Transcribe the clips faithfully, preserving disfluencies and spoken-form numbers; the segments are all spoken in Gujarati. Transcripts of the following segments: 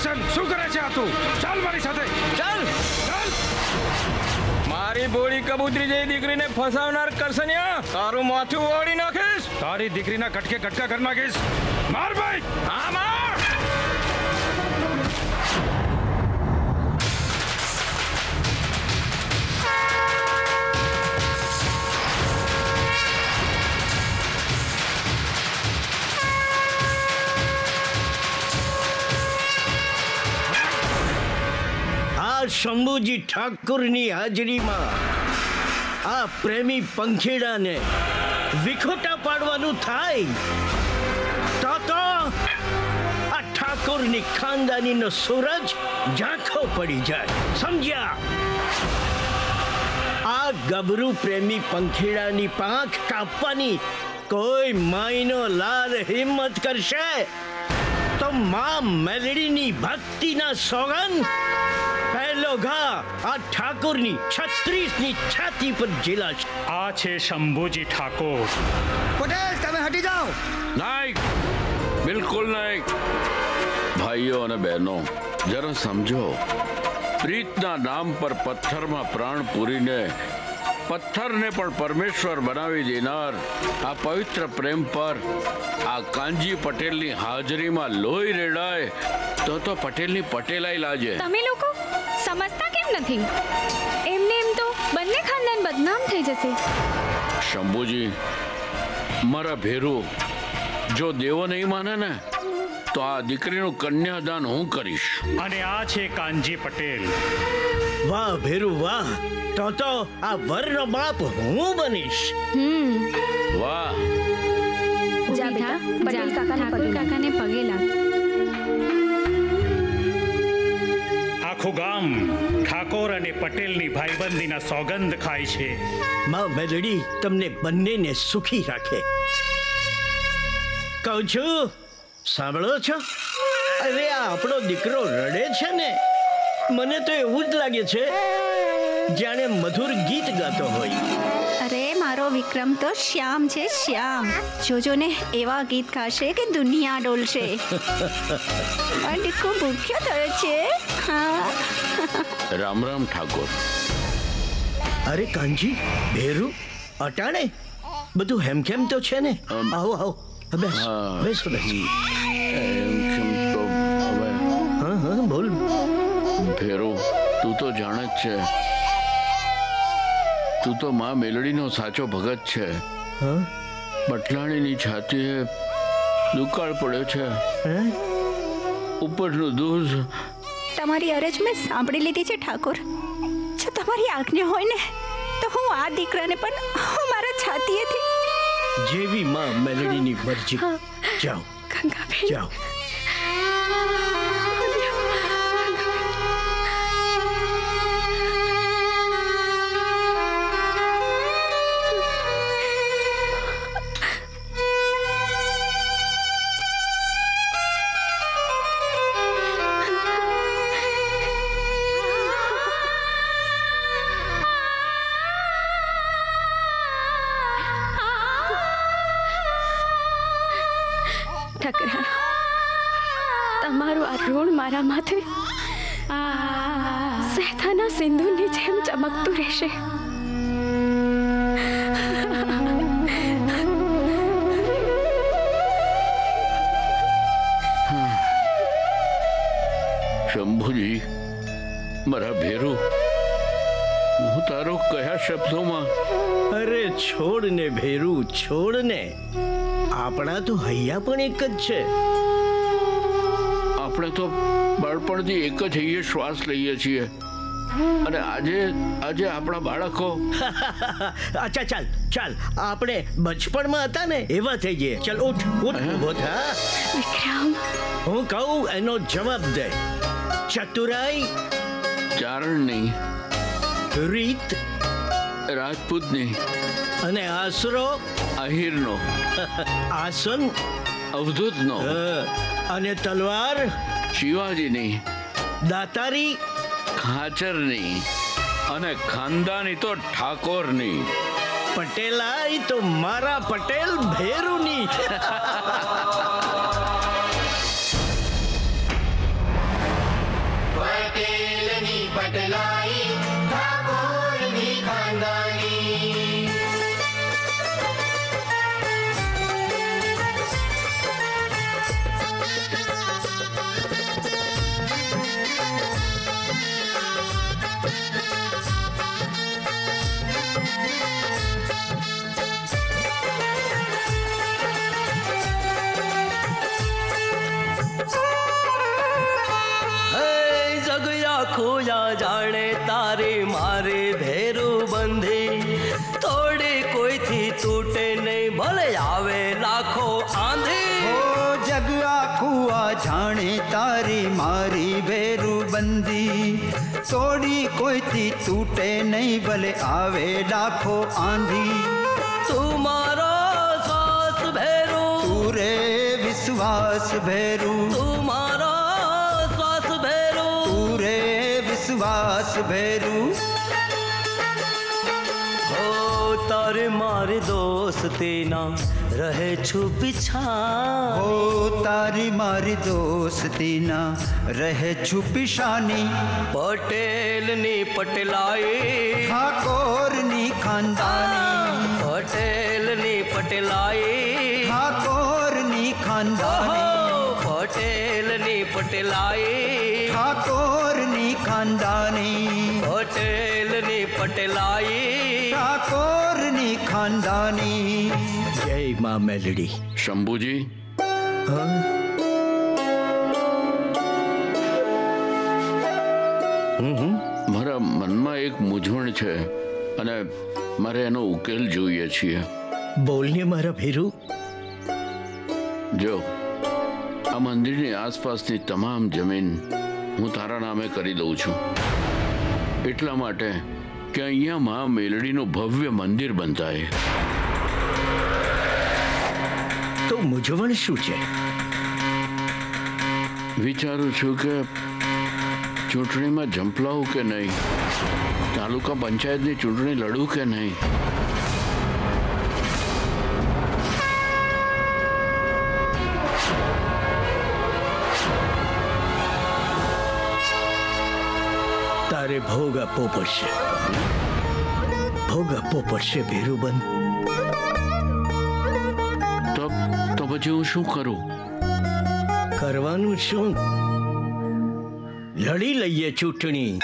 કરશન શું કરે છે આ તું? ચાલ મારી સાથે, ચાલ ચાલ. મારી બોળી કબૂતરી જેવી દીકરીને ફસાવનાર કરશનિયા તારું માથું ઓળી નાખીશ. તારી દીકરીના કટકે કટકા કરી નાખીશ. માર ભાઈ. હા માર. શંભુજી ઠાકુરની હાજરીમાં આ પ્રેમી પંખીડાને વિખોટા પાડવાનું થાય તો તો આ ઠાકુરની ખાનદાનીનો સૂરજ ઝાંખો પડી જાય, સમજ્યા? આ ગબરૂ પ્રેમી પંખીડાની પાંખ કાપવાની કોઈ માયનો લાલ હિંમત કરશે તો માં મેલડીની ભક્તિના સોગંદ પહેલો ઘા આ ઠાકોરની છત્રીસની છાતી પર ઝીલાશે. આ છે શંભુજી ઠાકોર. પટેલ તમે હટી જાઓ. નહીં, બિલકુલ નહીં. ભાઈઓ અને બહેનો, જરા સમજો. પ્રીતના નામ પર પથ્થરમાં પ્રાણ પૂરીને પથ્થરને પણ પરમેશ્વર બનાવી દેનાર આ પવિત્ર પ્રેમ પર આ કાનજી પટેલની હાજરીમાં લોહી રેડાય તો તો પટેલની પટેલાઈ લાજે. તમે લોકો સમજતા કેમ નથી? એમને એમ તો બંને ખાનદાન બદનામ થઈ જશે. શંભુજી, મારા ભેરુ જો દેવો નહીં માને ને તો આ દીકરીનું કન્યાદાન હું કરીશ. અને આ છે કાનજી પટેલ. વાહ ભેરુ વાહ, તો તો આ વરનો બાપ હું બનીશ. હમ વાહ. જા બેટા, પટેલ કાકાને પગે કાકાને પગે લાગ. આખું ગામ ઠાકોર અને પટેલની ભાઈબંધીના સોગંદ ખાય છે. માં મેલડી તમને બંનેને સુખી રાખે. કહું છું, સાંભળો છો? અરે આ આપણો દીકરો રડે છે ને, મને તો એવું જ લાગે છે જાણે મધુર ગીત ગાતો હોય. અરે મારો વિક્રમ તો શ્યામ છે, શ્યામ. જોજો ને એવા ગીત ગાશે કે દુનિયા ડોલશે. આ દીકરો ભૂખ્યો થયો છે. હા. રામ રામ ઠાકોર. અરે કાનજી, ભેરુ, અટાણે બધું હેમખેમ તો છે ને? આવો આવો, બેસો બેસો બેસો. હા હા બોલ. ભેરુ, તું તો જાણે જ છે, તું તો માં મેલડીનો સાચો ભગત છે. બટલાણીની છાતીએ દુકાળ પડ્યો છે. ઉપરનું દૂધ. તમારી અરજ મેં સાંભળી લીધી છે ઠાકોર. જો તમારી આજ્ઞા હોય ને તો હું આ દીકરાને પણ હું મારા છાતીએથી. જેવી માં મેલડીની મરજી. જાઓ ગંગાબેન, જાઓ. તમારું આ ઋણ મારા માથે સહેતાના સિંધુની જેમ ચમકતું રહેશે. શંભુજી, મારા ભેરુ, હું તારો કયા શબ્દોમાં. અરે છોડ ને ભેરુ, છોડ ને. આપણા તો હૈયા પણ એક જ છે. આપણે તો બાળપણથી એક જ હૈયે શ્વાસ લઈએ છીએ અને આજે આજે આપણા બાળકો. અચ્છા ચાલ ચાલ, આપણે બચપણમાં હતા ને એવા થઈ જઈએ. ચાલ ઉઠ ઉઠ, ઉભો થા. વિક્રમ, હું કહું એનો જવાબ દે. ચતુરાઈ ચારણની, રીત રાજપૂતની અને આશરો આહિરનો, આસન અવધૂતનો અને તલવાર શિવાજીની, દાતારી ખાચરની અને ખાનદાની તો ઠાકોરની. પટેલાઈ તો મારા પટેલ ભેરુની. જાણે તારી મારી ભેરું બંધી, તોડી કોઈથી તૂટે નહીં ભલે આવે લાખો આંધી. ઓ જગ આખું આ જાણે તારી મારી ભેરું બંધી, તોડી કોઈથી તૂટે નહીં ભલે આવે લાખો આંધી. તું મારો શ્વાસ ભેરું, તું રે વિશ્વાસ ભેરું, તું મારો શ્વાસ ભેરું, તું રે વિશ્વાસ ભેરું. હો તારે મારી દોસ્તી ના રહે છું પીછા, હો તારી મારી દોસ્તી ના રહે છું પીછાની. પટેલની પટેલાઈ, ઠાકોરની ખાનદાની, પટેલની પટેલાઈ, ઠાકોરની ખાનદાની, પટેલની પટેલાઈ, ઠાકોરની ખાનદાની, પટેલની પટેલાઈ, ઠાકોરની ખાનદાની. જય માં મેલડી. શંભુજી, મારા મનમાં એક મૂંઝવણ છે અને મારે એનો ઉકેલ જોઈએ છીએ. બોલને મારા ભેરું. જો આ મંદિરની આસપાસની તમામ જમીન હું તારા નામે કરી દઉં છું, એટલા માટે કે અહીંયા મા મેલડીનું ભવ્ય મંદિર બંધાય. તો મૂંઝવણ શું છે? વિચારું છું કે ચૂંટણીમાં ઝંપલાવું કે નહીં, તાલુકા પંચાયતની ચૂંટણી લડું કે નહીં. તારે ભોગ આપવો પડશે, ભોગ આપવો પડશે ભેરુબન. તો તો પછી હું શું કરું? કરવાનું શું? લડી લઈએ ચૂંટણી.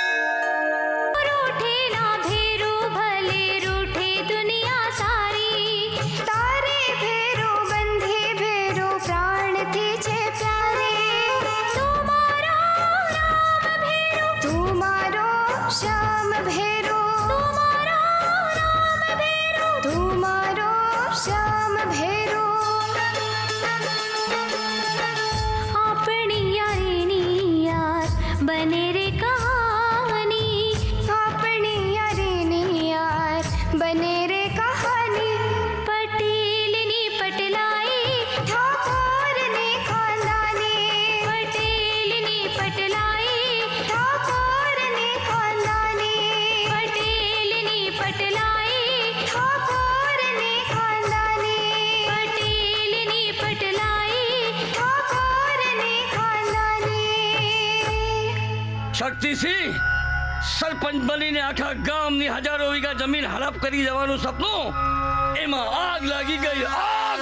શક્તિસિંહ, સરપંચ બનીને આખા ગામની હજારો વીઘા જમીન હડપ કરી જવાનું સપનું, એમાં આગ લાગી ગઈ, આગ.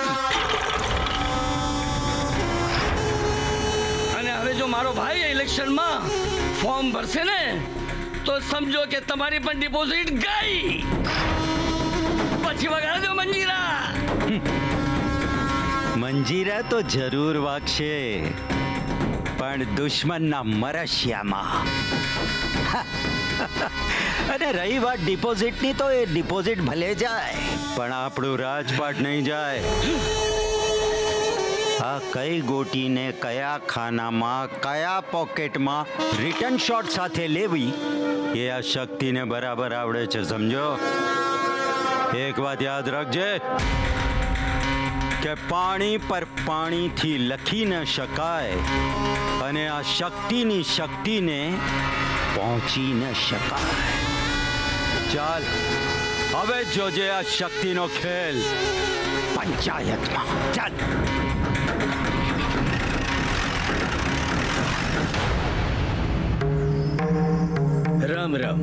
અને હવે જો મારો ભાઈ ઇલેક્શનમાં ફોર્મ ભરશે ને તો સમજો કે તમારી પણ ડિપોઝિટ ગઈ. પછી વગાડજો મંજીરા. મંજીરા તો જરૂર વાગશે, પણ દુશ્મનના મરશિયામાં. અને રહી વાત ડિપોઝિટની, તો એ ડિપોઝિટ ભલે જાય, પણ આપણું રાજપાટ નહીં જાય. આ કઈ ગોટીને કયા ખાનામાં, કયા પોકેટમાં રિટર્ન શોટ સાથે લેવી, એ આ શક્તિને બરાબર આવડે છે, સમજો. એક વાત યાદ રાખજે કે પાણી પર પાણીથી લખી ન શકાય, અને આ શક્તિની શક્તિને પહોંચી ન શકાય. ચાલ હવે જોજે આ શક્તિનો ખેલ પંચાયતમાં. ચાલ. રામ રામ.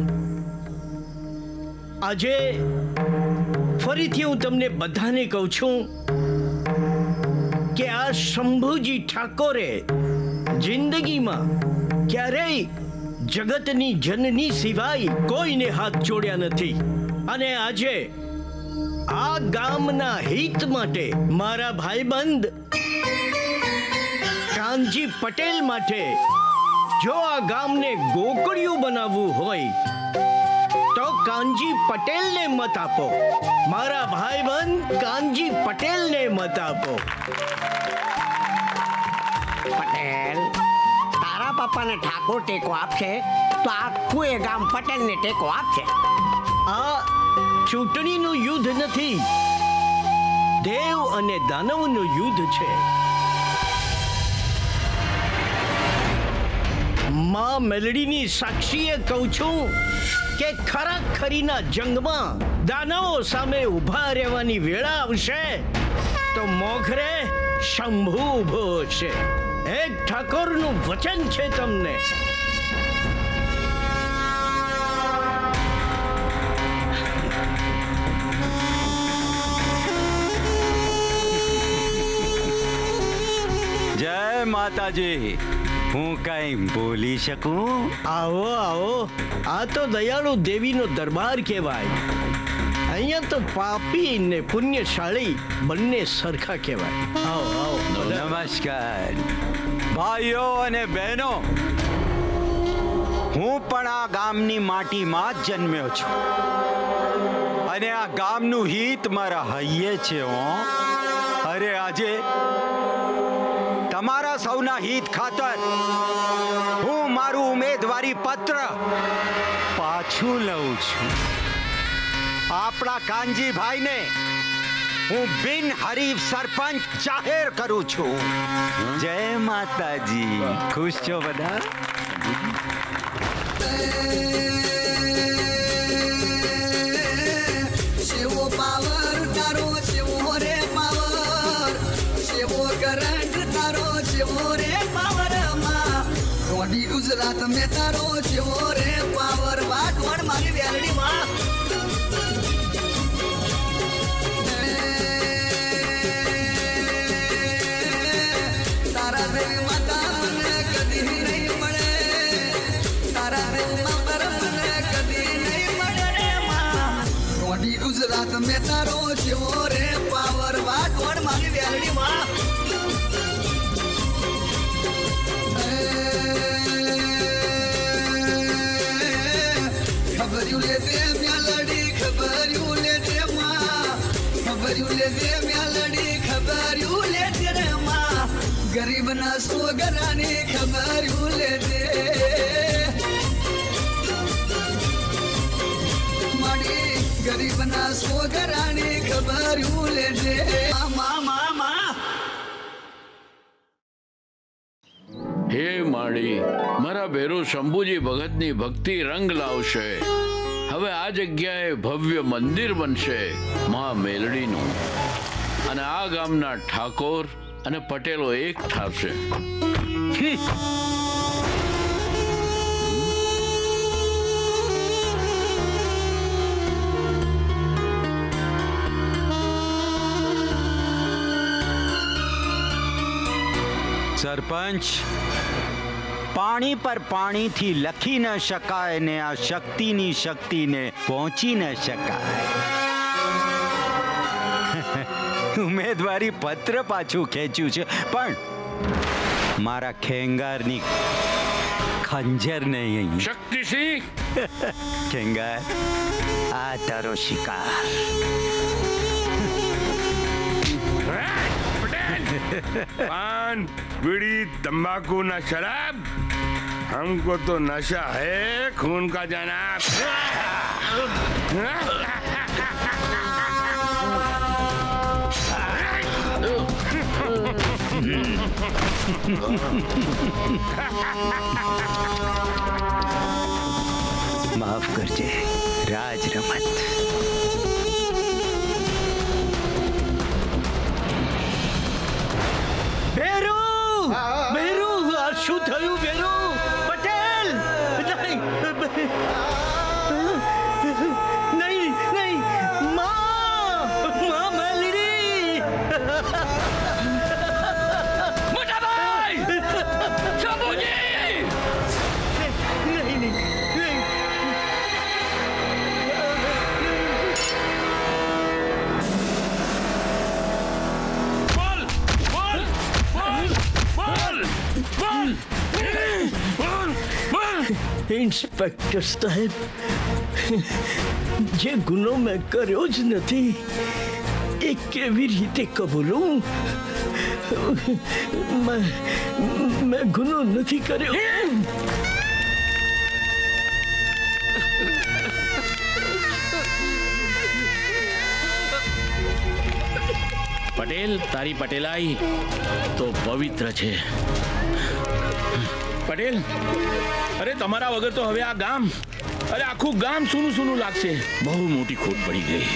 આજે ફરીથી હું તમને બધાને કહું છું કે આ શંભુજી ઠાકોરે જિંદગીમાં ક્યારેય જગતની જનની સિવાય કોઈને હાથ જોડ્યા નથી. અને આજે આ ગામના હિત માટે મારા ભાઈબંધ કાનજી પટેલ માટે જો આ ગામને ગોકળિયું બનાવવું હોય તો કાનજી પટેલને મત આપો. મારા ભાઈબંધ કાનજી પટેલને મત આપો. પટેલ, તારા પપ્પાને ઠાકોર ટેકો આપશે તો આખું એ ગામ પટેલને ટેકો આપશે. આ ચૂંટણીનું યુદ્ધ નથી, દેવ અને દાનવનું યુદ્ધ છે. માં મેલડીની સાક્ષીએ કહું છું કે ખરાખરીના જંગમાં દાનવો સામે ઊભા રહેવાની વેળા આવશે તો મોઘરે શંભુ ઊભો છે. એક ઠાકોરનું વચન છે તમને. જય માતાજી. હું કઈ બોલી શકું? આવો આવો, આ તો દયાળુ દેવીનો દરબાર કહેવાય. અહીંયા તો પાપી ને પુણ્યશાળી બંને સરખા કહેવાય. આવો આવો. નમસ્કાર ભાઈઓ અને બહેનો. હું પણ આ ગામની માટીમાં જ જન્મ્યો છું અને આ ગામનું હિત મારા હૈયે છે. હો અરે આજે તમારા સૌના હિત ખાતર હું મારું ઉમેદવારી પત્ર પાછું લઉં છું. આપણા કાનજીભાઈને હું બિન હરીફ સરપંચ જાહેર કરું છું. જય માતાજી. ખુશ છો બધા? શિવો પાવર તારો શિવો રે પાવર, શિવો કરંટ તારો શિવો રે પાવર માં, રોડી ગુજરાત મે તારો શિવો રે પાવર. વાટવણ મારી વેલડી માં તારા દેવી માતા મને કદી નહીં મળે, તારા દેવી માતા મને કદી નહીં મળે રે માં. રોડી ગુજરાત મે તારો શિવો રે પાવર. વાટવણ મારી વેલડી માં ખબર્યું લે દે મ્યાલડી, ખબર્યું લે દે માં, ખબર્યું લે દે મ્યાલડી, ખબર્યું લે દે રે માં. ગરીબના સોગરાની ખબર્યું લે દે માડી, ગરીબના સોગરાની ખબર્યું લે દે. મા મા મા હે માળી, મારા ભેરુ શંભુજી ભગતની ભક્તિ રંગ લાવશે. હવે આ જગ્યાએ ભવ્ય મંદિર બનશે મા મેલડીનું અને આ ગામના ઠાકોર અને પટેલો એક થશે. સરપંચ, પાણી પર પાણીથી લખી ન શકાય ને આ શક્તિની શક્તિને પહોંચી ન શકાય. ઉમેદવારી પત્ર પાછું ખેંચ્યું છે પણ મારા ખેંગારની ખંજર નહીં. શક્તિસિંહ ખેંગાર, આ તારો શિકાર. पान बीड़ी तंबाकू न शराब, हमको तो नशा है खून का जनाब. માફ કરજે રાજ રમત. બેરુ બેરુ, આ શું થયું બેરુ? પટેલ નહીં નહીં, માં માં મેલડી. મોટા ભાઈ શંભુજી, નહીં નહીં નહીં. बोल बोल बोल बोल बोल ઇન્સ્પેક્ટર સાહેબ, જે ગુનો મેં કર્યો જ નથી એ કેવી રીતે કબૂલું? મેં મેં ગુનો નથી કર્યો. પટેલ, તારી પટેલાઈ તો પવિત્ર છે. પટેલ, અરે તમારા વગર તો હવે આ ગામ, અરે આખું ગામ સૂનું સૂનું લાગશે. બહુ મોટી ખોટ પડી ગઈ.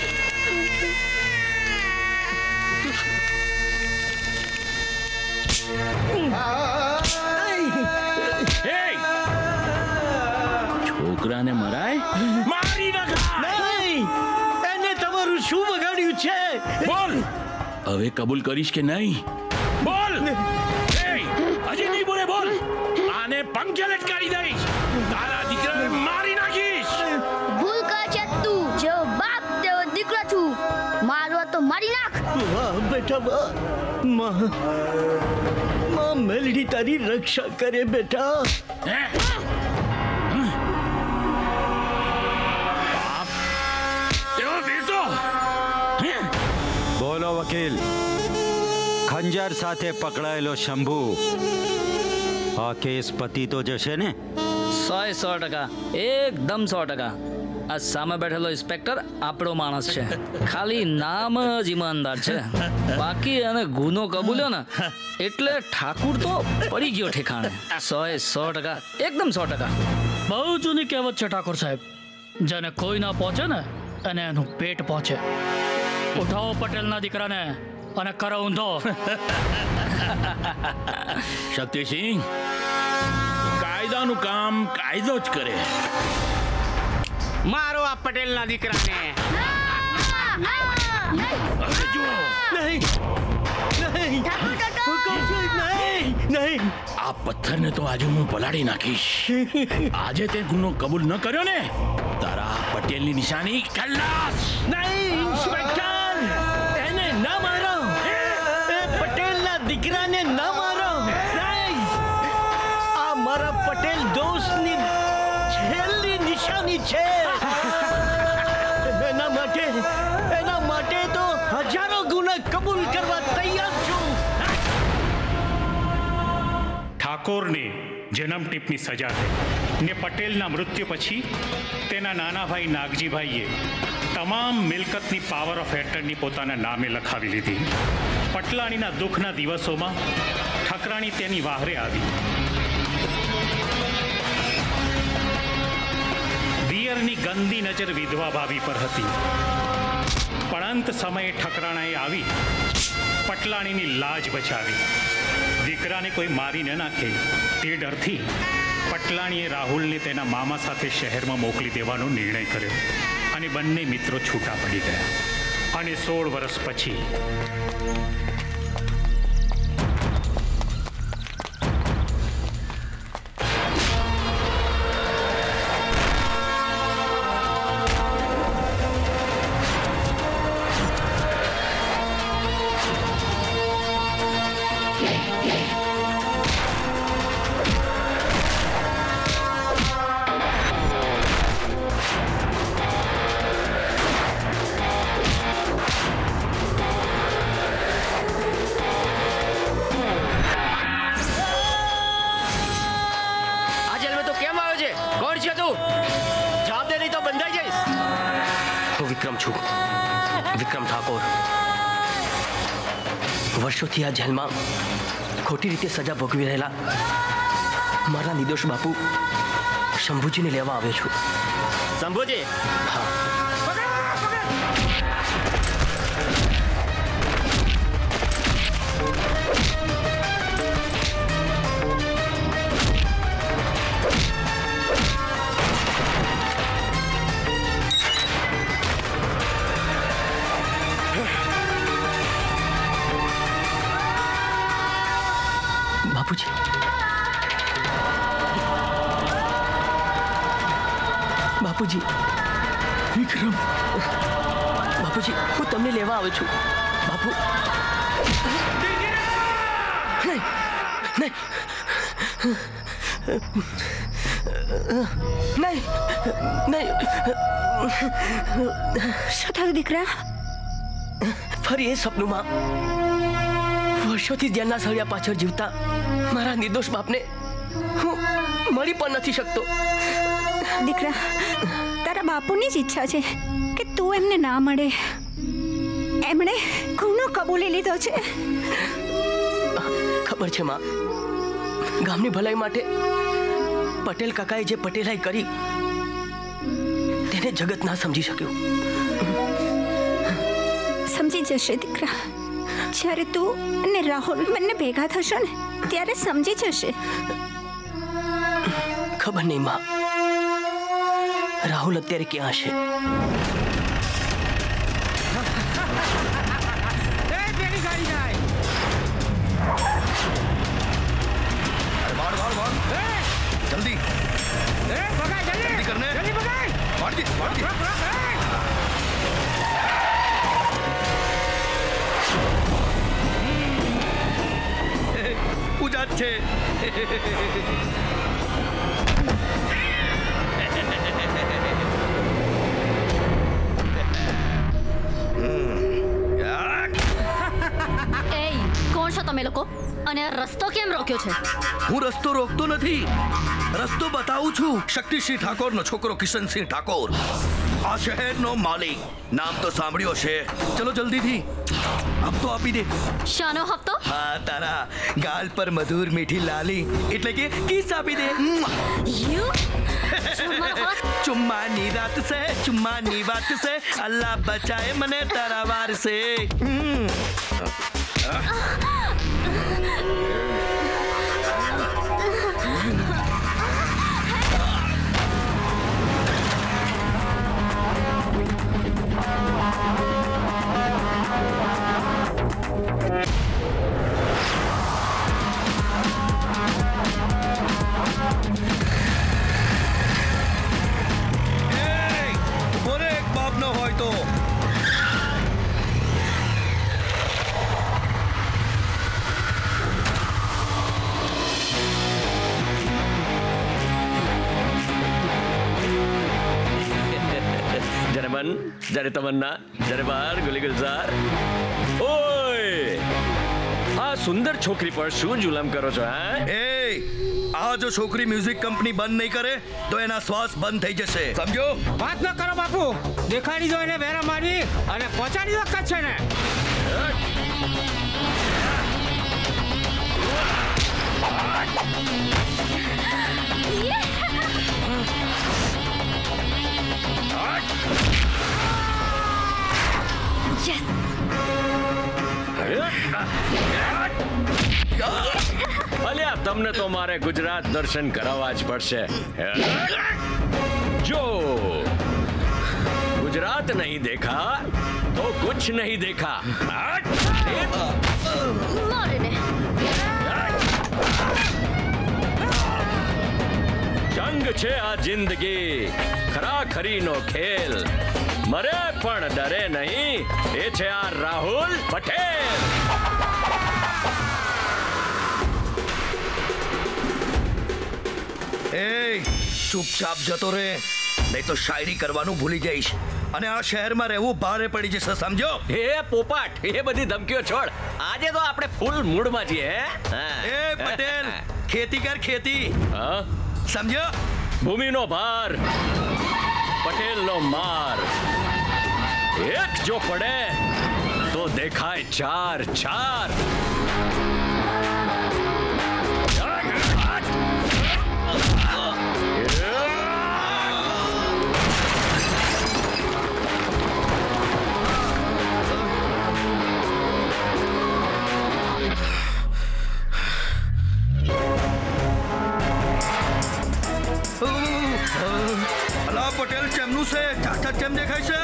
છોકરાને મરાય? મારી નહીં, એને તમારું શું બગાડ્યું છે? બોલ, હવે કબૂલ કરીશ કે નહીં? બોલ. હજી નહીં બોલે? બોલ. આને પંખે લટકાવી દઈશ. તારા દીકરાને મારી નાખીશ. ભૂલ કરે છે તું. જેવો બાપ તેવો દીકરો છું. મારો તો મારી નાખ. વાહ બેટા વાહ. માં માં મેલડી તારી રક્ષા કરે બેટા. બોલો વકીલ. ખંજર સાથે પકડાયેલો શંભુ, આ કેસ પતિ તો જશે ને? સો સો ટકા, એકદમ સો ટકા. આ સામે બેઠેલો ઇન્સ્પેક્ટર આપણો માણસ છે, ખાલી નામ જ ઈમાનદાર છે. બાકી એને ગુનો કબૂલ્યો ને એટલે ઠાકુર તો પડી ગયો ઠેકાણે. સો સો ટકા, એકદમ સો ટકા. બહુ જૂની કહેવત છે ઠાકોર સાહેબ, જેને કોઈ ના પહોંચે ને અને એનું પેટ પહોંચે. ઉઠાવો પટેલના દીકરાને અને કરો ઊંધો. શક્તિસિંહ, કાયદાનું કામ કાયદો જ કરે. મારો આ પટેલના દીકરાને. આ પથ્થરને તો આજે હું પલાળી નાખીશ. આજે તે ગુનો કબૂલ ન કર્યો ને, તારા પટેલની નિશાની ખલાસ. નહીં ઇન્સ્પેક્ટર, એને ના મારો. એ પટેલના દીકરાને ના મારો. નહીં, આ મારા પટેલ દોસ્તની છેલ્લી નિશાની છે. એના માટે એના માટે તો હજારો ગુના કબૂલ કરવા તૈયાર છું. ઠાકોરની જન્મ ટીપની સજા થઈ ને પટેલના મૃત્યુ પછી તેના નાના ભાઈ નાગજીભાઈએ તમામ મિલકતની પાવર ઓફ એટર્ની પોતાના નામે લખાવી લીધી. પટલાણીના દુઃખના દિવસોમાં ઠકરાણી તેની વાહરે આવી. દિયરની ગંદી નજર વિધવા ભાભી પર હતી, પણ અંત સમયે ઠકરાણાએ આવી પટલાણીની લાજ બચાવી. દીકરાને કોઈ મારી ન નાખે તે ડરથી પટલાણીએ રાહુલને તેના મામા સાથે શહેરમાં મોકલી દેવાનો નિર્ણય કર્યો અને બંને મિત્રો છૂટા પડી ગયા. અને સોળ વર્ષ પછી વિક્રમ ઠાકોર વર્ષોથી આ જેલમાં ખોટી રીતે સજા ભોગવી રહેલા મારા નિર્દોષ બાપુ શંભુજીને લેવા આવ્યો છું. શંભુજી? હા. બાપુજી, બાપુજી, વિક્રમ, બાપુજી, હું તમને લેવા આવ્યો છું. બાપુ, નહીં, નહીં. નહીં નહીં શું થયું દીકરા? ફરી એ સપનુંમાં વર્ષોથી ધ્યાનના સળિયા પાછળ જીવતા મારા નિર્દોષ બાપને હું મળી પણ નથી શકતો. દીકરા, તારા બાપુની જ ઈચ્છા છે કે તું એમને ના મળે. એમણે ગુનો કબૂલી લીધો છે. ખબર છે માં, ગામની ભલાઈ માટે પટેલ કાકાએ જે પટેલાઈ કરી તેને જગત ના સમજી શક્યું. સમજી જશે દીકરા. જ્યારે તું અને રાહુલ બંને ભેગા થશો ને ત્યારે સમજી જશે. ખબર નહીં માં, રાહુલ અત્યારે ક્યાં હશે? जल्दी ए भगाई जल्दी जल्दी करने जल्दी भगाई मार दी मार दी पूजा छे એ કોણ છો તમે લોકો અને આ રસ્તો કેમ રોક્યો છે? હું રસ્તો રોકતો નથી, રસ્તો બતાવું છું. શક્તિસિંહ ઠાકોરનો છોકરો કિશનસિંહ ઠાકોર આ શહેરનો માલિક. નામ તો સાંભળ્યો છે. ચલો જલ્દીથી હપ્તો આપી દે. શાનો હપ્તો? હા, તારા ગાલ પર મધુર મીઠી લાલી એટલે કે કિસ આપી દે. ચુમ્માની રાત સે ચુમ્માની વાત સે અલ્લાહ બચાએ મને તારા વાર સે. जरे तमन्ना जरे बार गुली गुलजार. ओए आ सुंदर छोकरी पर शू जुलम करो છો? હા એ આ જો છોકરી મ્યુઝિક કંપની બંધ નહીં કરે તો એના શ્વાસ બંધ થઈ જશે, સમજો? વાત ન કરો બાપુ, દેખાડી દો એને વેરા મારવી અને પહોંચાડી દો કચ્છ ને. અલ્યા તમને તો મારે ગુજરાત દર્શન કરાવવા જ પડશે. જો ગુજરાત નહીં દેખા તો કુછ નહીં દેખા. જંગ છે આ જિંદગી, ખરા ખરીનો ખેલ. મરે પણ ડરે નહીં, એ છે આ રાહુલ પટેલ. એ ચૂપચાપ જતો રે, નહીં તો શાયરી કરવાનું ભૂલી જઈશ અને આ શહેરમાં રહેવું ભારે પડી જશે, સમજો? એ પોપાટ, એ બધી ધમકીઓ છોડ. આજે તો આપણે ફૂલ મૂડમાં છીએ. એ પટેલ, ખેતી કર ખેતી, સમજો? ભૂમિનો ભાર, પટેલનો માર, એક જો પડે તો દેખાય ચાર ચાર. અલા પટેલ ચેમનું છે? ચાચા ચેમ દેખાય છે?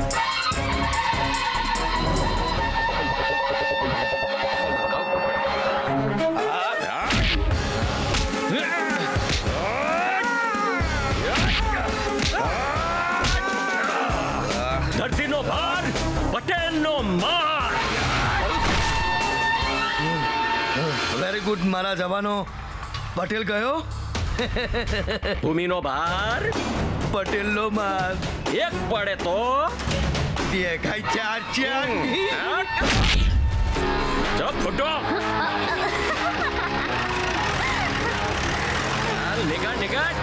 ધરતીનો ભાર, પટેલનો માર. વેરી ગુડ મારા જવાનો. પટેલ ગયો ભૂમિનો ભાર પટેલનો માર એક પડે તો દેખાય ચાર ચાર જો ફૂટો નિગાડ નિગાડ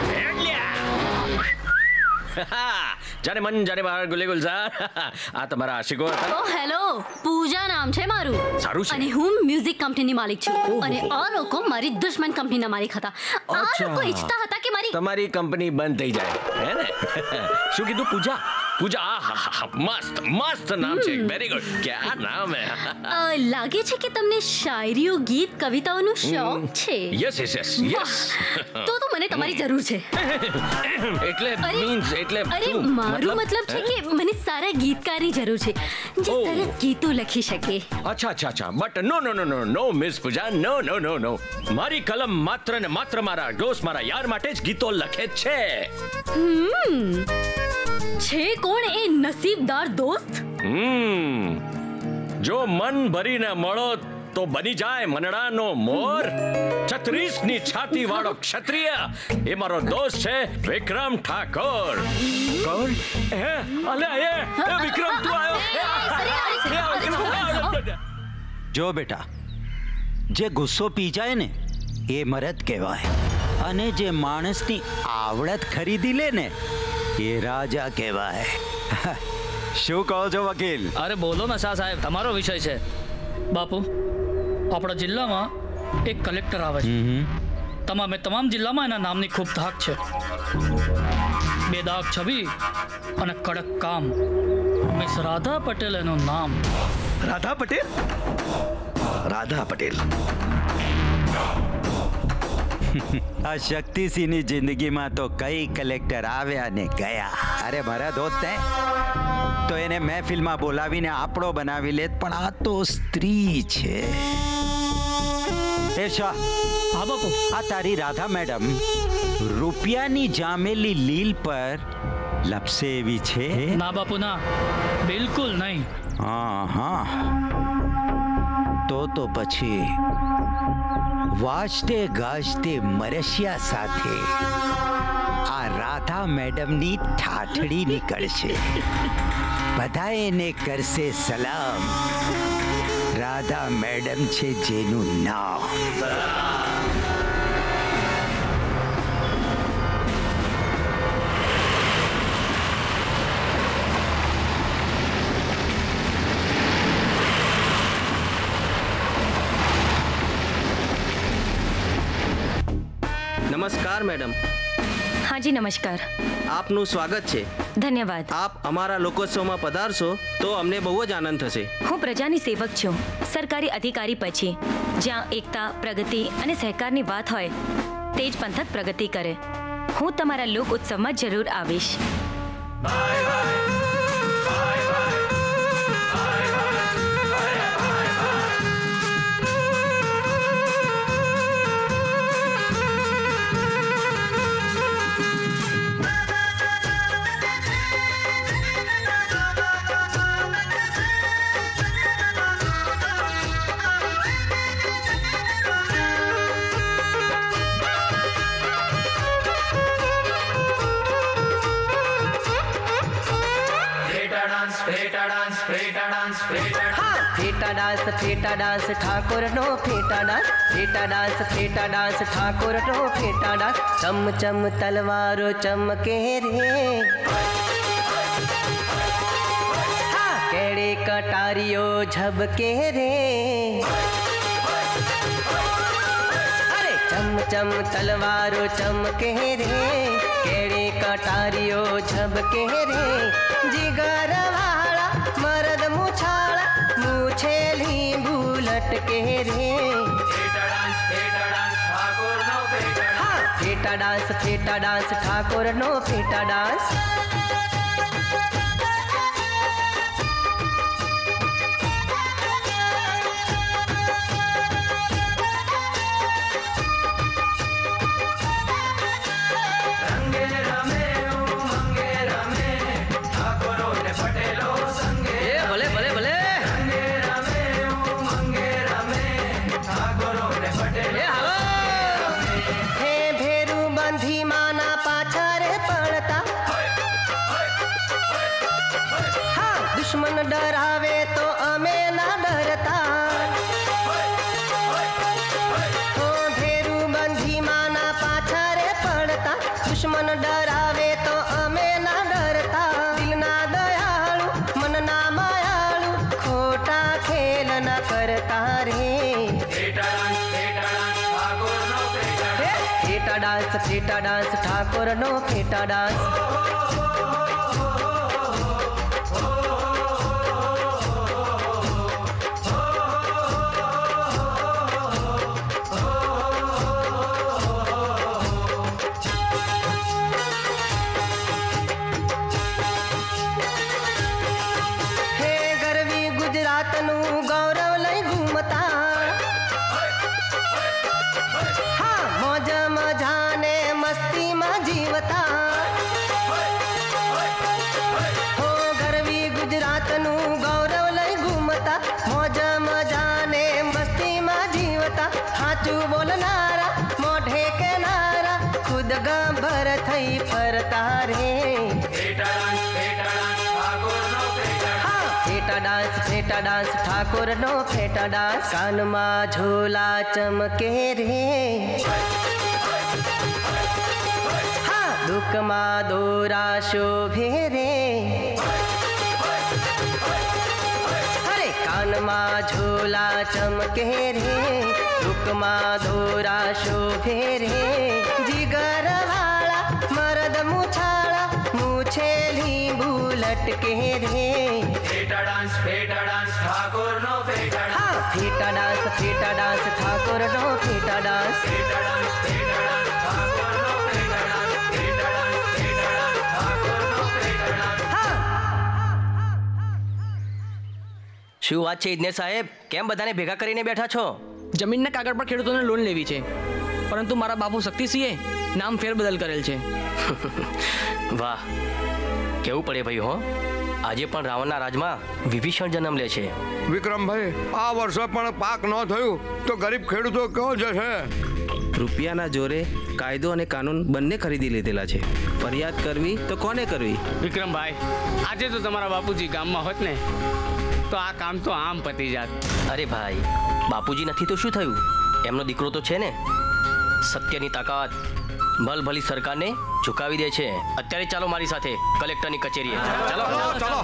જાને મન જાને બહાર ગુલે ગુલઝાર આ તમારા આશિકો હતા. ઓ હેલો, પૂજા નામ છે મારું. સારું છે. અને હું મ્યુઝિક કંપનીની માલિક છું અને આ લોકો મારી દુશ્મન કંપનીના માલિક હતા. આ લોકો ઈચ્છતા હતા કે મારી તમારી કંપની બંધ થઈ જાય હે ને શું કીધું પૂજા પૂજા આ હા હા મસ્ત મસ્ત નામ છે વેરી ગુડ ક્યા નામ હે. લાગે છે કે તમને શાયરીઓ ગીત કવિતાઓનો શોખ છે. યસ યસ યસ યસ તો તો મને તમારી જરૂર છે. એટલે મીન્સ એટલે અરે મારું મતલબ છે કે મને સારા ગીતકારની જરૂર છે જે સરસ ગીતો લખી શકે. અચ્છા અચ્છા અચ્છા but no no no no no miss પૂજા નો નો નો નો મારી કલમ માત્ર ને માત્ર મારા દોસ્ત મારા યાર માટે જ ગીતો લખે છે. હમ છે કોણ એ નસીબદાર દોસ્ત? હમ જો મન ભરીને મળો તો બની જાય મનડાનો મોર. છત્રીસ ની છાતી વાળો ક્ષત્રિય એ મારો દોસ્ત છે વિક્રમ ઠાકોર. કોણ હે અલે એ વિક્રમ તું આવ્યો. જો બેટા જે ગુસ્સો પી જાય ને એ મરદ કહેવાય અને જે માણસની આવડત ખરીદી લે ને એ રાજા કહેવાય. શું કહો છો વકીલ? અરે બોલો ને શાહ સાહેબ, તમારો વિષય છે. બાપુ આપણા જિલ્લામાં એક કલેક્ટર આવે છે. તમામે તમામ જિલ્લામાં એના નામની ખૂબ ધાક છે. બે દાગ છબી અને કડક કામ. મિસ રાધા પટેલ એનું નામ. રાધા પટેલ રાધા પટેલ આ શક્તિસિંહની જિંદગીમાં તો કઈ કલેક્ટર આવ્યા ને ગયા. અરે મારા દોસ્ત ને તો એને મહેફિલમાં બોલાવીને આપણો બનાવી લેત પણ આ તો સ્ત્રી છે. એ શાહ, હા બાપુ, આ તારી રાધા મેડમ રૂપિયાની જામેલી લીલ પર લપસે એવી છે? ના બાપુ ના, બિલકુલ નહીં. હા હા તો તો પછી વાજતે ગાજતે મરસિયા સાથે આ રાધા મેડમની ઠાઠડી નીકળશે. બધા એને કરશે સલામ. રાધા મેડમ છે જેનું નામ. નમસ્કાર મેડમ. હાજી નમસ્કાર. આપનું સ્વાગત છે. ધન્યવાદ. આપ અમારા લોકોત્સવમાં પધારશો તો અમને બહુ જ આનંદ થશે. હું પ્રજાની સેવક છું, સરકારી અધિકારી પછી. જ્યાં એકતા, પ્રગતિ અને સહકારની વાત હોય તે જ પંથક પ્રગતિ કરે. હું તમારા લોક ઉત્સવમાં જરૂર આવીશ. ફેટા ડાન્સ ફેટા ડાન્સ ઠાકોર નો ફેટા ડાન્સ ફેટા ડાન્સ ફેટા ડાન્સ ઠાકોર નો ફેટા ડાન્સ ચમ ચમ તલવારો ચમકે રે કેડે કટારીઓ ઝબકે રે અરે ચમ ચમ તલવારો ચમકે રે કેડે કટારીઓ ઝબકે રે જીગર વાળા મરદ મુછાળા મૂછેલી ભૂલટ કે રે ફેટા ડાન્સ ફેટા ડાન્સ ઠાકોર નો ફેટા ડાન્સ બાંધી માના પાછા રે પડતા હા દુશ્મન ડરાવે તો અમે ના ડરતા ભેરું બાંધી માના પાછા રે પડતા દુશ્મન ડરાવે તો અમે ના ડરતા દિલના દયાળુ મનના માયાળુ ખોટા ખેલ ના કરતા રે ફેટા ડાન્સ ફેટા ડાન્સ ઠાકોર નો ફેટા ડાન્સ હે ગરવી ગુજરાતનું ગૌરવ લઈ ઘૂમતા મજાને મસ્તીમાં જીવતા હો ગરવી ગુજરાતનું ગૌરવ લઈ ઘૂમતા મોજ મજાને મસ્તીમાં જીવતા સાચું બોલનારા મોઢે કેનારા ખુદ ગંભર થઈ ફરતા રે ફેટા ડાન્સ ફેટા ડાન્સ ઠાકોર નો ફેટા ડાન્સ કાનમાં ઝોલા ચમકે રે દુઃખમાં દોરા શોભે રે અરે કાનમાં ઝોલા ચમકે રે દુઃખમાં દોરા શોભે રે જીગર વાળા મરદ મુછાળા મૂછેલી બુલટકે રે ફેટા ડાન્સ ફેટા ડાન્સ ઠાકોર નો ફેટા ડાન્સ ફેટા ડાન્સ ફેટા ડાન્સ ઠાકોર નો ફેટા ડાન્સ ફેટા ડાન્સ ફેટા ડાન્સ ઠાકોર નો ફેટા ડાન્સ શું વાત છે ઇજનેર સાહેબ કેમ બધાને ભેગા કરીને બેઠા છો? જમીનના કાગળ પર ખેડૂતોને લોન લેવી છે પરંતુ મારા બાપુ શક્તિસિંહે નામ ફેરબદલ કરેલ છે. વાહ કેવું પડે ભાઈ હો આજે પણ રાવણના રાજમાં વિભીષણ જન્મ લે છે. વિક્રમભાઈ આ વર્ષે પણ પાક ન થયું તો ગરીબ ખેડૂતો ક્યાં જશે? રૂપિયાના જોરે કાયદો અને કાનૂન બંને ખરીદી લીધેલા છે. ફરિયાદ કરવી તો કોને કરવી? વિક્રમભાઈ આજે તો તમારા બાપુજી ગામમાં હોત ને તો આ કામ તો આમ પતી જાત. અરે ભાઈ બાપુજી નથી તો શું થયું એમનો દીકરો તો છે ને. સત્યની તાકાત ભલભલી સરકારને ઝુકાવી દે છે. અત્યારે ચાલો મારી સાથે કલેક્ટરની કચેરીએ. ચાલો ચાલો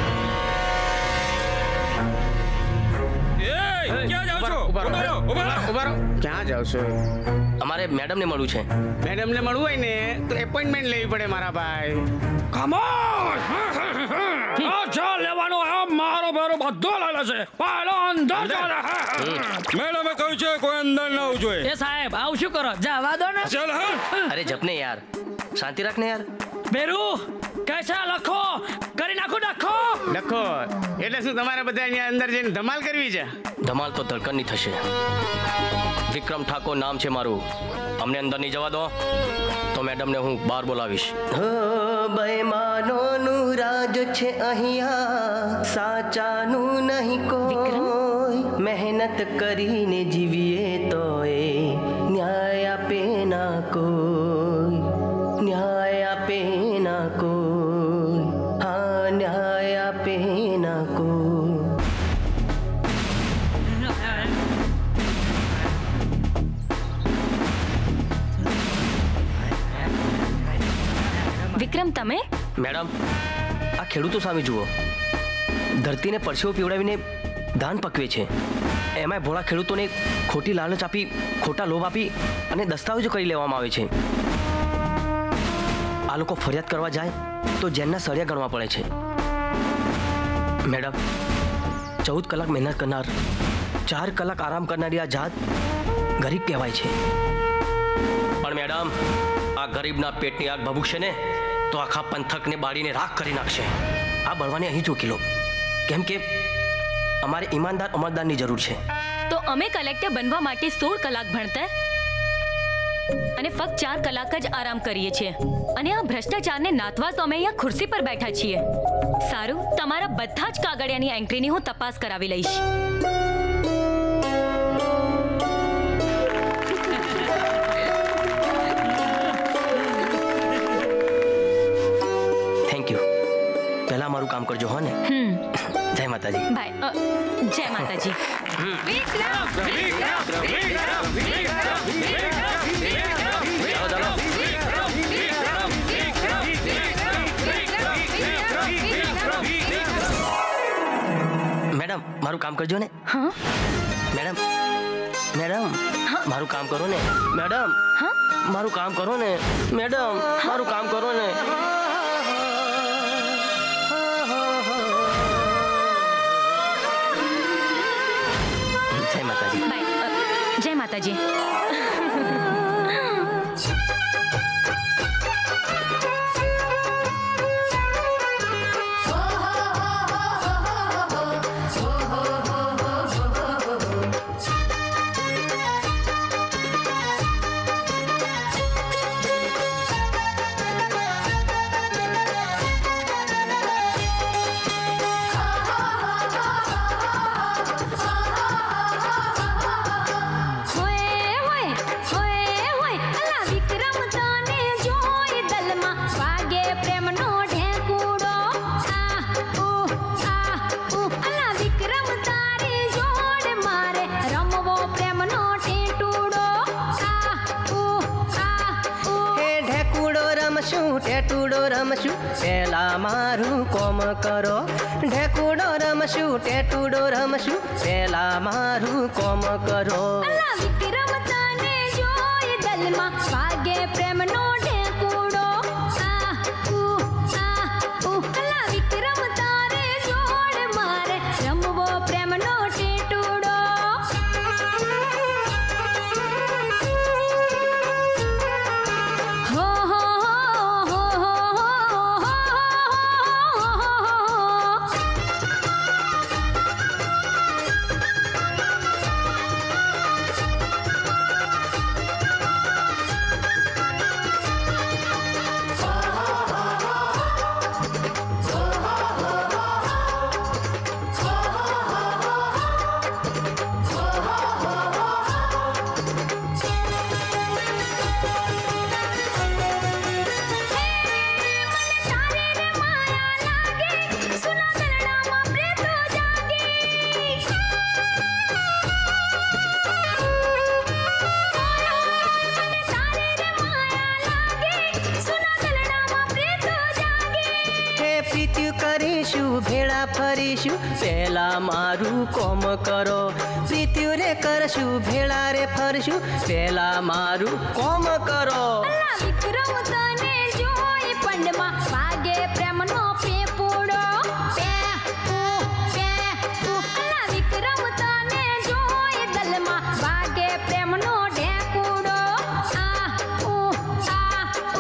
ક્યાં જાવ છો? અમારે મેડમને મળવું છે. મેડમને મળવું હોય ને તો એપોઇન્ટમેન્ટ લેવી પડે મારા ભાઈ. ખામોશ! આ ચા લેવાનો આ મારો બેરો બધો લાલે છે. પાલો અંદર ચાલે. મેડમે કહ્યું છે કોઈ અંદર ન આવવું જોઈએ. એ સાહેબ આવું શું કરો? જવા દો ને. ચાલ હા. અરે જપને યાર શાંતિ રાખ ને યાર. બેરુ કેસા લખો કરી નાખો નાખો લખો એટલે શું તમારે બધા અહીંયા અંદર જઈને ધમાલ કરવી છે? ધમાલ તો ધડકનની થશે. વિક્રમ ઠાકોર નામ છે મારું. અમને અંદર નહીં જવા દો તો મેડમને હું બહાર બોલાવીશ. બેમાનોનું રાજ છે અહીંયા સાચાનું નહીં કોઈ મહેનત કરીને જીવીએ તો એ ન્યાય આપે ના કોઈ ન્યાય આપે ના કોઈ હા ન્યાય આપે ના કોઈ. વિક્રમ તમે? મેડમ આ ખેડૂતો સામે જુઓ. ધરતીને પરસેવો પીવડાવીને ધાન પકવે છે. એમાંય ભોળા ખેડૂતોને ખોટી લાલચ આપી ખોટા લોભ આપી અને દસ્તાવેજો કરી લેવામાં આવે છે. આ લોકો ફરિયાદ કરવા જાય તો જેલના સળિયા ગણવા પડે છે. મેડમ ચૌદ કલાક મહેનત કરનાર ચાર કલાક આરામ કરનારી આ જાત ગરીબ કહેવાય છે. પણ મેડમ આ ગરીબના પેટની આગ ભભૂકશે ને તો આખા પંથકને બાળીને રાખ કરી નાખશે. આ બળવાને અહીં ચોકી લો કેમ કે અમારે ઈમાનદાર અમલદારની જરૂર છે. તો અમે કલેક્ટર બનવા માટે સોળ કલાક ભણતર અને ફક્ત ચાર કલાક જ આરામ કરીએ છીએ અને આ ભ્રષ્ટાચારને નાથવા તો અમે અહીંયા ખુરશી પર બેઠા છીએ. સારું તમારા બધા જ કાગળિયાની એન્ટ્રીની હું તપાસ કરાવી લઈશ. પહેલા મારું કામ કરજો હો ને. જય માતાજી. બાય. જય માતાજી. મેડમ મારું કામ કરજો ને. હા મેડમ મેડમ મારું કામ કરો ને. મેડમ મારું કામ કરો ને. મેડમ મારું કામ કરો ને. જય માતાજી. બાય. જય માતાજી. ટેટુડો રમશું પેલા મારું કોમ કરો. ઢેકુડો રમશું ટેટુડો રમશું પેલા મારું કોમ કરો. વિક્રમ તને જોઈ દલમાં વાગે પ્રેમનો ઢેકુડો. આ ઉ આ ઉ અલા વિક્રમ તારે જોડ મારે રમવો પ્રેમનો ટેટુડો. હો હો ફરીશું પેલા મારું કોમ કરો. પ્રીત્યુ રે કરશું ભેળા રે ફરશું પેલા મારું કોમ કરો. વિક્રમ તને જોઈ પંડમાં વાગે પ્રેમનો પેપુડો. પે ઉ પે ઉ અલા વિક્રમ તને જોઈ દલમાં વાગે પ્રેમનો ઢેકુડો. આ ઉ આ ઉ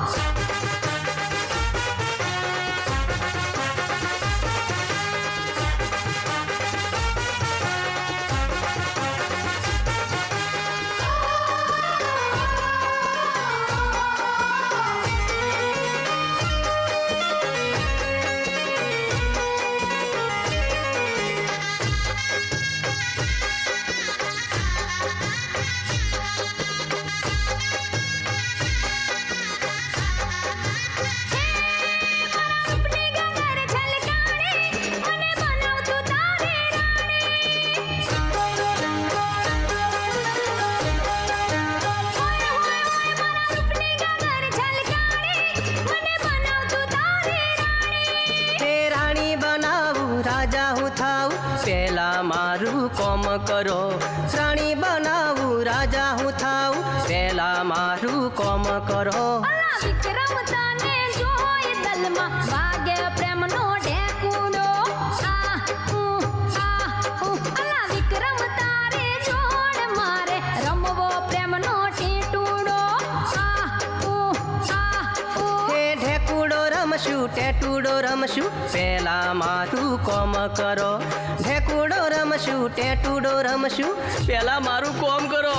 કોમ કરો. રાણી બનાવું રાજા હું થાઉં પેલા મારું કોમ કરો. વિક્રમ તને જોઈ દલમાં વાગે પ્રેમનો ઢેકુડો. આ ઉ આ ઉ અલા વિક્રમ તારે જોડ મારે રમવો પ્રેમનો ટેટુડો. આ ઉ આ ઉ હે ઢેકુડો રમશું ટેટુડો રમશું પેલા મારું કોમ કરો. ઢેકુડો રમશું ટેટુડો રમશું પેલા મારું કોમ કરો.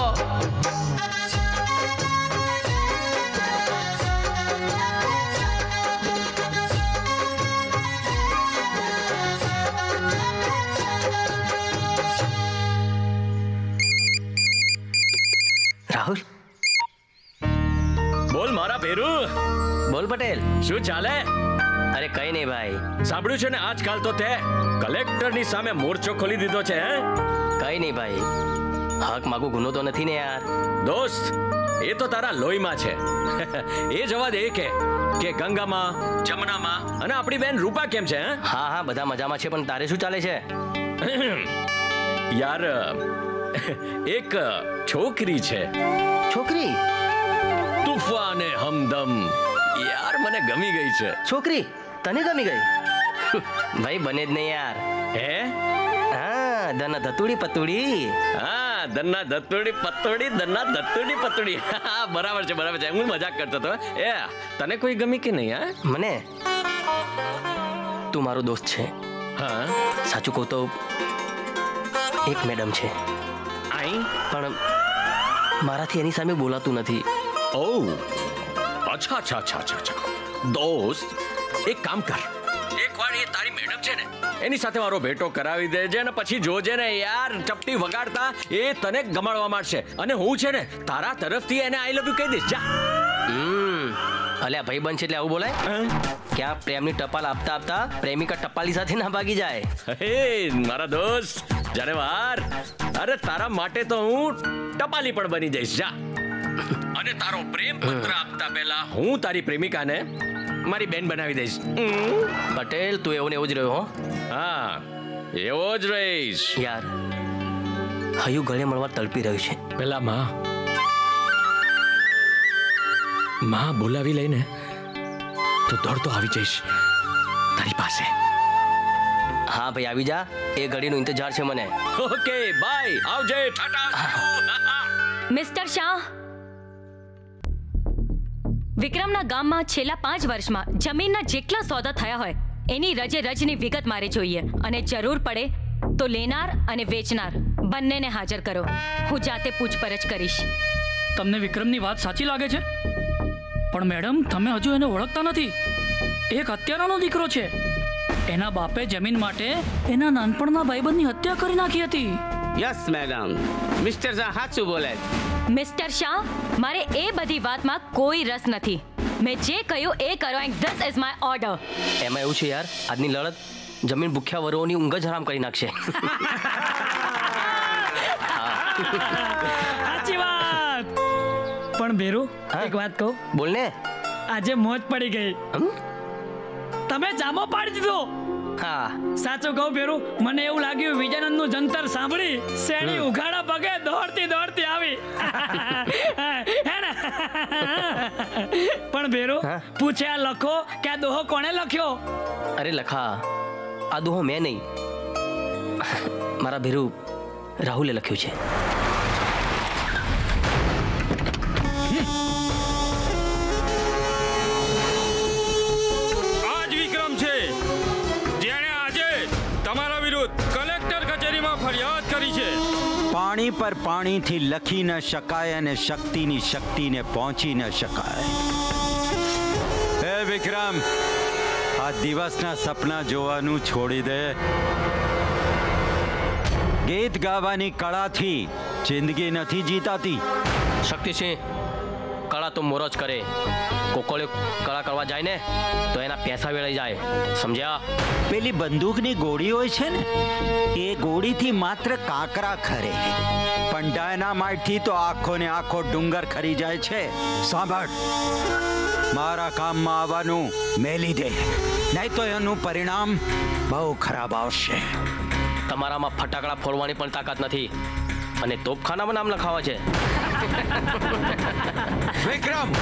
રાહુલ બોલ મારા ભેરુ. બોલ પટેલ. શું ચાલે? અરે કઈ નહીં ભાઈ. સાંભળ્યું છે ને આજકાલ તો તે કલેક્ટરની સામે મોરચો ખોલી દીધો છે હે? કઈ નહીં ભાઈ, હક માગું ગુનો તો નથી ને યાર. દોસ્ત એ તો તારા લોહીમાં છે. એ જવા દે કે કે ગંગામાં, જમનામાં અને આપણી બેન રૂપા કેમ છે? હા હા બધા મજામાં છે, પણ તારે શું ચાલે છે? યાર એક છોકરી છે. છોકરી? તુફાન એ હમદમ. યાર મને ગમી ગઈ છે. છોકરી તને ગમી ગઈ? ભાઈ બને જ નહીં યાર. હે? હા, દના ધતુડી પતુડી. હા, દના ધતુડી પતુડી, દના ધતુડી પતુડી. હા બરાબર છે, બરાબર છે. હું મજાક કરતો હતો. એ તને કોઈ ગમી કે નહીં? હા મને તું મારો દોસ્ત છે. હા સાચું કહું તો એક મેડમ છે આઈ, પણ મારાથી એની સામે બોલાતું નથી. ઓહ અચ્છા અચ્છા અચ્છા અચ્છા. દોસ્ત એક કામ કર, એક વાર એ તારી મેડમ છે ને એની સાથે મારો ભેટો કરાવી દેજે ને પછી જોજે ને યાર, ચપટી વગાડતા એ તને ગમાડવા માંડશે અને હું છે ને તારા તરફથી એને આઈ લવ યુ કહી દઈશ. જા. હમ અલ્યા ભાઈ બન છે એટલે આવું બોલાય? ક્યાં પ્રેમની ટપાલ આપતા આપતા પ્રેમિકા ટપાલી સાથે ના ભાગી જાય. હે મારા દોસ્ત જાને વાર, અરે તારા માટે તો હું ટપાલી પણ બની જઈશ. જા. અને તારો પ્રેમ પત્ર આપતા પહેલા હું તારી પ્રેમિકાને મારી બેન બનાવી દઈશ. પટેલ તું એવો ને એવો જ રહ્યો હો? હા એવો જ રહીશ યાર. હયું ગળે મળવા તડપી રહ્યું છે. પેલા માં માં બોલાવી લઈને તો દોડતો આવી જઈશ તારી પાસે. હા ભાઈ આવી જા, એ ઘડીનો ઇંતજાર છે મને. ઓકે બાય, આવજે. ટાટા. મિસ્ટર શાહ, વિક્રમના ગામમાં છેલ્લા પાંચ વર્ષમાં જમીનના જેટલા સોદા થયા હોય એની રજે રજની વિગત મારે જોઈએ અને જરૂર પડે તો લેનાર અને વેચનાર બંનેને હાજર કરો. હું જાતે પૂછપરછ કરીશ. તમને વિક્રમની વાત સાચી લાગે છે? પણ મેડમ તમે હજુ એને ઓળખતા નથી. એક હત્યારાનો દીકરો છે. એના બાપે જમીન માટે એના નાનપણના ભાઈબંધની હત્યા કરી નાખી હતી. યસ મેડમ, મિસ્ટર શાહ સાચું બોલે. મિસ્ટર શાહ, મારે એ બધી વાતમાં કોઈ રસ નથી. મેં જે કહ્યું એ કરો and this is my order. એમાં એવું છે યાર, આજની લડત જમીન ભૂખ્યા વરોની ઊંઘ જ હરામ કરી નાખશે. સાચી વાત. પણ ભેરુ એક વાત કહું? બોલ ને. આજે મોજ પડી ગઈ. તમે જામો પાડી દીધો. હા સાચું કહું ભેરુ, મને એવું લાગ્યું વિજયનંદ નું જંતર સાંભળી શેણી ઉઘાડા પગે દોડતી દોડતી આવી. પણ ભેરુ પૂછ્યા લખો કે આ દોહો કોણે લખ્યો? અરે લખા, આ દોહો મેં નહીં, મારા ભેરુ રાહુલે લખ્યું છે. આજ વિક્રમ છે જેણે આજે તમારા વિરુદ્ધ કલેક્ટર કચેરીમાં ફરિયાદ કરી છે. પાણી પર પાણીથી લખી ન શકાય અને શક્તિની શક્તિને પહોંચી ન શકાય. હે વિક્રમ, આ દિવસના સપના જોવાનું છોડી દે. ગીત ગાવાની કળાથી જિંદગી નથી જીતાતી. શક્તિસિંહ, કળા તો મોર જ કરે. કોકોળે કળા કરવા જાય ને તો એના પૈસા વેળાઈ જાય, સમજ્યા? પેલી બંદૂકની ગોળી હોય છે ને, એ ગોળીથી માત્ર કાંકરા ખરે, પણ ડાયનામાઇટથી તો આખો ને આખો ડુંગર ખરી જાય છે. સાંભળ, મારા કામમાં આવવાનું મેલી દે, નહીં તો એનું પરિણામ બહુ ખરાબ આવશે. તમારામાં ફટાકડા ફોડવાની પણ તાકાત નથી અને તોપખાનામાં નામ લખાવા છે. વિક્રમ,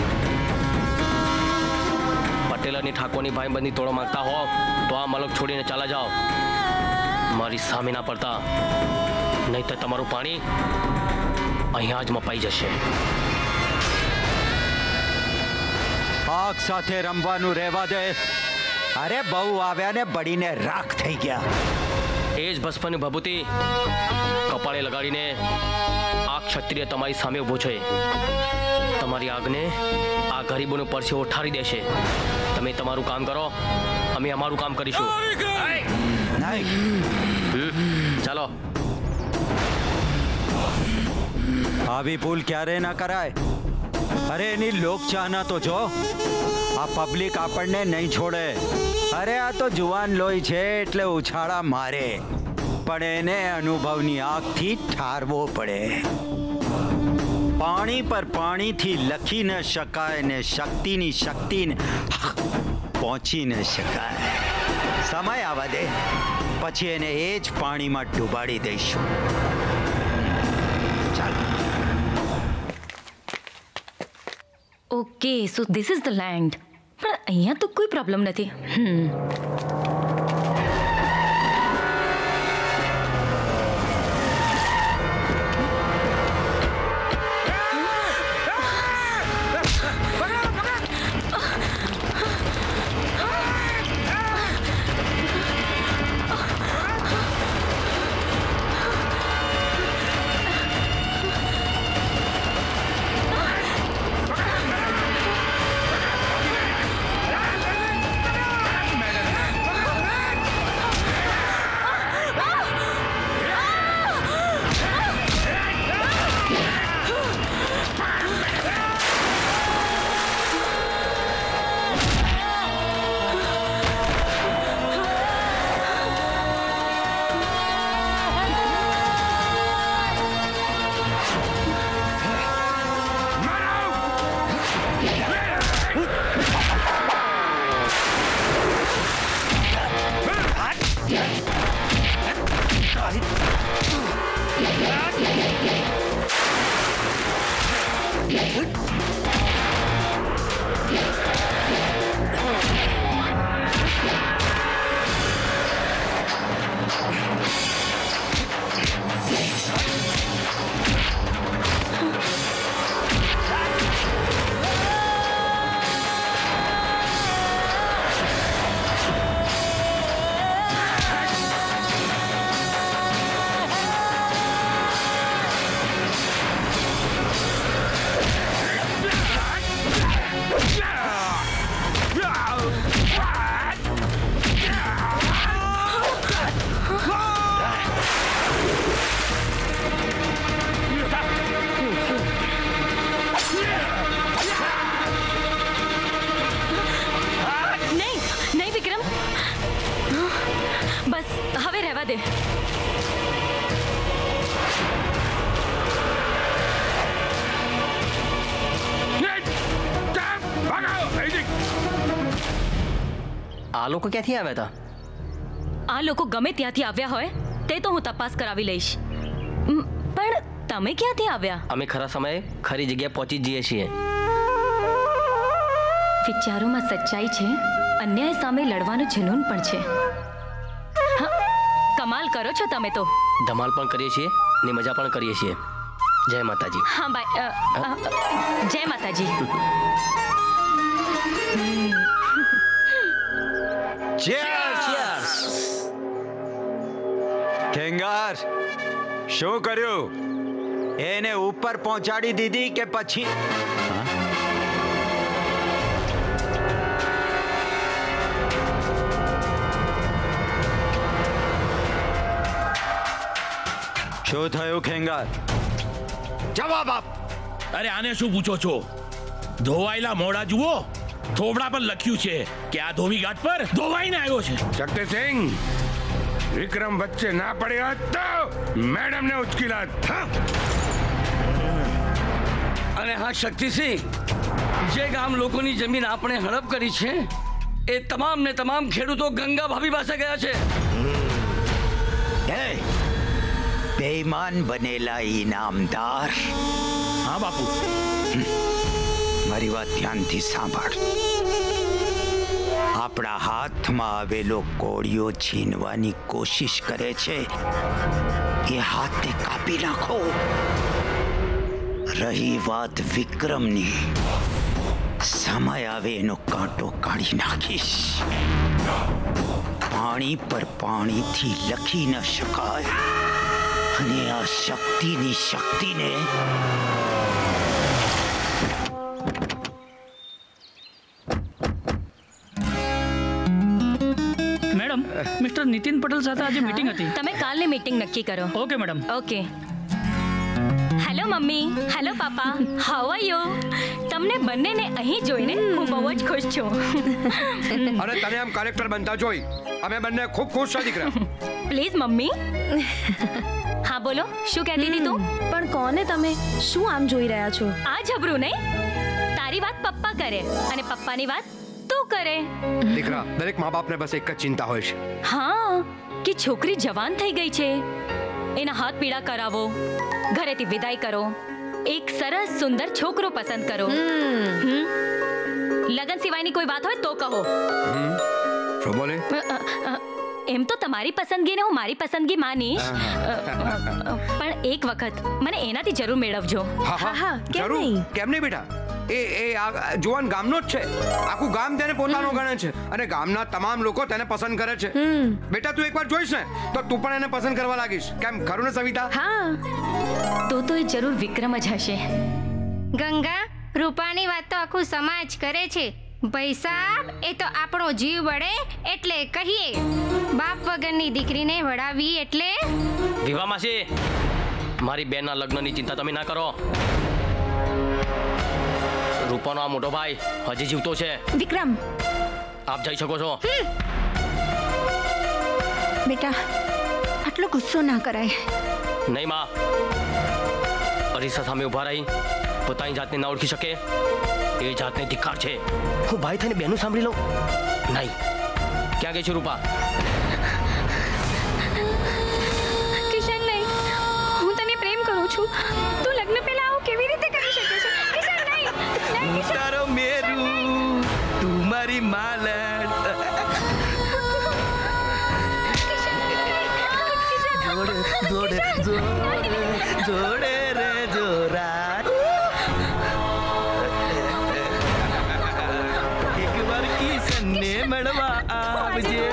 પટેલ અને ઠાકોરની ભાઈબંધી તોડવા માંગતા હો તો આ મલક છોડીને ચાલા જાઓ. મારી સામે ના પડતા, નહીં તો તમારું પાણી અહીંયા જ મપાઈ જશે. આગ સાથે રમવાનું રહેવા દે. અરે બહુ આવ્યા ને બળીને રાખ થઈ ગયા. એ જ ભસ્મની ભભૂતિ કપાળે લગાડીને આ ક્ષત્રિય તમારી સામે ઊભો છે. તમારી આગને આ ગરીબોનું પરસેવો ઠારી દેશે. તમે તમારું કામ કરો, અમે અમારું કામ કરીશું. ચાલો. આવી ભૂલ ક્યારે ના કરાય. અરે એની લોકચાહના તો જો. આ પબ્લિક આપણને નહીં છોડે. અરે આ તો જુવાન લોહી છે એટલે ઉછાળા મારે, પણ એને અનુભવની આગથી ઠારવો પડે. પાણી પર પાણીથી લખી ન શકાય ને શક્તિની શક્તિને પહોંચી ન શકાય. સમય આવવા દે, પછી એને એ જ પાણીમાં ડૂબાડી દઈશું. ચાલો. Okay, so this is the land. પણ અહીંયા તો કોઈ પ્રોબ્લેમ નથી. હમ આ લોકો ક્યાંથી આવ્યા હતા? આ લોકો ગમે ત્યાંથી આવ્યા હોય તે તો હું તપાસ કરાવી લઈશ. મ, પણ તમે ક્યાંથી આવ્યા? અમે ખરા સમયે ખરી જગ્યાએ પહોંચી જ જઈએ છીએ. વિચારોમાં સચ્ચાઈ છે, અન્યાય સામે લડવાનું જનૂન પણ છે. હા, કમાલ કરો છો તમે તો. ધમાલ પણ કરીએ છીએ ને મજા પણ કરીએ છીએ. જય માતાજી. હા ભાઈ, અ, અ, જય માતાજી. Cheers! ખેંગાર, શું કર્યું? એને ઉપર પહોંચાડી દીધી કે પછી? શું થયું ખેંગાર? જવાબ આપ. અરે આને શું પૂછો છો? ધોવાયેલા મોઢા જુઓ. થોબડા પર લખ્યું છે કે આ ધોવી ઘાટ પર ધોવાઈને આવ્યો છે. શક્તિસિંહ, વિક્રમ વચ્ચે ના પડ્યા તો મેડમ ને ઉચકીલાત. અને હા શક્તિસિંહ, જે ગામ લોકોની જમીન આપણે હડપ કરી છે એ તમામ ને તમામ ખેડૂતો ગંગા ભાભી પાસે ગયા છે. હે બેઈમાન બનેલા ઇનામદાર. હા બાપુ. મારી વાત ધ્યાનથી સાંભળ. આપણા હાથમાં આવેલો કોળિયો છીનવાની કોશિશ કરે છે, એ હાથને કાપી નાખો. રહી વાત વિક્રમની, સમય આવે એનો કાંટો કાઢી નાખીશ. પાણી પર પાણીથી લખી ન શકાય, અને આ શક્તિની શક્તિને મેડમ, મિસ્ટર નીતિન પટેલ સાથે આજે મીટિંગ હતી. તમે કાલની મીટિંગ નક્કી કરો. Okay madam. Okay. Hello mummy. Hello papa. How are you? તમને બંનેને અહીં જોઈને હું બહુ જ ખુશ છું. અરે તને આમ કલેક્ટર બનતા જોઈ અમે બંને ખૂબ ખુશ છે દીકરા. Please mummy. હા બોલો, શું કહેતી હતી તું? પણ કોને તમે શું આમ જોઈ રહ્યા છો? આ જબરું નહીં. તારી વાત પપ્પા કરે અને પપ્પાની વાત તું કરે. દીકરા, દરેક મા બાપને બસ એક જ ચિંતા હોય છે. હા, કે છોકરી જવાન થઈ ગઈ છે, એના હાથ પીળા કરાવો, ઘરેથી વિદાય કરો, એક સરસ સુંદર છોકરો પસંદ કરો. લગન સિવાયની કોઈ વાત હોય તો કહો. શું બોલે? એમ તો તમારી પસંદગીને હું મારી પસંદગી માની, પણ એક વખત મને એનાથી જરૂર મેળવજો. હા હા, કેમ નહીં? કેમ નહીં બેટા? એ એ આ જુવાન ગામનો જ છે. આખું ગામ તેને પોતાનો ગણે છે અને ગામના તમામ લોકો તેને પસંદ કરે છે. બેટા તું એકવાર જોઈશ ને તો તું પણ એને પસંદ કરવા લાગીશ. કેમ ખરું ને સવિતા? હા. તો તો એ જરૂર વિક્રમ જ હશે. ગંગા, રૂપાની વાત તો આખું સમાજ કરે છે. ભાઈ સાહેબ, એ તો આપણો જીવ બળે એટલે કહીએ. બાપ વગરની દીકરીને વડાવી એટલે વિવાહ માસી, મારી બેનના લગ્નની ચિંતા તમે ના કરો. રૂપાનો આ મોટો ભાઈ હજી જીવતો છે. વિક્રમ, આપ જઈ શકો છો. બેટા, આટલો ગુસ્સો ના કરાય. નહીં માં, અરીસા સામે ઉભા રહી પોતાની જાતને ના ઓળખી શકે એ જાતને ધિક્કાર છે. હું ભાઈ થઈને બેનું સાંભળી લઉં? નહીં. ક્યાં ગઈ છે રૂપા? કિશન, નહીં, હું તને પ્રેમ કરું છું. તું લગ્ન પહેલા આવું કેવી રીતે કરી શકે છે? કિશન, નહીં. હું તારો મેરુ, તું મારી માલણ. જોડે જોડે જોડે જોડે રે જોરા. એક વાર કિશનને મળવા આવજે.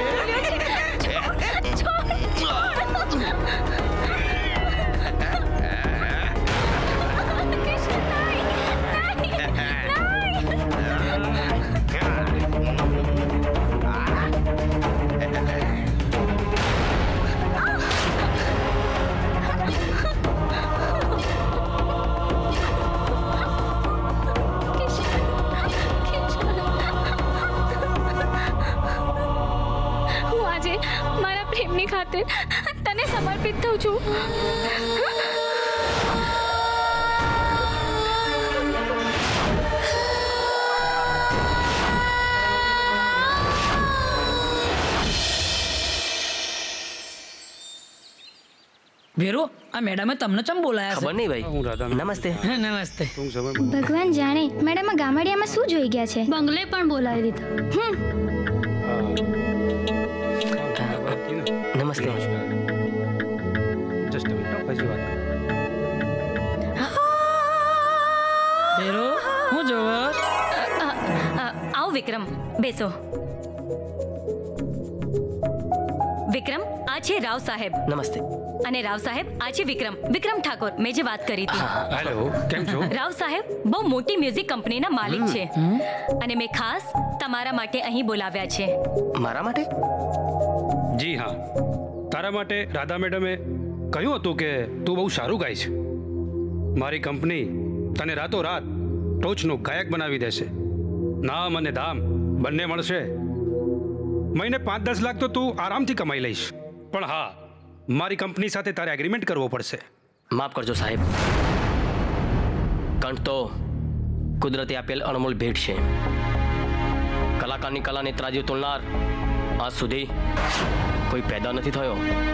મારા પ્રેમની ખાતર તને સમર્પિત થઉં છું. વેરો, આ મેડમે તમને ચમ બોલાયા? ખબર નહીં ભાઈ. નમસ્તે. નમસ્તે. ભગવાન જાણે મેડમ ગામડિયામાં શું જોઈ ગયા છે. બંગલે પણ બોલાવી દીધા. નમસ્તે. જસ્ટ મિનિટ, પછી વાત કરું. વેરો, હું જોવો. આવો વિક્રમ, બેસો. વિક્રમ, આ છે રાવ સાહેબ. નમસ્તે. અને રાવ સાહેબ, આ છે વિક્રમ, વિક્રમ ઠાકોર, મેં જે વાત કરી હતી. હેલો, કેમ છો? રાવ સાહેબ બહુ મોટી મ્યુઝિક કંપનીના માલિક છે અને મેં ખાસ તમારા માટે અહીં બોલાવ્યા છે. મારા માટે? જી હા, તારા માટે રાધા મેડમે કહ્યું હતું કે તું બહુ સારું ગાય છે. મારી કંપની તને રાતોરાત ટોચનો ગાયક બનાવી દેશે. નામ અને ધામ બંને મળશે. મહિને પાંચ દસ લાખ તો તું આરામથી કમાઈ લઈશ. પણ હા, મારી કંપની સાથે તારે એગ્રીમેન્ટ કરવો પડશે. માફ કરજો સાહેબ, કંઠ તો કુદરતે આપેલ અણમોલ ભેટ છે. કલાકારની કલાને ત્રાજ્યો તોલનાર આજ સુધી કોઈ પેદા નથી થયો.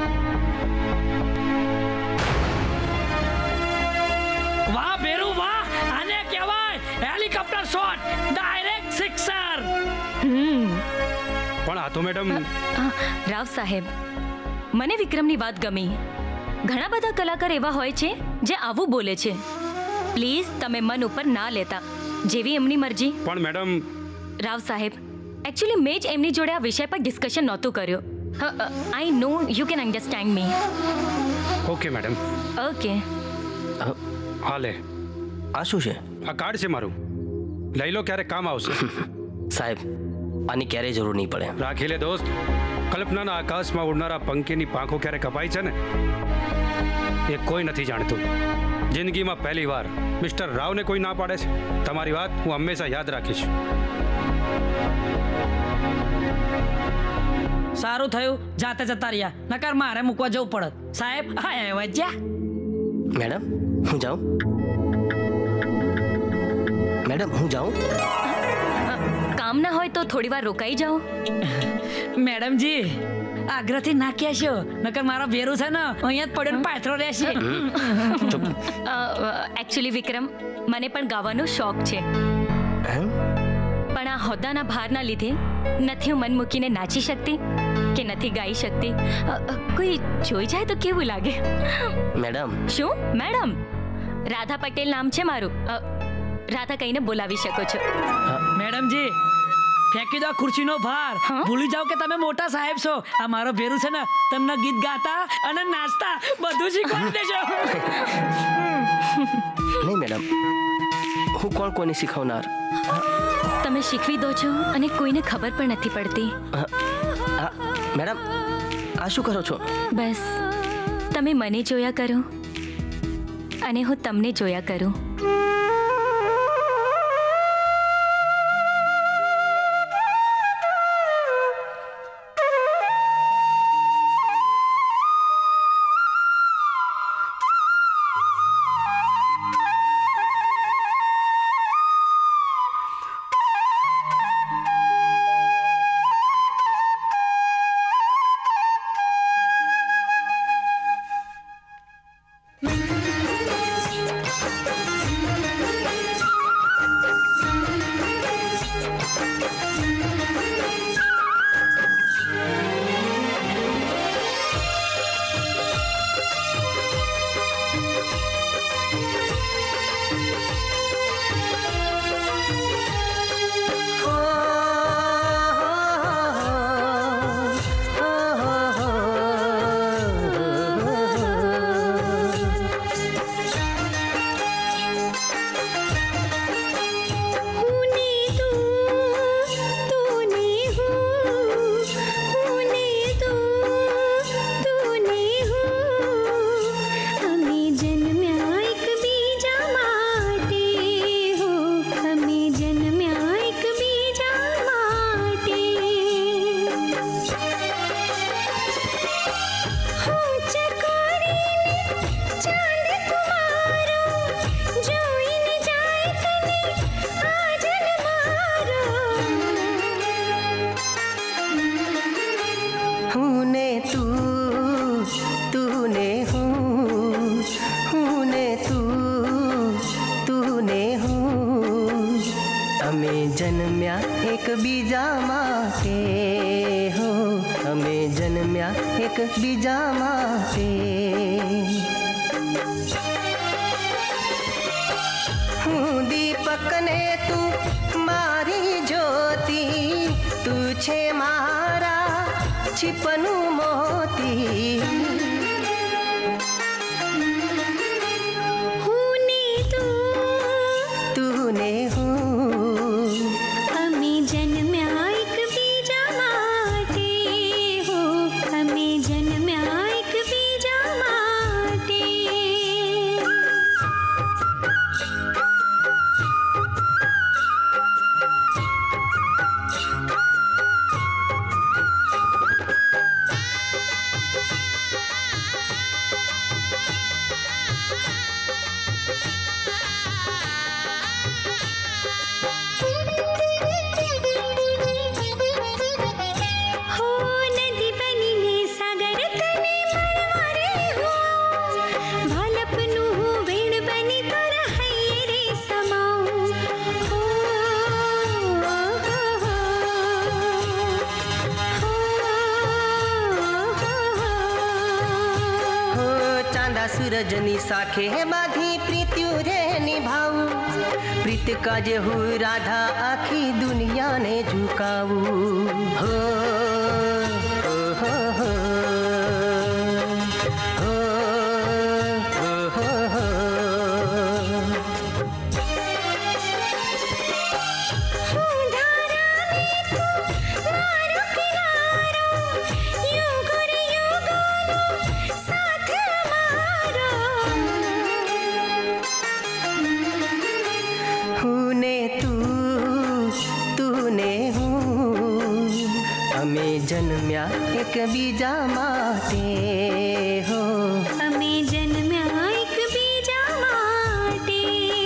વાહ બેરુ વાહ, આને કહેવાય હેલિકોપ્ટર શોટ, ડાયરેક્ટ સિક્સર. હમ પણ આ તો મેડમ. રાવ સાહેબ, મને વિક્રમની વાત ગમી. ઘણા બધા કલાકાર એવા હોય છે જે આવું બોલે છે. પ્લીઝ તમે મન ઉપર ના લેતા, જેવી એમની મરજી. પણ મેડમ. રાવ સાહેબ, એકચ્યુઅલી મેં જ એમની જોડે આ વિષય પર ડિસ્કશન નહોતું કર્યું. I know you can understand me. Okay madam. Okay. હા લે. આ શું છે? આ કાર્ડ છે મારું, લઈ લો, ક્યારેક કામ આવશે. સાહેબ, આની ક્યારેય જરૂર નહીં પડે. રાખી લે દોસ્ત. કલ્પનાના આકાશમાં ઉડનારા પંખીની પાંખો ક્યારે કપાય છે ને એ કોઈ નથી જાણતું. જિંદગીમાં પહેલી વાર મિસ્ટર રાવને કોઈ ના પાડે છે. તમારી વાત હું હંમેશા યાદ રાખીશ. સારું થયું જાતે જતા રહ્યા, નકર મારે મૂકવા જવું પડત. સાહેબ હા આવ્યા જ્યાં. મેડમ હું જાઉં? મેડમ હું જાઉં? કામ ના હોય તો થોડી વાર રોકાઈ જાઓ. મેડમજી આગ્રહથી ના કહેશો, નકર મારો ભેરું છે ને અહીંયા જ પડ્યો પાથરો રહેશે. એકચ્યુઅલી વિક્રમ, મને પણ ગાવાનો શોખ છે, પણ આ હોદ્દાના ભારના લીધે નથી હું મન મૂકીને નાચી શકતી કે નથી ગાઈ શકતી. કોઈ જોઈ જાય તો કેવું લાગે? મેડમ. શું મેડમ? રાધા પટેલ નામ છે મારું. રાધા કહીને બોલાવી શકો છો. મેડમજી ફેંકી દો ખુરશીનો ભાર, ભૂલી જાઓ કે તમે મોટા સાહેબ છો. આ મારો ભેરું છે ને તમને ગીત ગાતા અને નાચતા બધું શીખવાડી દેજો. નહીં મેડમ, હું કોણ કોને શીખવનાર? તમે શીખવી દો છો અને કોઈને ખબર પણ નથી પડતી. મેડમ આ શું કરો છો? બસ તમે મને જોયા કરો અને હું તમને જોયા કરું. सूरजनी साखे बाधी प्रीत्यु रे निभाऊ, प्रीत काज हो राधा आखी दुनिया ने झुकाऊ. हो हो हो हो हो हो हो જન્મ્યા એક બીજા માટે હો અમે જન્મ્યા એક બીજા માટે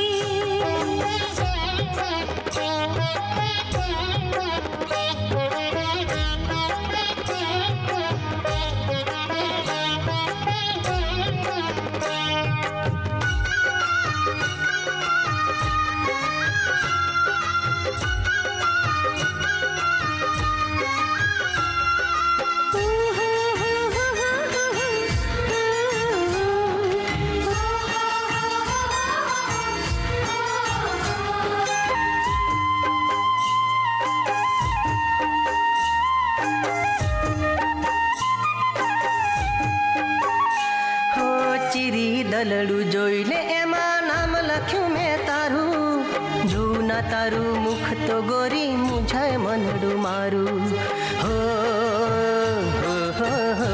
દલડું જોઈને એમાં નામ લખ્યું મેં તારું જોઉં ના તારું મુખ તો ગોરી મૂંઝાય મનડું મારું હો હો હો હો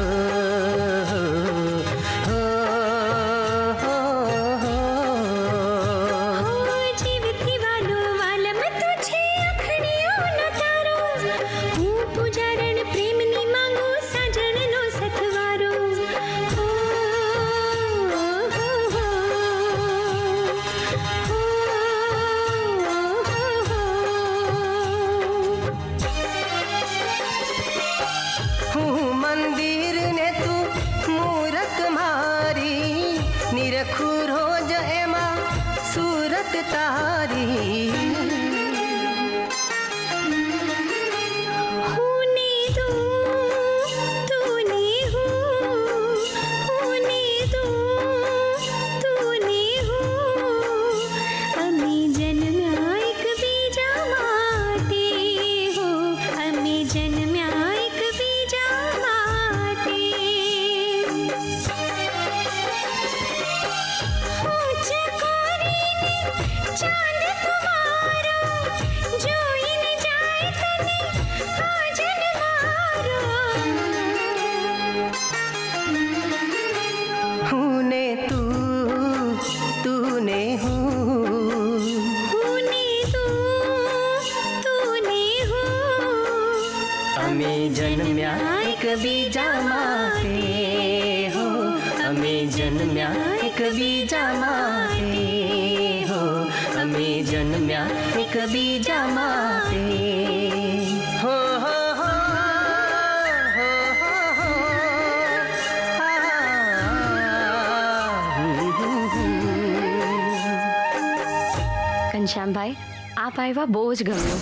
ઘનશ્યામભાઈ આપ આવ્યા બહુ જ ગમ્યું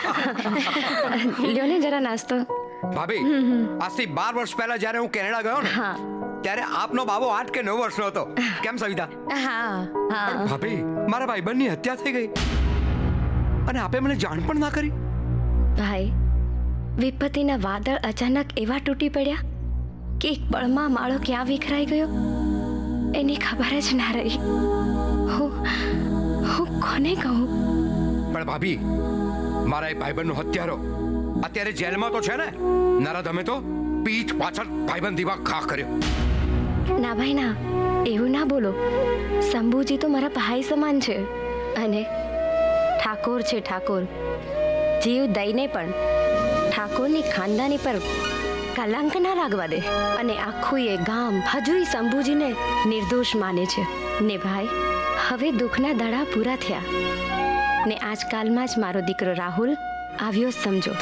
લ્યો ને જરા નાસ્તો ભાભી આજથી બાર વર્ષ પહેલા જ્યારે હું કેનેડા ગયો ને ત્યારે આપનો બાબો આઠ કે નવ વર્ષનો હતો કેમ સવિતા હા હા ભાભી મારા ભાઈબંધની હત્યા થઈ ગઈ અને આપે મને જાણ પણ ના કરી ભાઈ વિપત્તિના વાદળ અચાનક એવા તૂટી પડ્યા કે એક પળમાં માળો ક્યાં વિખરાઈ ગયો એની ખબર જ ના રહી હું હું કોને કહું પણ ભાભી મારા એ ભાઈબંધનો હત્યારો અત્યારે જેલમાં તો છે ને નરાધમે તો પીઠ પાછળ ભાઈબંધ દીવા ઘા કર્યો ના ભાઈ ના એવું ના બોલો શંભુજી તો મારા ભાઈ સમાન છે અને ઠાકોર છે ઠાકોર જીવ દઈને પણ ઠાકોરની ખાનદાની પર કલંક ના લાગવા દે અને આખું એ ગામ હજુય શંભુજીને નિર્દોષ માને છે ને ભાઈ હવે દુઃખના દાડા પૂરા થયા ને આજકાલમાં જ મારો દીકરો રાહુલ આવ્યો સમજો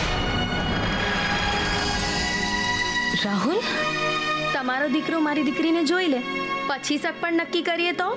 રાહુલ તમારો દીકરો મારી દીકરીને જોઈ લે પછી શક પણ નક્કી કરીએ તો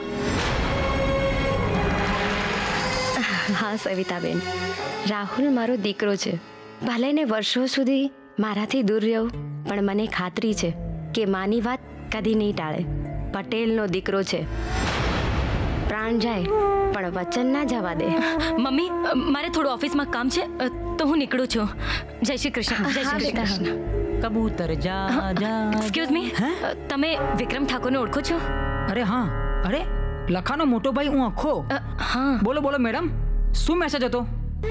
હા સવિતાબેન રાહુલ મારો દીકરો છે ભલે ને વર્ષો સુધી મારાથી દૂર રહ્યો પણ મને ખાતરી છે કે માની વાત કદી નહીં ટાળે પટેલનો દીકરો છે પ્રાણ જાય પણ વચન ના જવા દે મમ્મી મારે થોડું ઓફિસમાં કામ છે તો હું નીકળું છું જય શ્રી કૃષ્ણ જય શ્રી કૃષ્ણ કબૂતર જા જા એક્સક્યુઝ મી તમે વિક્રમ ઠાકોરને ઓળખો છો અરે હા અરે લખાનો મોટો ભાઈ હું આખો હા બોલો બોલો મેડમ શું મેસેજ હતો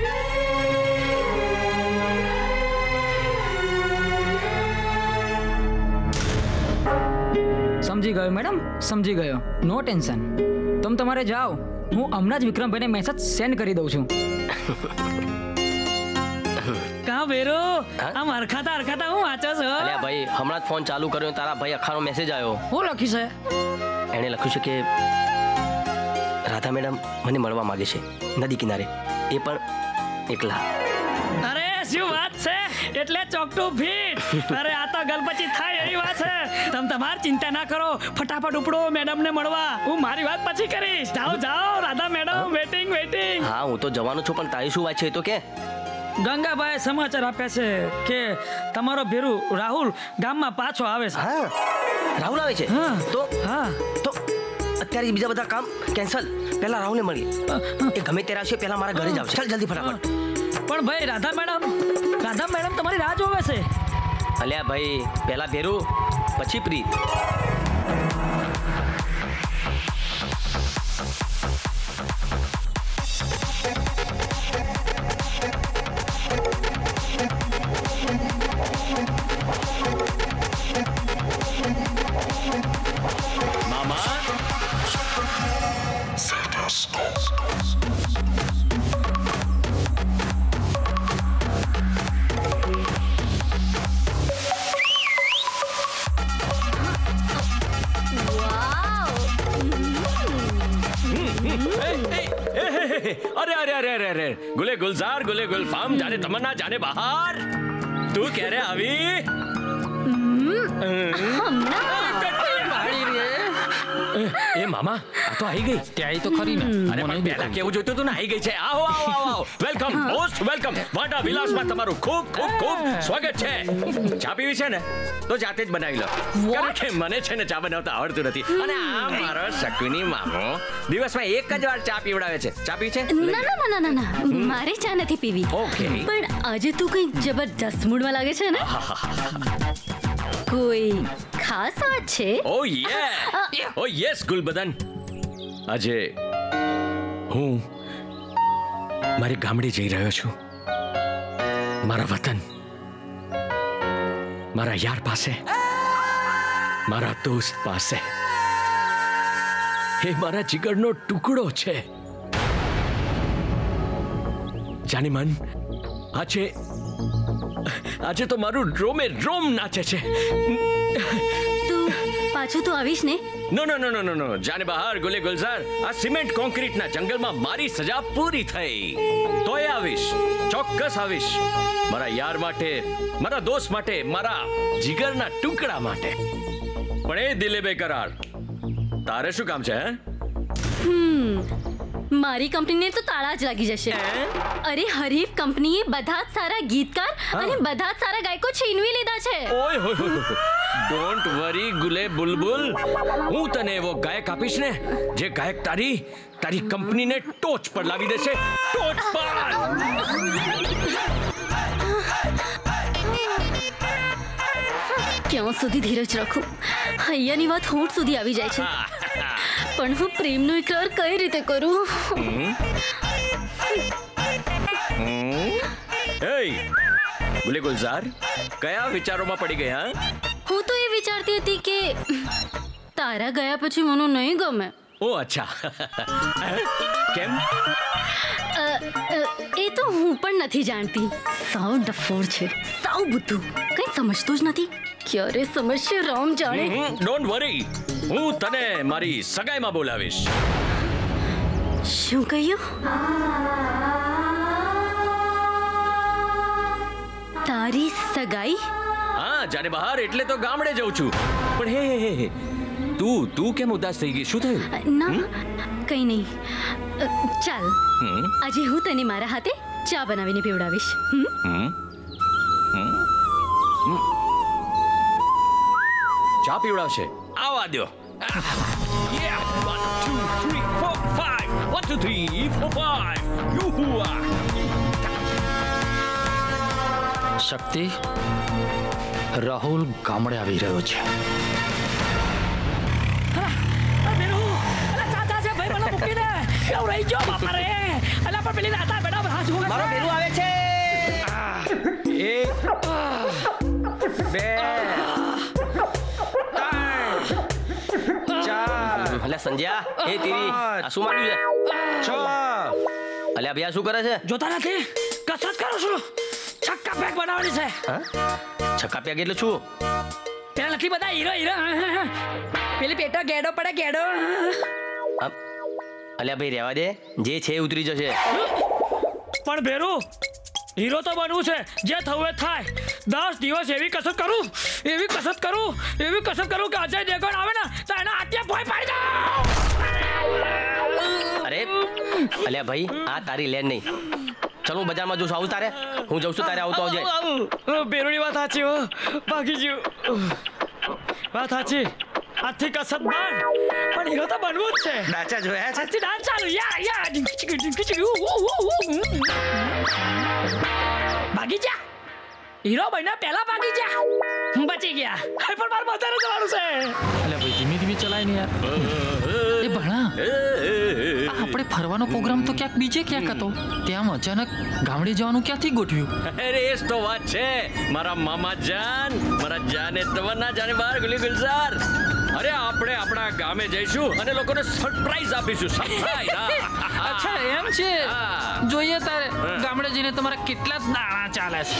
સમજી ગયો મેડમ સમજી ગયો નો ટેન્શન તમે તમારે જાઓ હું હમણાં જ વિક્રમભાઈને મેસેજ સેન્ડ કરી દઉં છું કા બેરો આ મરખાતા અરખાતા હું વાંચો છો? અલ્યા ભાઈ હમણાં જ ફોન ચાલુ કર્યો તારા ભાઈ અખાનો મેસેજ આવ્યો. શું લખ્યું છે? એણે લખ્યું છે કે રાધા મેડમ મને મળવા માંગે છે નદી કિનારે, એ પણ એકલા. અરે શું વાત છે, એટલે ચોકટું ફીટ. અરે આ તો ગલપચી થાય એવી વાત છે. તમે તમાર ચિંતા ના કરો, ફટાફટ ઉપડો મેડમ ને મળવા. હું મારી વાત પછી કરીશ. જાઓ જાઓ રાધા મેડમ, વેટિંગ વેટિંગ. હા હું તો જવાનું છું, પણ તારી શું વાત છે એ તો કે. ગંગાભાઈ સમાચાર આપ્યા છે કે તમારો ભેરુ રાહુલ ગામમાં પાછો આવે છે. હા રાહુલ આવે છે? તો હા તો અત્યારે બીજા બધા કામ કેન્સલ, પહેલા રાહુલને મળીએ. એ ગમે ત્યારે આવશે, પહેલા મારા ઘરે જ આવશે. ચાલ જલ્દી ફટાફટ. પણ ભાઈ રાધા મેડમ, રાધા મેડમ તમારી રાહ જોવે છે. અલ્યા ભાઈ પહેલા ભેરુ પછી પ્રીત. अरे अरे अरे अरे अरे गुले गुलजार गुले गुलफाम जाने तमन्ना जाने बाहर. तू कह रहे अभी ए मामा आ तो आई गई. ત્યાં તો ખરી ને. અરે પણ પહેલા કેવું જોઈતું તું ને, આવી ગઈ છે. આવો આવો આવો. Welcome most welcome. વાટા વિલાસમાં તમારું ખૂબ ખૂબ ખૂબ સ્વાગત છે. ચા પીવી છે ને તો જાતે જ બનાવી લો, કારણ કે મને છે ને ચા બનાવતા આવડતું નથી. અને આ મારો શકુની મામો દિવસમાં એક જ વાર ચા પીવડાવે છે. ચા પી છે? ના ના ના ના ના મારે ચા નથી પીવી. ઓકે. પણ આજે તું કઈ જબરદસ્ત મૂડમાં લાગે છે ને. કોઈ ખાસ વાત છે? ઓ યે ઓ યસ ગુલબદન. આજે હું મારી ગામડે જઈ રહ્યો છું, મારા વતન, મારા યાર પાસે, મારા દોસ્ત પાસે. એ મારા જીગરનો ટુકડો છે. જાની મન, આજે આજે તો મારું રોમે રોમ નાચે છે. તું પાછું તો આવીશ ને? નો નો નો નો નો નો જાને બહાર ગુલે ગુલઝાર. આ સિમેન્ટ કોન્ક્રીટના જંગલમાં મારી સજા પૂરી થઈ, તોય આવીશ, ચોક્કસ આવીશ. મારા યાર માટે, મારા દોસ્ત માટે, મારા જીગરના ટુકડા માટે. પણ એ દિલે બેકરાર, તારે શું કામ છે? હમ મારી કંપનીને તો તાળા જ લાગી જશે. અરે હરીફ કંપનીએ બધા જ સારા ગીતકાર અને બધા જ સારા ગાયકો છીનવી લીધા છે. ઓય હોય હોય. ડોન્ટ વરી ગુલે બુલબુલ, હું તને એવો ગાયક આપીશ ને જે ગાયક તારી તારી કંપનીને ટોચ પર લાવી દેશે. ટોચ પર. ક્યાં સુધી ધીરજ રાખું? હૈયાની વાત હોઠ સુધી આવી જાય છે, પણ હું પ્રેમનો ઇકરાર કઈ રીતે કરું? એય ગુલે ગુલઝાર, કયા વિચારોમાં પડી ગઈ? હા હું તો એ વિચારતી હતી કે તારા ગયા પછી મને નહીં ગમે. ઓ અચ્છા. કેમ? એ તો હું પણ નથી જાણતી. સાવ ડફોર છે, સાવ બુદ્ધુ, કઈ સમજતો જ નથી. ક્યારે સમજશે રામ જાણે. ડોન્ટ વરી, હું તને મારી સગાઈમાં બોલાવીશ. શું કહ્યું? તારી સગાઈ? હા જાને બહાર, એટલે તો ગામડે જઉં છું. પણ હે હે હે તું તું કેમ ઉદાસ થઈ ગઈ? શું થયું? ના કઈ નહીં. ચાલ આજે હું તને મારા હાથે ચા બનાવીને પીવડાવીશ. ચા પીવડાવશે? આવા દો. શક્તિ, રાહુલ ગામડે આવી રહ્યો છે. મારો બેરું આવે છે. એક બે અલ્યા સંજ્યા, એ તીરી આ શું માંડ્યું છે? અલ્યા ભૈયા શું કરે છે? જોતા નથી, કસરત કરું છું. છક્કા પે બનાવવાની છે છક્કા પ્યા કેટલું છું પેલા લખી બધા હીરો હીરો પેલી પેટો ગેડો પડે ગેડો અલ્યા ભાઈ રહેવા દે જે છે ઉતરી જશે પણ ભેરું હીરો તો બનવું છે જે થવું એ થાય દસ દિવસ એવી કસરત કરું એવી કસરત કરું એવી કસરત કરું કે અજય દેવગણ આવે ને તો એના આટિયા ભોય પાડી દઉં અરે અલ્યા ભાઈ આ તારી લેન નહીં ચલ હું બજારમાં જોઉં છું આવું તારે હું જઉં છું તારે આવતો આવજે ભેરુની વાત સાચી હો ભાગી જ્યું વાત સાચી આજથી કસરત બંધ પણ હીરો તો બનવું જ છે ડાચા જોયા છે આજથી ડાન્સ ચાલુ યા યા ભાગી જા હીરો બન્યા પહેલા ભાગી જા બચી ગયા પણ મારે વધારે જવાનું છે અલે ભાઈ ધીમે ધીમે ચલાય ને યાર એ ભણા આપણે ફરવાનો પ્રોગ્રામ તો ક્યાંક બીજે ક્યાંક હતો ત્યાં અચાનક ગામડે જવાનું ક્યાંથી ગોઠવ્યું અરે એ તો વાત છે મારા મામા જાન મારા જાને તવના જાને બહાર ગુલી ગુલઝાર અરે આપણે આપણા ગામે જઈશું અને લોકોને સરપ્રાઈઝ આપીશું સરપ્રાઈઝ અચ્છા એમ છે જોઈએ તારે ગામડે જઈને તમારા કેટલા દાણા ચાલે છે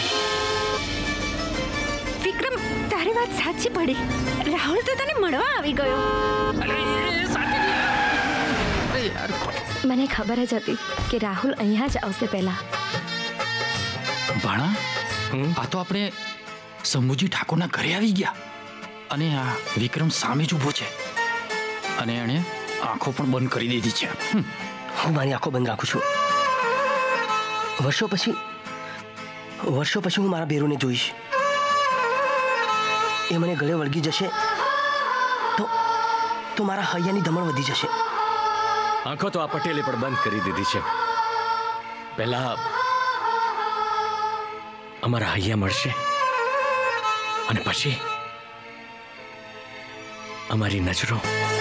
વિક્રમ તારી વાત સાચી પડી રાહુલ તો તને મળવા આવી ગયો મને ખબર જ હતી કે રાહુલ અહીંયા જ આવશે પહેલા ભાણા આ તો આપણે શંભુજી ઠાકોરના ઘરે આવી ગયા અને આ વિક્રમ સામે જ ઊભો છે અને એણે આંખો પણ બંધ કરી દીધી છે હું મારી આંખો બંધ રાખું છું વર્ષો પછી વર્ષો પછી હું મારા બેરુને જોઈશ એ મને ગળે વળગી જશે તો તો મારા હૈયાની ધમણ વધી જશે આંખો તો આ પટેલે પણ બંધ કરી દીધી છે પહેલા અમારા હૈયા મળશે અને પછી અમારી નજરો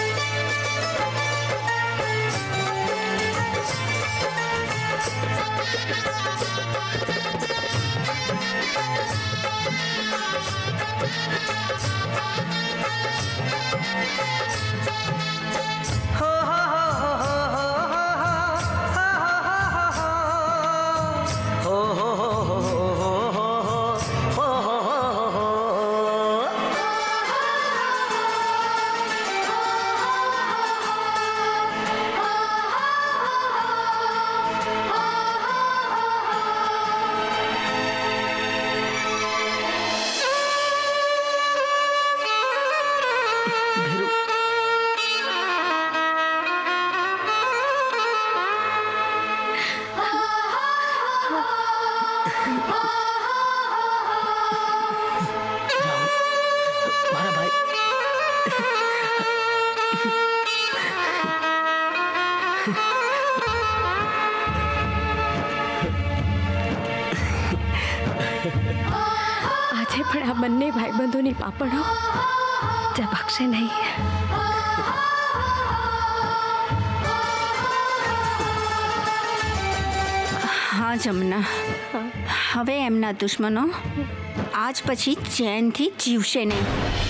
આજે પણ આ બંને ભાઈબંધોની પાપડો ચબાકશે નહીં હા જમના હવે એમના દુશ્મનો આજ પછી ચેનથી જીવશે નહીં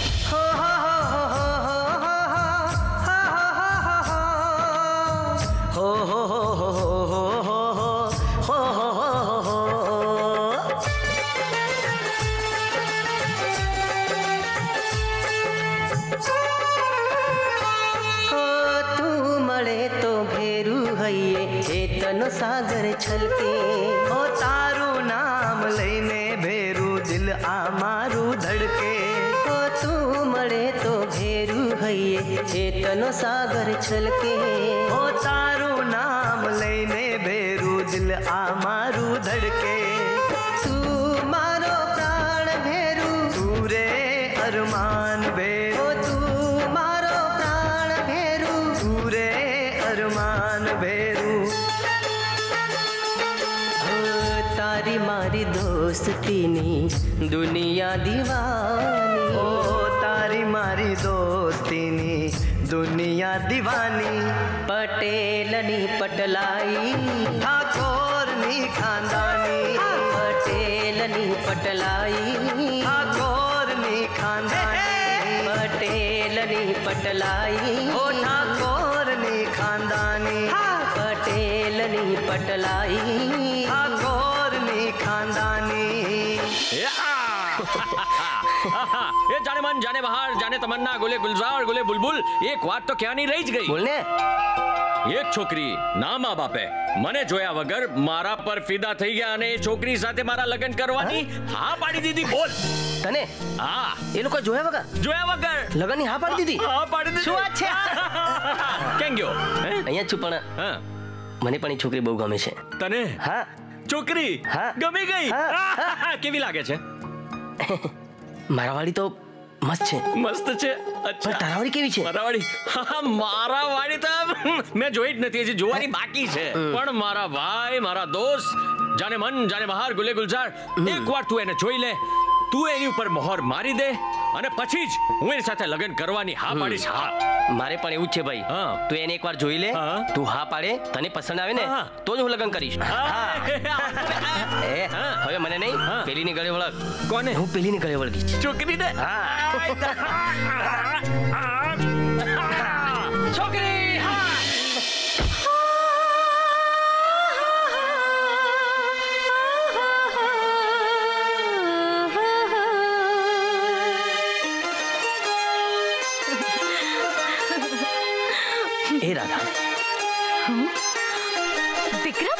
સાગર છલકે ઓ તારું નામ લઈને ભેરું દિલ આ મારું ધડકે ઓ તું મળે તો ભેરું હૈયે ચેતનો સાગર છલકે ઓ તારું નામ લઈને ભેરું દિલ આ મારું ધડકે તું મારો પ્રાણ ભેરું તું રે અરમાન ભેરો તું મારો પ્રાણ ભેરું તું રે અરમાન ભેરું તારી મારી દોસ્તીની દુનિયા દીવાની ઓ તારી મારી દોસ્તીની દુનિયા દીવાની પટેલની પટલાઈ ઠાકોરની ખાનદાની પટેલની પટલાઈ ઠાકોરની ખાનદાની પટેલની પટલાઈ ઓ ઠાકોરની ખાનદાની પટેલની પટલાઈ ઠાકોરની ખાનદાની એ એ જાને મન જાને બહાર જાને તમન્ના ગોલે ગુલઝાર ગોલે બુલબુલ એક વાત તો ક્યાંની રહી જ ગઈ. બોલને. એક છોકરી ના મા બાપે મને જોયા વગર મારા પર ફિદા થઈ ગયા અને એ છોકરી સાથે મારા લગ્ન કરવાની હા પાડી દીધી. બોલ તને. હા એ લોકો જોયા વગર જોયા વગર લગ્નની હા પાડી દીધી. હા પાડી દીધી. શું વાત છે? કેમ ગયો? અહીંયા છું પણ મને પણ એ છોકરી બહુ ગમે છે. તને? હા. છોકરી હા ગમી ગઈ. કેવી લાગે છે? મારા વાળી તો મસ્ત છે. મસ્ત છે. અચ્છા તારા વાળી કેવી છે? મારા વાળી હા મારા વાળી તો મેં જોઈ જ નથી, હજી જોવાની બાકી છે. પણ મારા ભાઈ મારા દોસ્ત જાને મન જાને બહાર ગુલે ગુલઝાર એકવાર તું એને જોઈ લે, તું એની ઉપર મોહર મારી દે અને પછી જ હું એની સાથે લગ્ન કરવાની હા પાડીશ. હા મારે પણ એવું જ છે ભાઈ. તું એને એકવાર જોઈ લે, તું હા પાડે, તને પસંદ આવે ને તો જ હું લગ્ન કરીશ. એ હવે મને નહીં, પેલીની ગળે વળગ. કોને? હું પેલીની ગળે વળગીશ. છોકરીને? છોકરી એ રાધા. વિક્રમ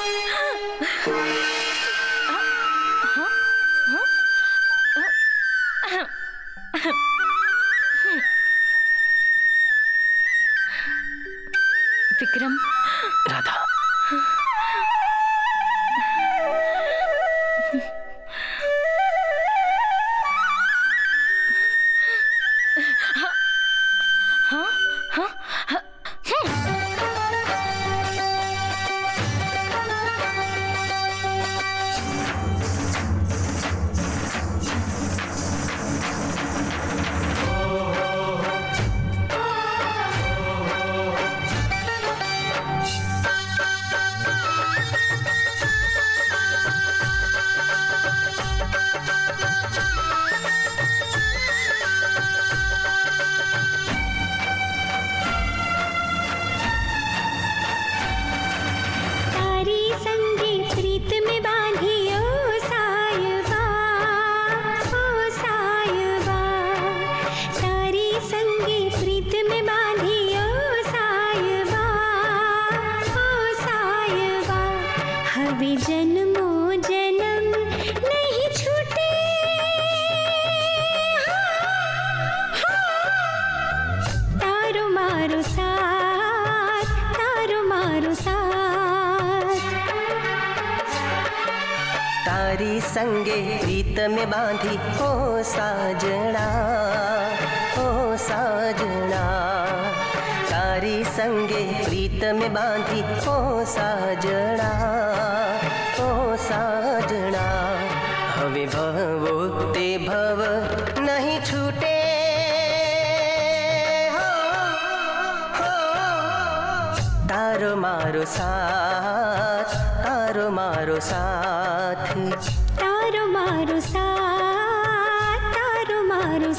વિક્રમ રાધા संगे प्रीत में बांधी ओ साजना ओ साजना तारी संगे प्रीत में बांधी ओ साजना ओ साजना हवे भवो ते भव नहीं छूटे हो, हो। तारो मारो साथ तारो मारो साथ तारो मारो साथ तारो मारो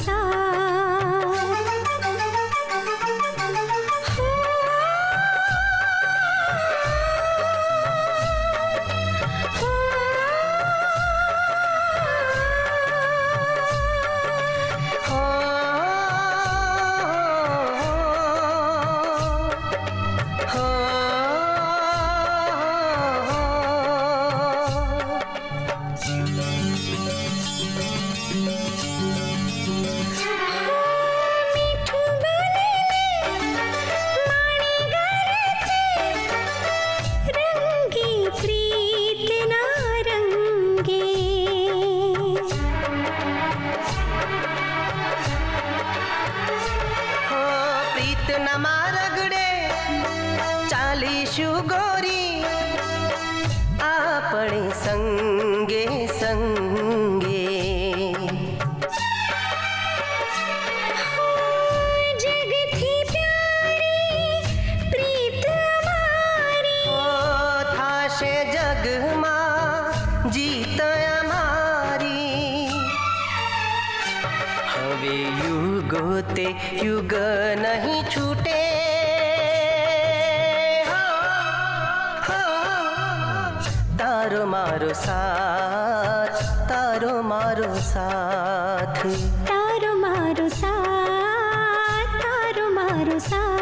युगोते युग नहीं छूटे हो, हो। तारो मारो साथ तारो मारो मारो साथ तारो मारो साथ तारो मारो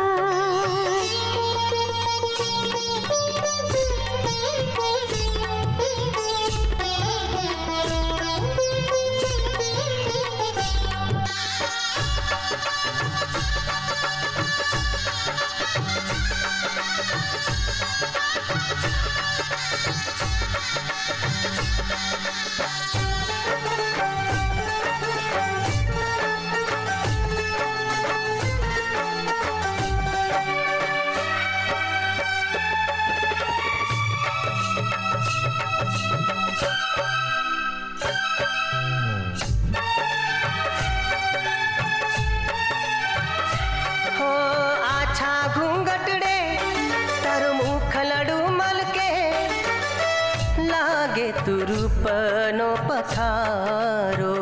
हो आछा घूंघटड़े तारो मुख लड़ू मल के लागे तू रूपनो पथारो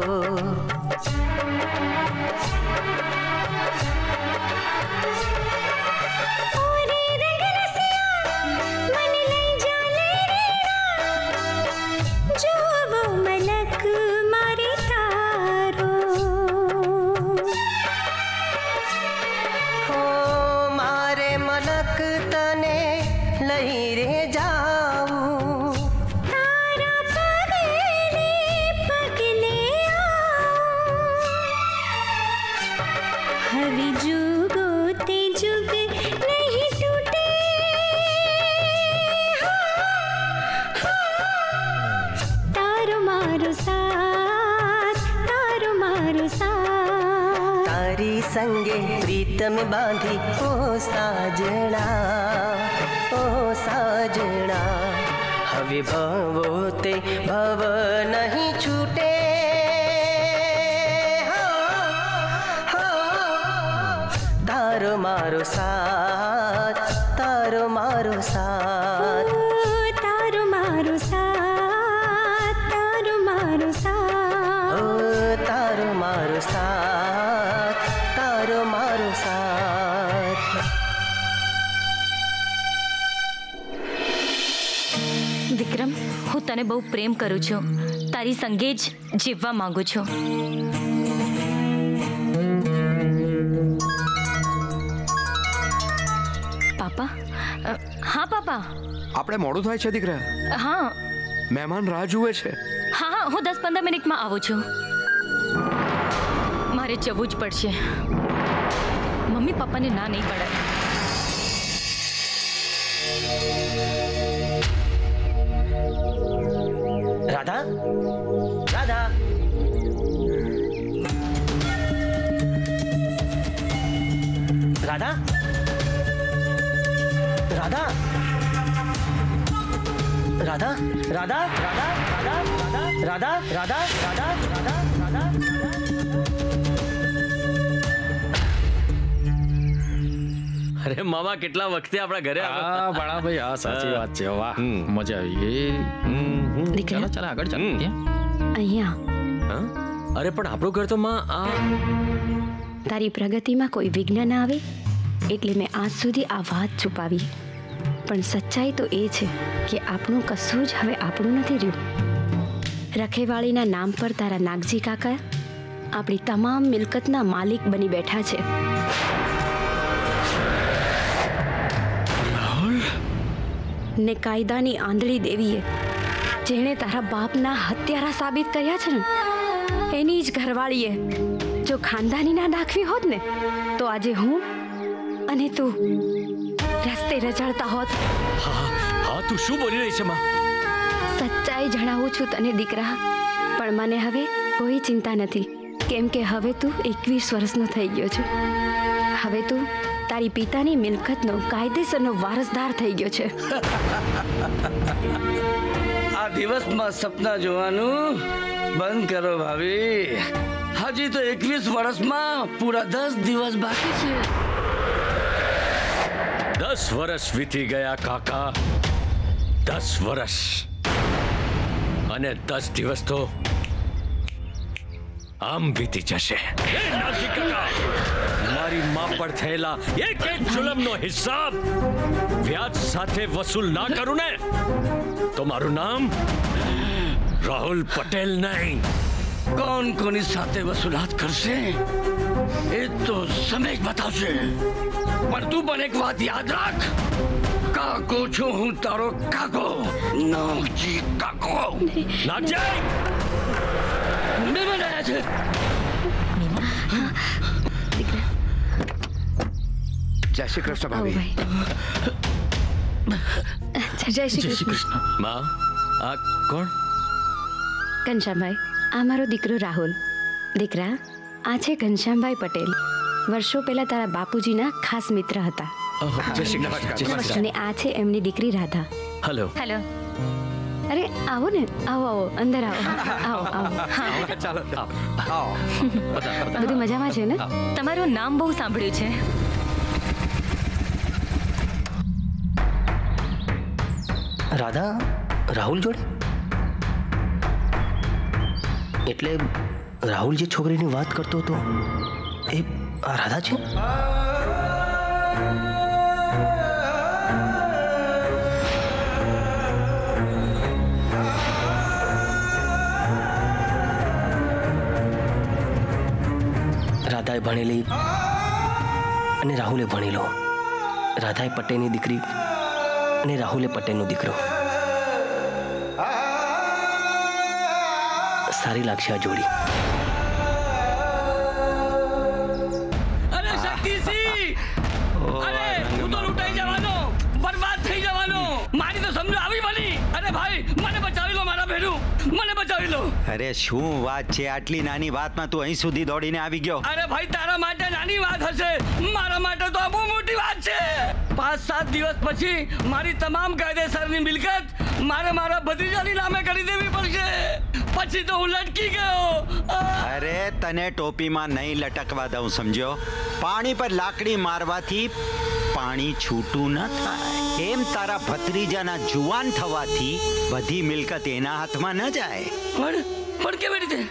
हो मारे मलक तने लई रे जाऊं तारा पगले पगले हवी जुगो ते जुग नहीं टूटे तारो मारो साथ तारो मारो साथ तारी संगे प्रीत में बांधी ओ साजना ओ साजना हवे भवो ते भव नहीं छूटे हो, हो, तारो मारो साथ तारो मारो साथ तारो मारो साथ तारो मारो साथ ओ तारो मारो साथ तारो मारो साथ વિક્રમ, હું તને બહુ પ્રેમ કરું છું. તારી સંગે જ જીવવા માંગુ છું. પાપા, અ, હા પાપા. આપણે મોડું થાય છે દીકરા. હા મહેમાન રાહ જુએ છે. હા હા હું દસ પંદર મિનિટમાં આવું છું. મારે જવું જ પડશે. મમ્મી પપ્પાને ના નહીં પડે. राधा राधा राधा राधा राधा राधा राधा राधा राधा राधा राधा राधा અરે મામા કેટલા વખતે આપણા ઘરે હા બળા ભાઈ આ સાચી વાત છે. વાહ મજા આવી. એ ચાલો ચાલો આગળ ચાલો. અહીંયા અરે પણ આપણું ઘર તો માં આ તારી પ્રગતિમાં કોઈ વિઘ્ન ના આવે એટલે મેં આજ સુધી આ વાત છુપાવી. પણ સચ્ચાઈ તો એ છે કે આપણું કશું જ હવે આપણું નથી રહ્યું. રખેવાળીના નામ પર તારા નાગજી કાકા આપણી તમામ મિલકતના માલિક બની બેઠા છે. ને કાયદાની આંધળી દેવીએ જેણે તારા બાપના હત્યારા સાબિત કર્યા છે ને એની જ ઘરવાળીએ જો ખાનદાની ના દાખવી હોત ને તો આજે હું અને તું રસ્તે રજળતા હોત. હા હા તું શું બોલી રહી છે માં? સચ્ચાઈ જણાવું છું તને દીકરા, પણ મને હવે કોઈ ચિંતા નથી કેમ કે હવે તું એકવીસ વર્ષનો થઈ ગયો છે. હવે તું તારી પિતાની મિલકતનો કાયદેસરનો વારસદાર થઈ ગયો છે. આ દિવસમાં સપના જોવાનું બંધ કરો ભાભી. હજી તો એકવીસ વર્ષમાં પૂરા દસ દિવસ બાકી છે. દસ વર્ષ વીતી ગયા કાકા. દસ વર્ષ અને દસ દિવસ તો આમ વીતી જશે. મારી માં પર થયેલા એક એક જુલમનો હિસાબ વ્યાજ સાથે વસૂલ ના કરું ને તો મારું નામ રાહુલ પટેલ નહીં. કોણ કોની સાથે વસુલાત કરશે એ તો સમય જ બતાવશે. પણ તું પણ એક વાત યાદ રાખ, કાકો છું હું તારો કાકો. નાગજી કાકો. નાગજી મહેમાન આવ્યા છે. જય શ્રી કૃષ્ણ ભાભી. જય શ્રી કૃષ્ણ. માં આ કોણ? ઘનશ્યામભાઈ, આ મારો દીકરો રાહુલ. દીકરા, આ છે ઘનશ્યામભાઈ પટેલ. વર્ષો પહેલા તારા બાપુજીના ખાસ મિત્ર હતા. જય શ્રી કૃષ્ણ. અને આ છે એમની દીકરી રાધા. હેલો. હેલો. અરે આવો ને, આવો આવો, અંદર આવો. આવો આવો. ચાલો આવો. બધું મજામાં છે ને? તમારું નામ બહુ સાંભળ્યું છે. રાધા રાહુલ જોડે? એટલે રાહુલ જે છોકરીની વાત કરતો હતો એ આ રાધા છે? રાધાએ ભણેલી અને રાહુલે ભણેલો. રાધાએ પટેલની દીકરી અને રાહુલે પટેલનો દીકરો. સારી લાગશે આ જોડી. અરે શક્તિસિંહ, અરે હું તો લૂંટાઈ જવાનો, બરબાદ થઈ જવાનો. મારી તો સમજો આવી બની. અરે ભાઈ મને બચાવી લો, મારા ભેરું મને બચાવી લો. અરે શું વાત છે? આટલી નાની વાતમાં તું અહીં સુધી દોડીને આવી ગયો? અરે ભાઈ તારા માટે નાની વાત હશે, મારા માટે તો આ બહુ મોટી વાત છે. પાંચ સાત દિવસ પછી મારી તમામ કાયદેસરની મિલકત મારે મારા ભત્રીજાની નામે કરી દેવી પડશે. પછી તો હું લટકી ગયો. અરે તને ટોપીમાં નહીં લટકવા દઉં, સમજ્યો? પાણી પર લાકડી મારવાથી પાણી છૂટું ન થાય. એમ તારા ભત્રીજાના જુવાન થવાથી બધી મિલકત એના હાથમાં ન જાય. પણ પણ કેવી રીતે?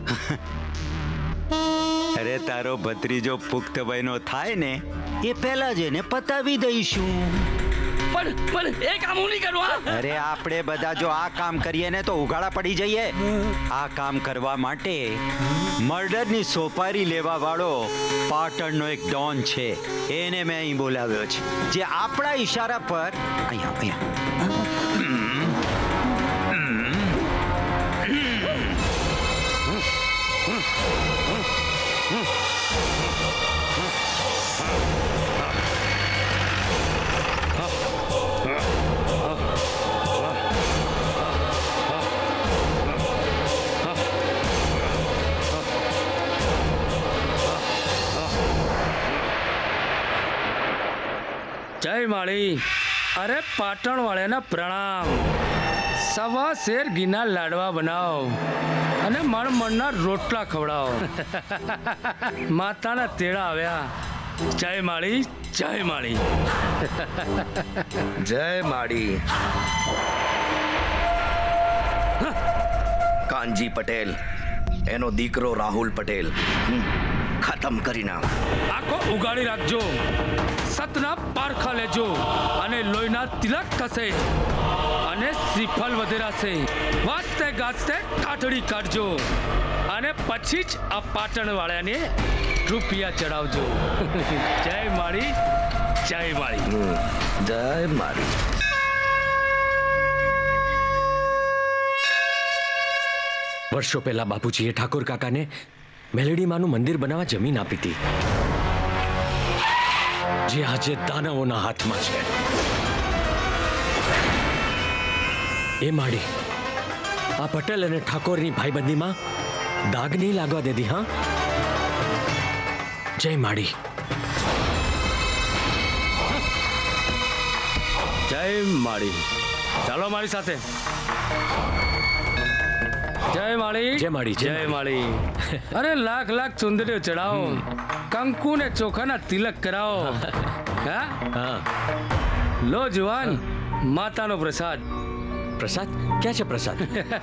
અરે તારો ભત્રીજો પુખ્ત વયનો થાય ને એ પહેલા જ એને પતાવી દઈશું. પણ પણ એ કામ હું નહીં કરું. અરે આપણે બધા જો આ કામ કરીએ ને તો ઉઘાડા પડી જઈએ. આ કામ કરવા માટે મર્ડરની સોપારી લેવા વાળો પાટણનો એક ડોન છે, એને મેં અહીં બોલાવ્યો છે, જે આપણા ઈશારા પર અહીંયા અહીંયા જય માળી. અરે પાટણ વાળાના પ્રણામ. સવા શેર ઘીના લાડવા બનાવો અને મણમણના રોટલા ખવડાવો. માતાના તેડા આવ્યા. જય માળી, જય માળી. જય માળી. કાનજી પટેલ, એનો દીકરો રાહુલ પટેલ ખતમ કરી નાખ. આખો ઉગાડી રાખજો, સતના પારખા લેજો અને લોહીના તિલક થશે અને શ્રીફળ વધેરાશે. વાસ્તે ગાસ્તે કાઠડી કાઢજો અને પછી જ આ પાટણ વાળાને રૂપિયા ચડાવજો. જય માળી, જય માળી, જય માળી. વર્ષો પહેલા બાપુજીએ ઠાકોર કાકાને મેલડીમાનું મંદિર બનાવવા જમીન આપી હતી, જે આજે દાનવોના હાથમાં છે. એ માડી આ પટેલ અને ઠાકોરની ભાઈબંધીમાં દાગ નહીં લાગવા દેતી. હા, જય માડી. જય માળી. ચાલો મારી સાથે. જય માળી, જય માળી, જય માળી. અરે લાખ લાખ સુંદરીઓ ચડાવો, કંકુ ને ચોખાના તિલક કરાવો. હા, લો જુવાન, માતાનો પ્રસાદ. પ્રસાદ ક્યાં છે? પ્રસાદ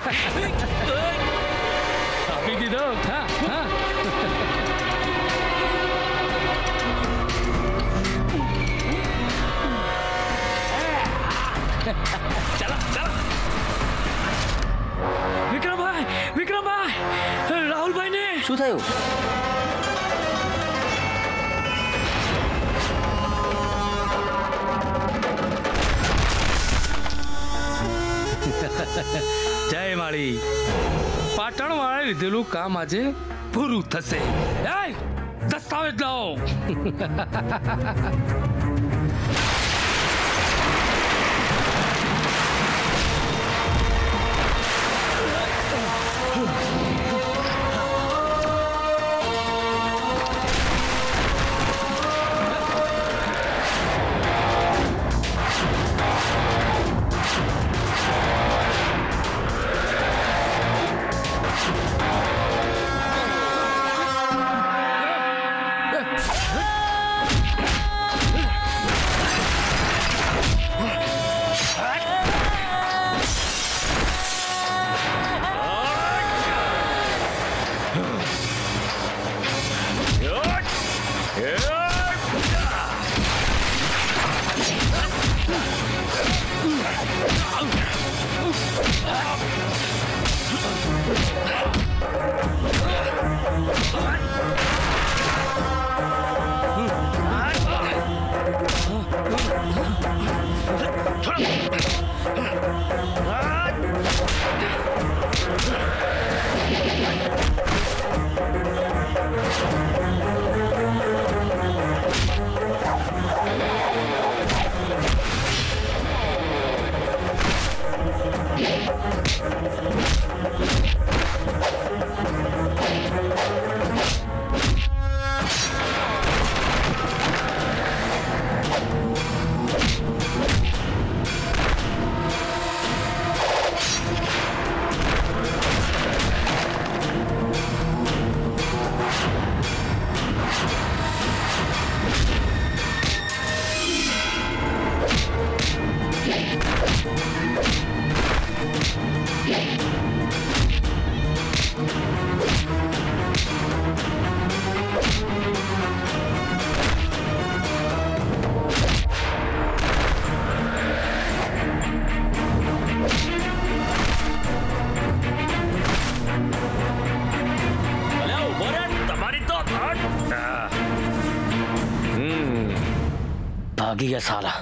આપી દીધો. હા હા. ચાલો ચાલો. શું થયું? જય માળી, પાટણ વાળા લીધેલું કામ આજે પૂરું થશે. એ દસ્તાવેજ લાવો. ભાગી ગયા સાલા.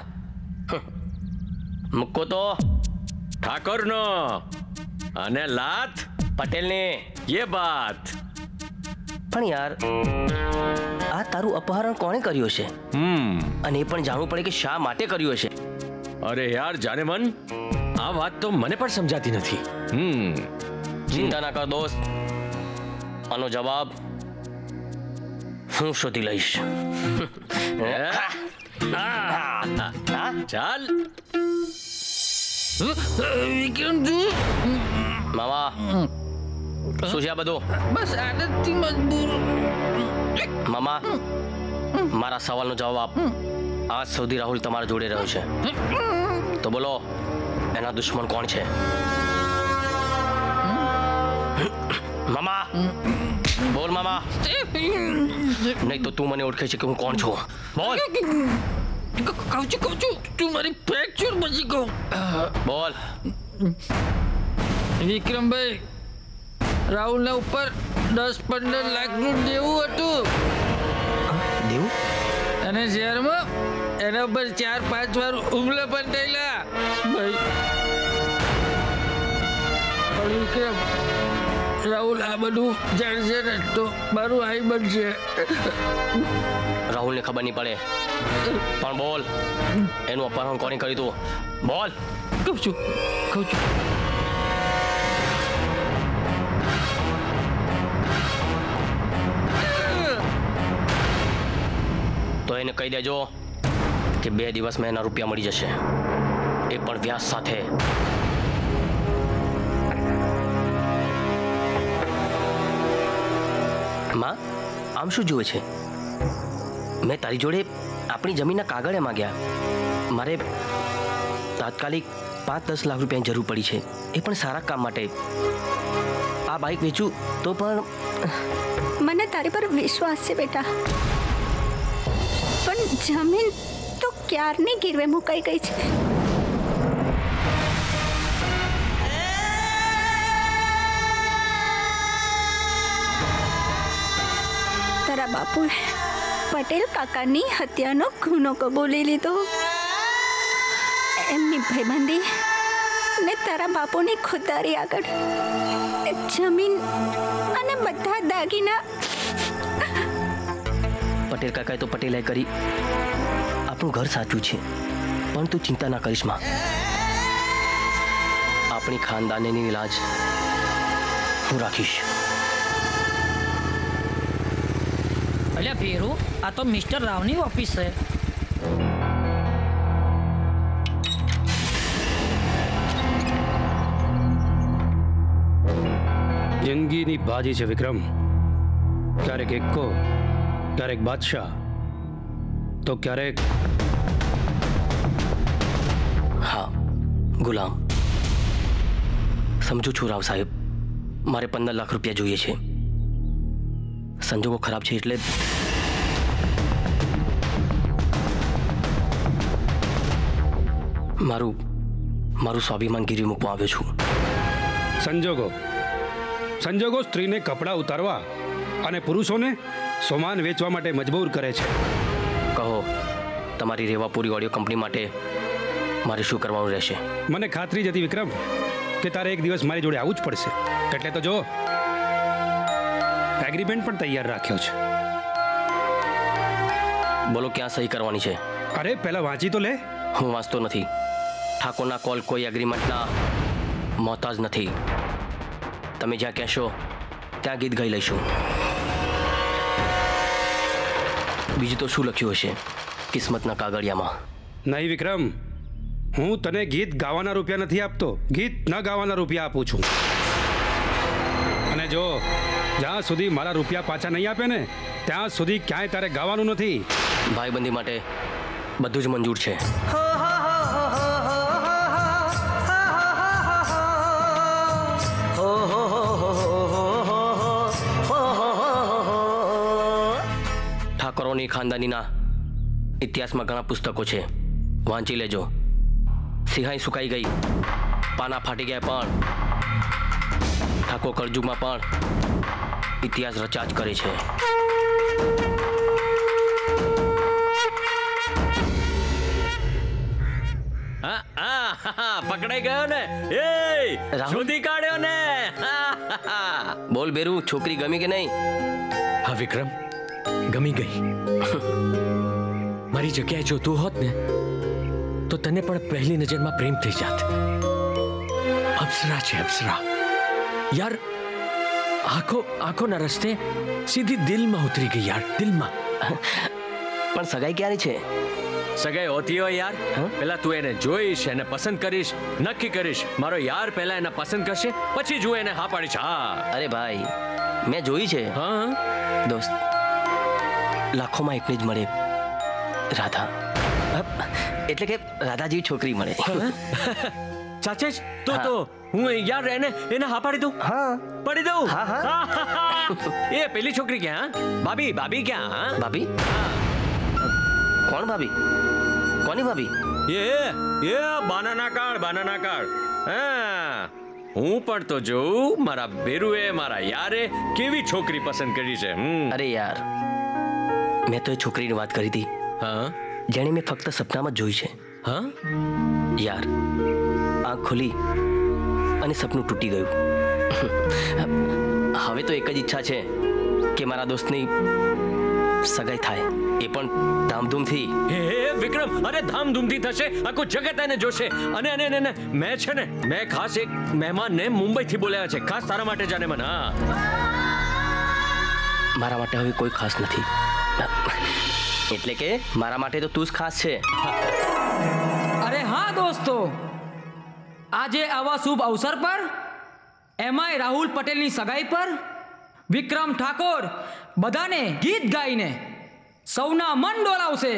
મૂકો તો ઠાકોર નો અને લાત પટેલ ને. ये बात. પણ યાર આ તારું અપહરણ કોણે કર્યું છે? હમ અને એ પણ જાણવું પડે કે શા માટે કર્યું હશે. અરે યાર જાને મન, આ વાત તો મને પણ સમજાતી નથી. હમ ચિંતા ના કર દોસ્ત, આનો જવાબ હું શોધી લઈશ. ચાલ મામા, શું છે આ બધું? બસ આદતથી મજબૂર. મામા, મારા સવાલનો જવાબ આજ સુધી રાહુલ તમારા જોડે રહ્યો છે, તો બોલો એના દુશ્મન કોણ છે? મામા બોલ મામા, નહીં તો તું મને ઓળખે છે કે હું કોણ છું? બોલ. કહું છું કહું છું તું મારી ફ્રેક્ચર બચી કહું. બોલ. વિક્રમભાઈ, રાહુલના ઉપર દસ પંદર લાખનું દેવું હતું. દેવું? અને શહેરમાં એના પર ચાર પાંચ વાર હુમલા પણ થયેલા. ભાઈ પણ વિક્રમ, રાહુલ આ બધું જાણશે ને તો મારું આઈ બનશે. રાહુલને ખબર નહીં પડે, પણ બોલ એનું અપહરણ કોણે કર્યું તું? બોલ. કહું છું કહું છું તો એને કહી દેજો કે બે દિવસમાં એના રૂપિયા મળી જશે, એ પણ વ્યાજ સાથે. માં, આમ શું જુએ છે? મેં તારી જોડે આપણી જમીનના કાગળે માંગ્યા. મારે તાત્કાલિક પાંચ દસ લાખ રૂપિયાની જરૂર પડી છે, એ પણ સારા કામ માટે. આ બાઇક વેચું તો પણ. મને તારી પર વિશ્વાસ છે બેટા, પણ જમીન તો ક્યારની ગીરવે મુકાઈ ગઈ છે. તારા બાપુએ પટેલ કાકાની હત્યાનો ગુનો કબૂલી લીધો. એમની ભાઈબંધી ને તારા બાપુની ખુદારી આગળ જમીન અને બધા દાગીના. પટેલ કાકાએ તો પટેલાઈ કરી. આપણું ઘર સાચું છે, પણ તું ચિંતા ના કરીશ માં. આપણી ખાનદાનીની લાજ હું રાખીશ. અલ્યા ભેરુ, આ તો મિસ્ટર રાવની ઓફિસ છે. જિંદગીની બાજી છે વિક્રમ. ક્યારેક એકો, ક્યારેક બાદશાહ, તો ક્યારેક હા ગુલામ. સમજુ છું રાવ સાહેબ, મારે પંદર લાખ રૂપિયા જોઈએ છે. સંજોગો ખરાબ છે એટલે મારું મારું સ્વાભિમાન ગીરી મૂકવા આવ્યો છું. સંજોગો સંજોગો સ્ત્રીને કપડાં ઉતારવા અને પુરુષોને સોમાન વેચવા માટે મજબૂર કરે છે. કહો, તમારી રેવાપુરી ઓડિયો કંપની માટે મારે શું કરવાનું રહેશે? મને ખાતરી જ હતી વિક્રમ કે તારે એક દિવસ મારી જોડે આવવું જ પડશે. એટલે તો જો એગ્રીમેન્ટ પણ તૈયાર રાખ્યો છે. બોલો, ક્યાં સહી કરવાની છે? અરે પહેલા વાંચી તો લે. હું વાંચતો નથી. ઠાકોરના કોલ કોઈ એગ્રીમેન્ટના મોહતાજ નથી. તમે જ્યાં કહેશો ત્યાં ગીત ગાઈ લઈશું. બીજું તો શું લખ્યું હશે કિસ્મતના કાગળિયામાં? નહીં વિક્રમ, હું તને ગીત ગાવાના રૂપિયા નથી આપતો, ગીત ન ગાવાના રૂપિયા આપું છું. અને જો જ્યાં સુધી મારા રૂપિયા પાછા નહીં આપે ને ત્યાં સુધી ક્યાંય તારે ગાવાનું નથી. ભાઈબંધી માટે બધું જ મંજૂર છે. ઠાકોરોની ખાનદાનીના ઇતિહાસમાં ઘણા પુસ્તકો છે, વાંચી લેજો. સિંહાઈ સુકાઈ ગઈ, પાના ફાટી ગયા, પણ ઠાકોર કળજુગમાં પણ ઇતિહાસ રચા જ કરે છે. પકડાઈ ગયો ને? એ શોધી કાઢ્યો ને? બોલ બેરુ, છોકરી ગમી કે નહીં? હા વિક્રમ, ગમી ગઈ. મારી જગ્યાએ જો તું હોત ને તો તને પણ પહેલી નજરમાં પ્રેમ થઈ જાત. અપ્સરા છે, અપ્સરા. યાર, આંખો આંખોના રસ્તે સીધી દિલમાં ઉતરી ગઈ યાર, દિલમાં. પણ સગાઈ ક્યારે છે? સગાઈ હોતી હોય યાર, પેલા તું એને જોઈશ, એને પસંદ કરીશ, નક્કી કરીશ. મારો યાર પહેલા એને પસંદ કરશે, પછી જો એને હા પાડીશ. હા. અરે ભાઈ, મેં જોઈ છે. હા દોસ્ત, લાખોમાં એકને જ મળે રાધા. એટલે કે રાધા જેવી છોકરી મળે. સાચે જ? તો તો હું યાર એને એને હા પાડી દઉં. હા પાડી દઉં. એ પેલી છોકરી ક્યાં? ભાભી, ભાભી ક્યાં? ભાભી? કોણ ભાભી? કોની ભાભી? એ એ બાનાના કાળ, બાનાના કાળ. હા, હું પણ તો જોઉં મારા બેરુએ, મારા યારે કેવી છોકરી પસંદ કરી છે. અરે યાર, મેં તો એ છોકરીની વાત કરી હતી. હા, જેને મેં ફક્ત સપનામાં જ જોઈ છે. હા યાર, આંખ ખુલી અને સપનું તૂટી ગયું. હવે તો એક જ ઈચ્છા છે કે મારા દોસ્તની સગાઈ થાય, એ પણ ધામધૂમથી. હે વિક્રમ, અરે ધામધૂમથી થશે, આખું જગત એને જોશે. અને અને અને મેં છે ને, મેં ખાસ એક મહેમાનને મુંબઈથી બોલાવ્યા છે, ખાસ તારા માટે જાને મને. હા, મારા માટે હવે કોઈ ખાસ નથી. એટલે કે મારા માટે તો તું જ ખાસ છે. અરે હા દોસ્તો, આજે આવા શુભ અવસર પર, એમાંય રાહુલ પટેલની સગાઈ પર, વિક્રમ ઠાકોર બધાને ગીત ગાઈને સૌના મન ડોલાવશે.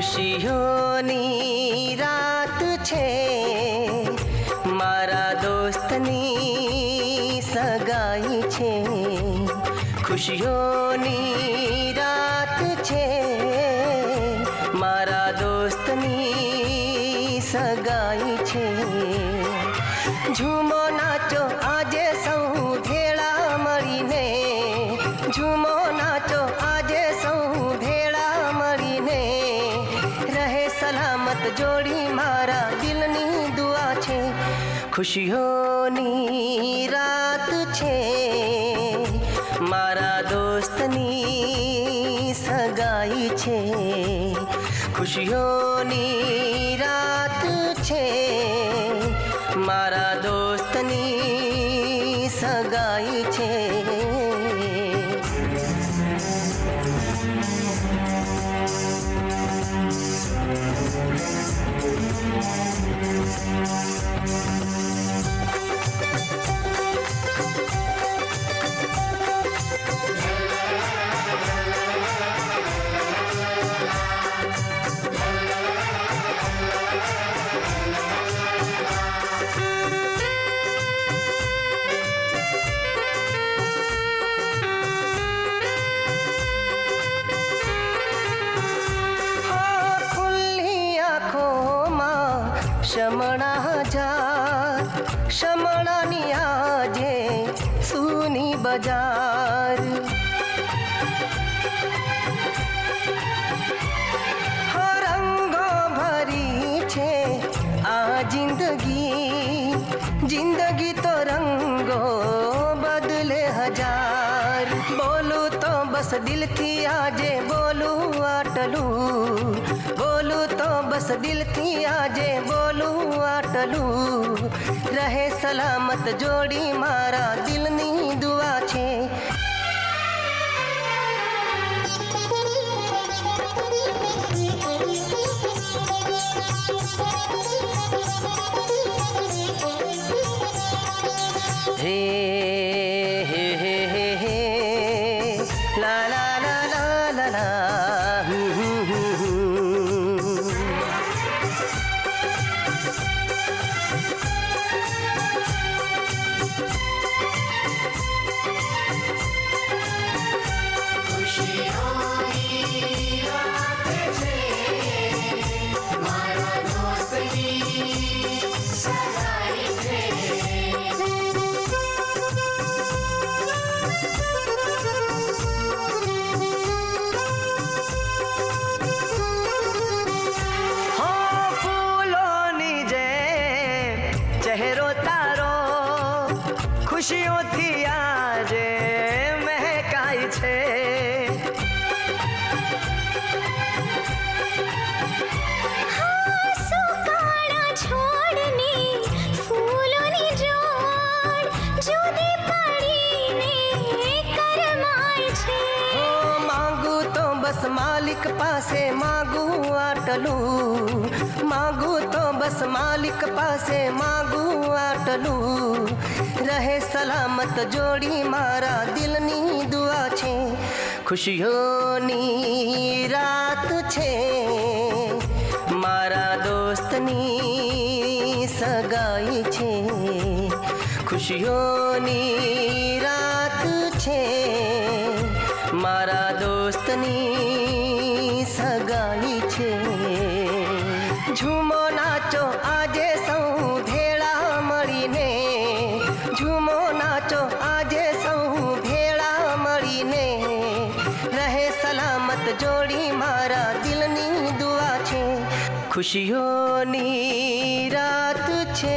ખુશીઓની રાત છે મારા દોસ્તની સગાઈ છે ખુશીઓની રાત છે મારા દોસ્તની સગાઈ છે ઝૂમો નાચો આજે સૌ ભેળા મળીને ઝૂમો નાચો આજે સૌ ભેળા મળીને રહે સલામત જોડી મારા દિલની દુઆ છે ખુશીઓની રાત છે મારા દોસ્તની સગાઈ છે ખુશીઓની રાત છે મારા દોસ્તની સગાઈ છે શમણા જા શમણાની આજે સૂની બજાર રંગો ભરી છે આ જિંદગી જિંદગી તો રંગો બદલે હજાર બોલું તો બસ દિલથી આજે બોલું આટલું બોલું તો બસ દિલથી આજે બોલું આટલું રહે સલામત જોડી મારા દિલની દુઆ છે હે હે હે હે હે લા લા લા લા લા લા હમ હમ હમ હમ ખુશીઓથી આજે મહેકાય છે સુકાળા છોડની ફૂલોની જોડ જુદી પડીને કરમાય છે માંગુ તો બસ માલિક પાસે માંગુ આટલું માંગુ તો બસ માલિક પાસે માંગુ આટલું રહે સલામત જોડી મારા દિલની દુઆ છે ખુશીઓની રાત છે મારા દોસ્તની સગાઈ છે ખુશીઓની રાત છે મારા દોસ્તની સગાઈ છે ઝૂમો નાચો આજે સૌ ભેળા મળીને ઝૂમો નાચો આજે સૌ ભેળા મળીને રહે સલામત જોડી મારા દિલની દુઆ છે ખુશીઓની રાત છે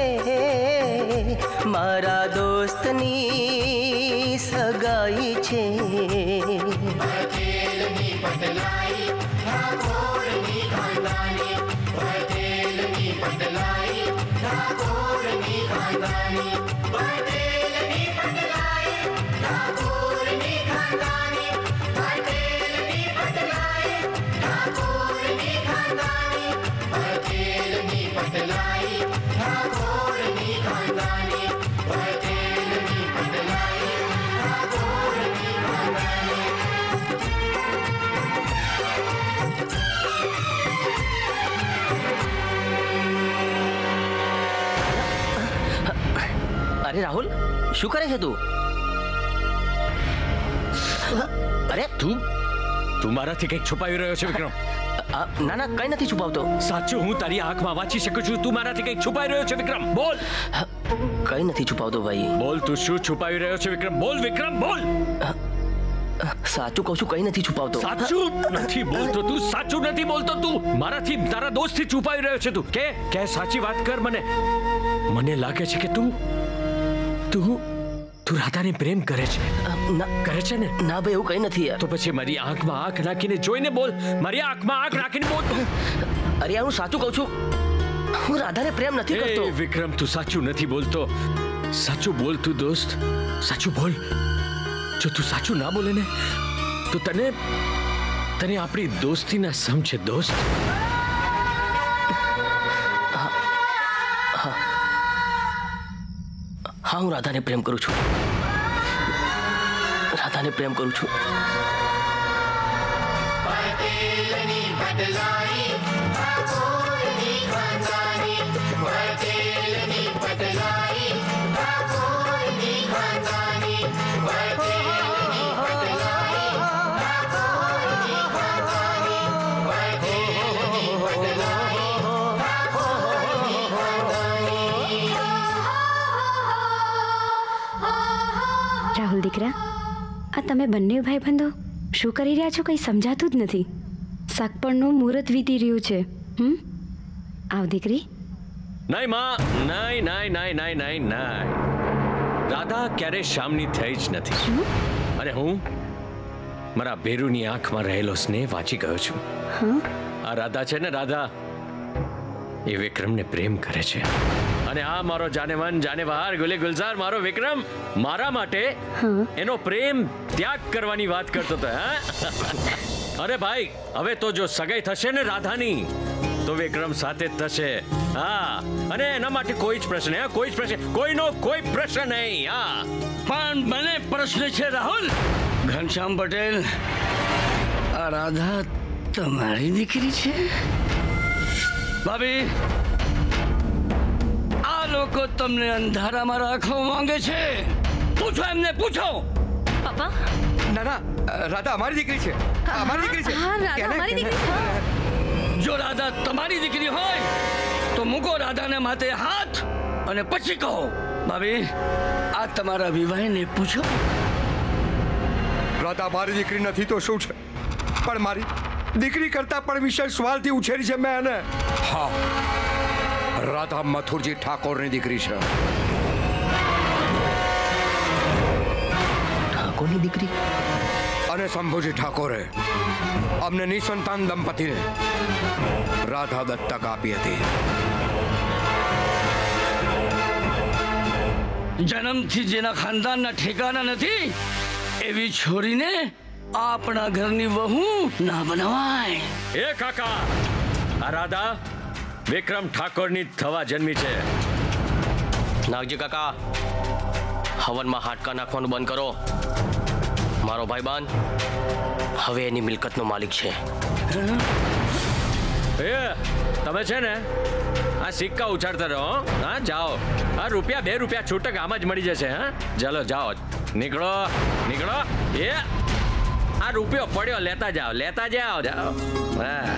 મારા દોસ્તની સગાઈ છે પટેલની પટલાઈ ઠાકોરની ખાનદાની પટેલની પટલાઈ ઠાકોરની ખાનદાની પટેલની પટલાઈ ઠાકોરની ખાનદાની પટેલની પટલાઈ ઠાકોરની ખાનદાની પટેલની પટલાઈ ઠાકોરની ખાનદાની પટેલની પટલાઈ ઠાકોરની ખાનદાની રાહુલ શું કરે છે તું? અરે તું તું મારાથી કંઈક છુપાવી રહ્યો છે વિક્રમ? ના ના કઈ નથી છુપાવતો. સાચું હું તારી આંખમાં વાંચી શકું છું. તું મારાથી કંઈક છુપાવી રહ્યો છે વિક્રમ? બોલ. કઈ નથી છુપાવતો ભાઈ. બોલ તું શું છુપાવી રહ્યો છે વિક્રમ? બોલ વિક્રમ બોલ. સાચું કહું છું કઈ નથી છુપાવતો. સાચું નથી બોલતો તું. સાચું નથી બોલતો તું. મારાથી તારા દોસ્તથી છુપાવી રહ્યો છે તું. કે કે સાચી વાત કર મને. મને લાગે છે કે તું તું તું રાધાને પ્રેમ કરે છે. ના કરે છે ને? ના ભાઈ એવું કઈ નથી યાર. તો પછી મારી આંખમાં આંખ નાખીને જોઈને બોલ. મારી આંખમાં આંખ નાખીને બોલ. અરે હું સાચું કહું છું. હું રાધાને પ્રેમ નથી કરતો. એ વિક્રમ તું સાચું નથી બોલતો. સાચું બોલ તું દોસ્ત. સાચું બોલ. જો તું સાચું ના બોલે ને તો તને તને આપણી દોસ્તીના સમ છે દોસ્ત. હા હું રાધાને પ્રેમ કરું છું. રાધાને પ્રેમ કરું છું. રાહુલ દીકરા, આ તમે બંને ભાઈબંધો શું કરી રહ્યા છો કંઈ સમજાતું જ નથી. સાગપણનું મુહૂર્ત વીતી રહ્યું છે. હમ આવ દીકરી. નહીં માં, નહીં નહીં નહીં નહીં નહીં નહીં. રાધા ક્યારે શામની થઈ જ નથી. અને હું મારા ભેરુની આંખમાં રહેલો સ્નેહ વાંચી ગયો છું. આ રાધા છે ને રાધા, એ વિક્રમને પ્રેમ કરે છે. અને આ મારો જાનેમન જાનેબહાર ગુલે ગુલઝાર મારો વિક્રમ મારા માટે એનો પ્રેમ ત્યાગ કરવાની વાત કરતો હતો. હા અરે ભાઈ, હવે તો જો સગાઈ થશે ને રાધાની તો વિક્રમ સાથે જ થશે. હા અને એના માટે કોઈ જ પ્રશ્ન હે કોઈ જ પ્રશ્ન કોઈનો કોઈ પ્રશ્ન નહીં. હા પણ મને પ્રશ્ન છે રાહુલ. ઘનશ્યામ પટેલ, આ રાધા તમારી દીકરી છે? ભાભી, આ લોકો તમને અંધારામાં રાખવા માંગે છે. પૂછો એમને, પૂછો. પપ્પા, ના ના, રાધા અમારી દીકરી છે. અમારી દીકરી છે. હા રાધા અમારી દીકરી. જો રાધા તમારી દીકરી હોય તો મૂકો રાધાને માથે હાથ અને પછી કહો. ભાભી, આ તમારા વિવાહને પૂછો. રાધા મારી દીકરી નથી તો શું છે, પણ મારી દીકરી કરતા પણ વિશેષ સવાલથી ઉછેરી છે મેં એને. હા, રાધા મથુરજી ઠાકોરની દીકરી છે. ઠાકોરની દીકરી? અને શંભુજી ઠાકોરે અમને નિસંતાન દંપતીને રાધા દત્તક આપી હતી. જન્મથી જેના ખાનદાનના ઠેકાના નથી એવી છોરીને આપણા ઘરની વહુ ના બનાવાય. એ કાકા, આ રાધા વિક્રમ ઠાકોરની થવા જન્મી છે. નાગજી કાકા, હવનમાં હાડકા નાખવાનું બંધ કરો. મારો ભાઈબાન હવે એની મિલકતનો માલિક છે. એ તમે છે ને આ સિક્કા ઉછાળતા રહો. હા જાઓ, આ રૂપિયા બે રૂપિયા છૂટક આમ જ મળી જશે. હા ચાલો જાઓ, નીકળો નીકળો. એ આ રૂપિયો પડ્યો લેતા જાઓ લેતા જાઓ જાઓ. હા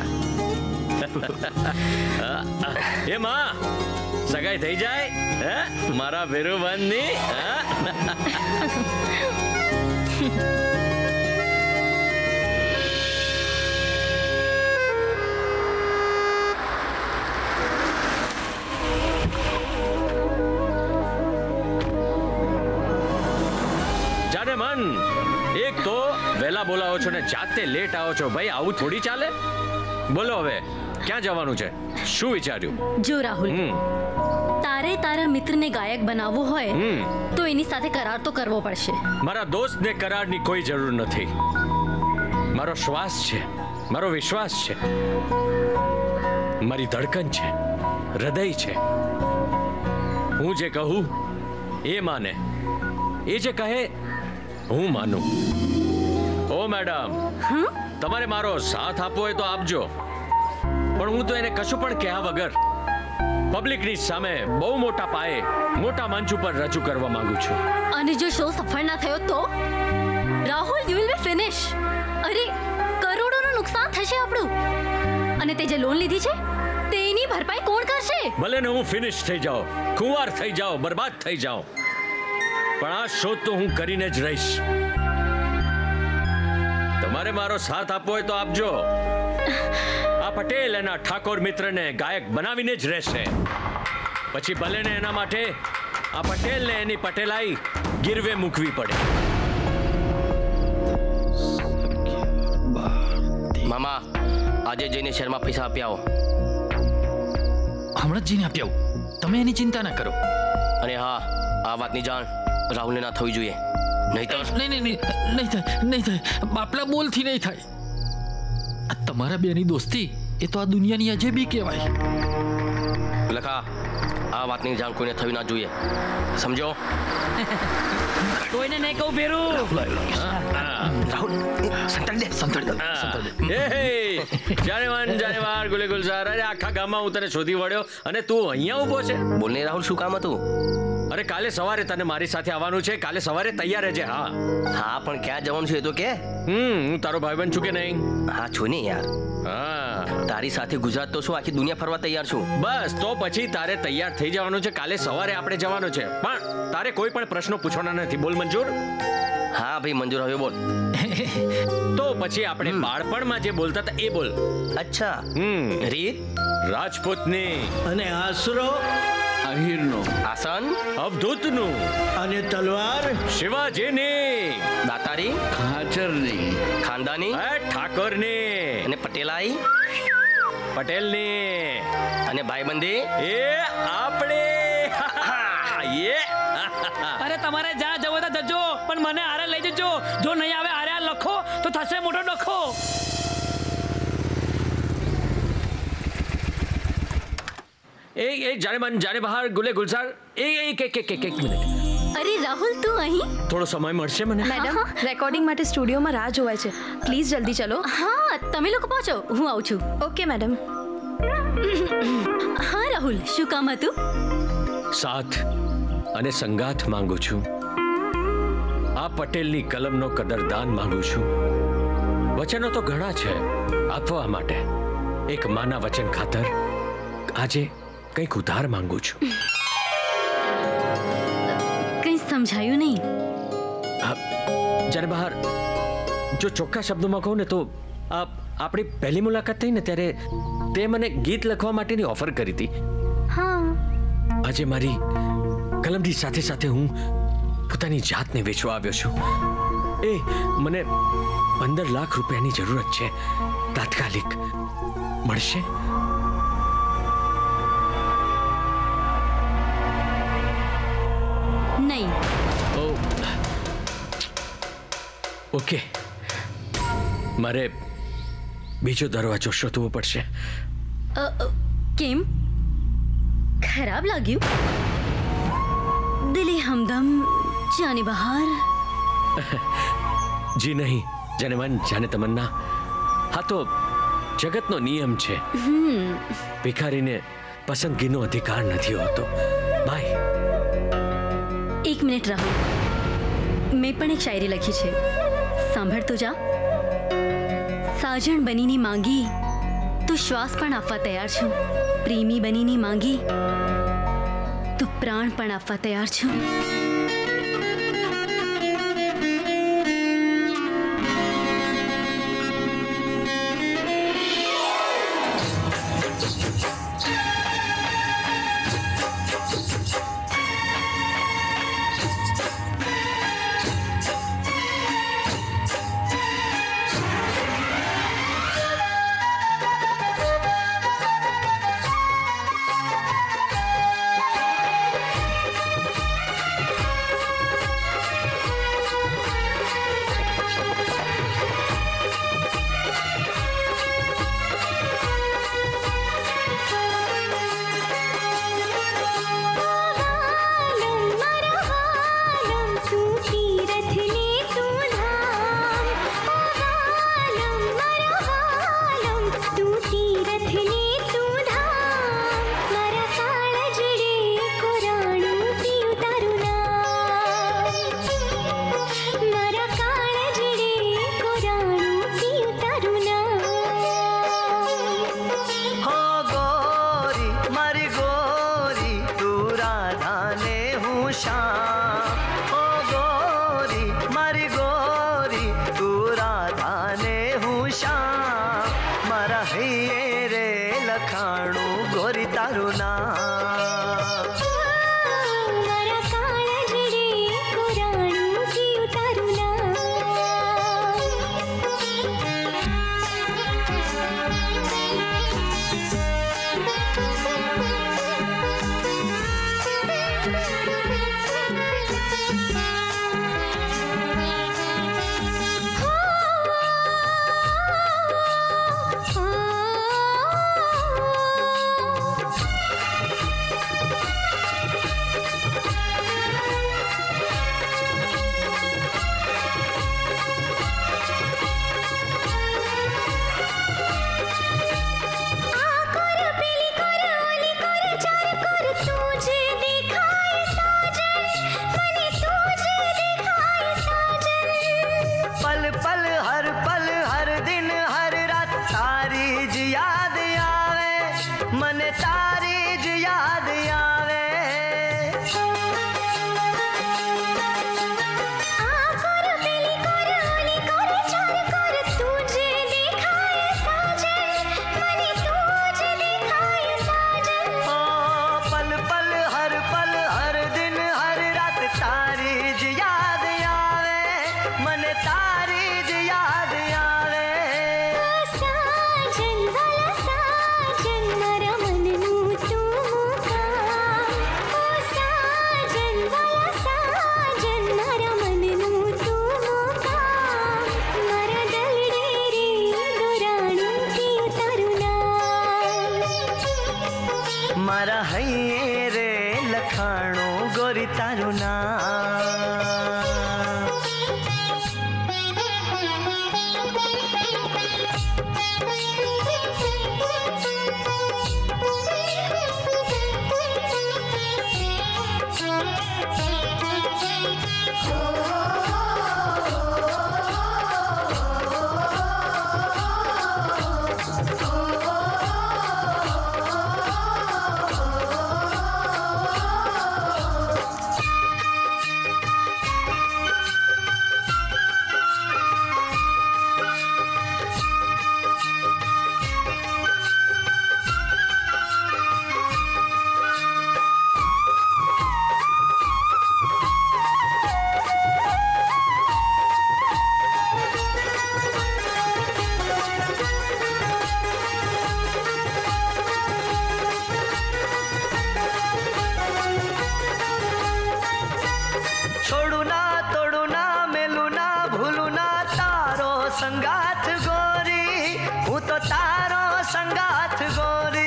એ માં સગાઈ થઈ જાય હે મારા ભેરુબંધની. જાને મન, એક તો વહેલા બોલાવો છો ને જાતે લેટ આવો છો. ભાઈ આવું થોડી ચાલે. બોલો હવે ક્યાં જવાનું છે? શું વિચાર્યું? જો રાહુલ, તારે તારા મિત્રને ગાયક બનાવવો હોય તો એની સાથે કરાર તો કરવો પડશે. મારા દોસ્તને કરારની કોઈ જરૂર નથી. મારો શ્વાસ છે, મારો વિશ્વાસ છે, મારી ધડકન છે, હૃદય છે. હું જે કહું એ માને, એ જે કહે હું માનું. ઓ મેડમ, તમારે મારો સાથ આપવો હોય તો આપજો, પણ હું તો એને કશું પણ કહ્યા વગર પબ્લિકની સામે બહુ મોટા પાયે મોટા મંચ ઉપર રજૂ કરવા માંગુ છું. અને જો શો સફળ ના થયો તો Rahul you will be finish. અરે કરોડોનું નુકસાન થશે આપણું. અને તે જે લોન લીધી છે તેની ભરપાઈ કોણ કરશે? ભલે ને હું ફિનિશ થઈ જાઉં, ખુવાર થઈ જાઉં, બરબાદ થઈ જાઉં, પણ આ શો તો હું કરીને જ રહીશ. તમારે મારો સાથ આપવો હોય તો આપજો. આ પટેલ એના ઠાકોર મિત્રને ગાયક બનાવીને જ રહેશે. પછી ભલે ને એના માટે આ પટેલને એની પટેલાઈ ગીરવે મૂકવી પડે. મામા આજે જઈને શહેરમાં પૈસા આપી આવો. હમણાં જ જઈને આપી આવું. તમે એની ચિંતા ના કરો. અને હા, આ વાતની જાણ રાહુલને ના થવી જોઈએ. નહીં તો નહીં નહીં નહીં નહીં થાય નહીં થાય બાપલા બોલથી નહીં થાય. આ તમારા બેની દોસ્તી એ તો આ દુનિયાની અજેબી કહેવાય. લખા, આ વાતની જાણ કોઈને થવી ના જોઈએ, સમજો? કોઈને નહીં કહું ભેરું. રાહુલ સંતાડી દે સંતાડી દે સંતાડી દે. એ જાણે વાન જાણે વાર ગુલે ગુલઝાર. અરે આખા ગામમાં હું તને શોધી વળ્યો અને તું અહીંયા ઊભો છે. બોલને રાહુલ, શું કામ હતું? અરે કાલે સવારે તને મારી સાથે આવવાનું છે. કાલે સવારે તૈયાર રહેજે. હા હા, પણ ક્યાં જવાનું છે એ તો કે. હમ હું તારો ભાઈબંધ છું કે નહીં? હા છું ને યાર. હા, તારી સાથે ગુજરાત તો શું આખી દુનિયા ફરવા તૈયાર છું. બસ તો પછી તારે તૈયાર થઈ જવાનું છે. કાલે સવારે આપણે જવાનું છે. પણ તારે કોઈ પણ પ્રશ્નો પૂછવાના નથી. બોલ મંજૂર? હા ભાઈ મંજૂર, હવે બોલ. તો પછી આપણે બાળપણમાં જે બોલતા હતા એ બોલ. અચ્છા. હમ રીત રાજપૂતની અને આશરો આહિરનો. આસન અવધૂતનું. અને તલવાર શિવાજીની. દાતારી ખાચરની. ખાનદાની ઠાકોરની. અને પટેલાઈ પટેલની. અને ભાઈબંધી એ આપણે. અરે તમારે જ્યાં જવો તો જજો, પણ મને આરે લઈ જજો. જો નહીં આવે આરે આ લખો તો થશે મોટો ડખો. એ એ જાણે મન જાણે બહાર ગુલે ગુલઝાર. એ એક એક એક એક મિનિટ. અરે રાહુલ તું અહીં? થોડો સમય મળશે મને? મેડમ, રેકોર્ડિંગ માટે સ્ટુડિયોમાં રાહ જોવાય છે. પ્લીઝ જલ્દી ચલો. હા તમે લોકો પહોંચો, હું આવું છું. Okay madam. હા રાહુલ, શું કામ હતું? સાથ અને સંગાથ માંગુ છું. આ પટેલની કલમનો કદરદાન માંગુ છું. વચનો તો ઘણા છે આપવા માટે. એક માના વચન ખાતર આજે કંઈક ઉધાર માંગુ છું. કંઈ સમજાયું નહીં. જ્યારે બહાર જો ચોખ્ખા શબ્દોમાં કહું ને તો આ આપણી પહેલી મુલાકાત થઈ ને ત્યારે તે મને ગીત લખવા માટેની ઓફર કરી હતી. હા. આજે મારી કલમની સાથે સાથે હું પોતાની જાતને વેચવા આવ્યો છું. એ મને પંદર લાખ રૂપિયાની જરૂરત છે. તાત્કાલિક મળશે? નહીં. ઓકે, મારે બીજો દરવાજો શોધવો પડશે. કેમ? ખરાબ લાગ્યું? દિલે હમદમ જાને બહાર. જી નહીં, જાને મન જાને તમન્ના. હા તો જગતનો નિયમ છે. ભિખારીને પસંદગીનો અધિકાર નથી હોતો. બાય. એક મિનિટ રાહુલ, મેં પણ એક શાયરી લખી છે, સાંભળતું જા. સાજણ બનીની માંગી તો શ્વાસ પણ આપવા તૈયાર છું. પ્રેમી બનીની માંગી તો પ્રાણ પણ આપવા તૈયાર છું. पल पल हर पल हर दिन हर रात तारी ज याद आवे मने तारी ज याद आवे मारा हइये रे लखाणो गोरी तारू छोड़ू ना तोड़ू ना मेलू ना भूलू ना तारो संगात गोरी हूँ तो तारो संगात गोरी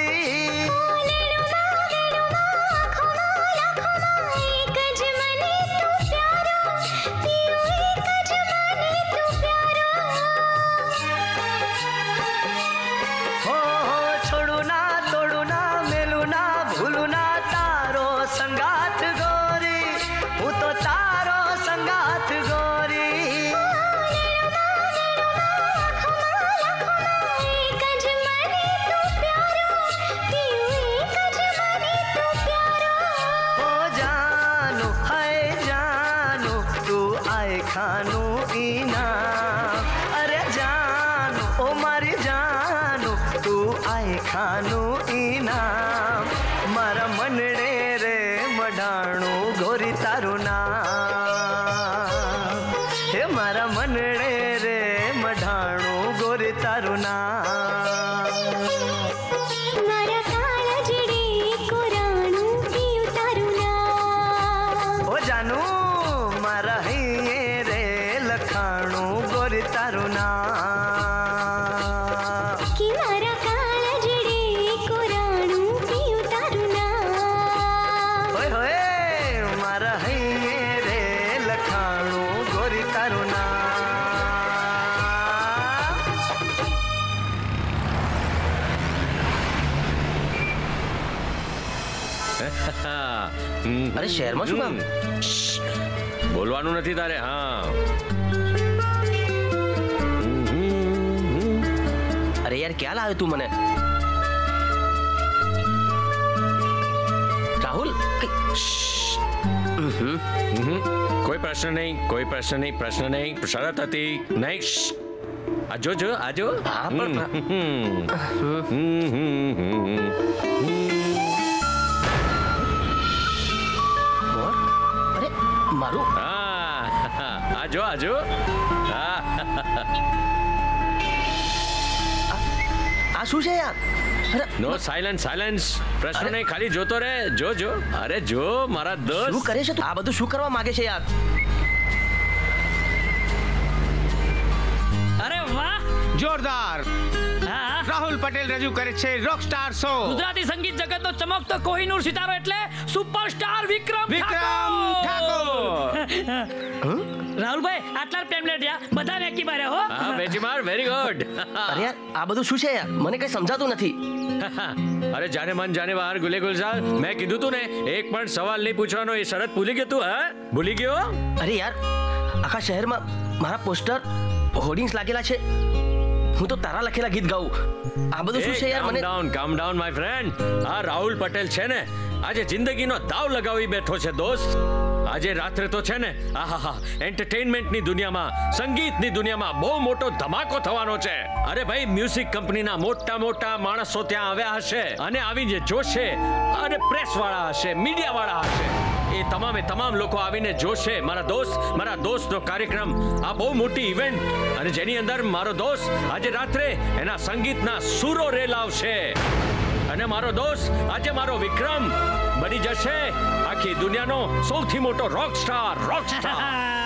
हो हो छोड़ू ना तोड़ू ना मेलू ना भूलू ना तारो संगात गोरी हूँ तो तारो संगात गोरी ओ जानू है जानू तू आए खानू इना अरे जानू ओ मारी जानू तू आए खानू इना मारा मनडे रे मडाणू गोरी तारू ना हे मारा मनडे रे मडाणू गोरी तारू ना मारा काळजडी कोराणू पियू तारू ना ओ जानू मारा हइये रे लखाणू गोरी तारू ना की मारा काळजडी कोराणू पियू तारू ना होय होय मारा हइये रे लखाणू गोरी तारू ना અરે શહેરમાં શું કામ? બોલવાનું નથી તારે હા અરે યાર ક્યાં લાવ્યો તું મને રાહુલ કોઈ પ્રશ્ન નહીં કોઈ પ્રશ્ન નહીં પ્રશ્ન નહીં શરત હતી નહીં આજો જો આજો હા પણ મારું આજો આજો આ શું છે યાર નો સાયલેન્સ સાયલેન્સ પ્રશ્ન નહીં ખાલી જોતો રે જો જો અરે જો મારા દોસ્ત શું કરે છે તું આ બધું શું કરવા માંગે છે યાર અરે વાહ જોરદાર રાહુલ પટેલ રજૂ કરે છે રોકસ્ટાર શો ગુજરાતી સંગીત જગતનો ચમકતો કોહિનૂર સિતારો એટલે સુપરસ્ટાર વિક્રમ વિક્રમ ઠાકોર રાહુલભાઈ આટલા પ્રેમ લેટ્યા બધા વેકી માર્યા હો હા બેચીમાર વેરી ગુડ અરે યાર આ બધું શું છે યાર મને કઈ સમજાતું નથી અરે જાને મન જાને બહાર ગુલે ગુલઝાર મેં કીધું તું ને એક પણ સવાલ નહીં પૂછવાનો એ શરત ભૂલી ગયો તું હા ભૂલી ગયો અરે યાર આખા શહેરમાં મારા પોસ્ટર હોર્ડિંગ્સ લાગેલા છે. હું તો તારા લખેલા ગીત ગાઉં. આ બધું શું છે યાર? મને ડાઉન કામ ડાઉન માય ફ્રેન્ડ. આ રાહુલ પટેલ છે ને, આજે જિંદગીનો દાવ લગાવી બેઠો છે દોસ્ત. આજે રાત્રે તો છે ને, આહાહા, એન્ટરટેનમેન્ટની દુનિયામાં, સંગીતની દુનિયામાં બહુ મોટો ધમાકો થવાનો છે. અરે ભાઈ, મ્યુઝિક કંપનીના મોટા મોટા માણસો ત્યાં આવ્યા હશે અને આવીને જોશે. અરે પ્રેસ વાળા હશે, મીડિયા વાળા હશે. એ તમામે તમામ લોકો આવીને જોશે. મારા દોસ્ત મારા દોસ્તનો કાર્યક્રમ આ બહુ મોટી ઇવેન્ટ, અને જેની અંદર મારો દોસ્ત આજે રાત્રે એના સંગીતના સૂરો રેલાવશે. અને મારો દોસ્ત આજે મારો વિક્રમ બની જશે આખી દુનિયાનો સૌથી મોટો rock star. Rock star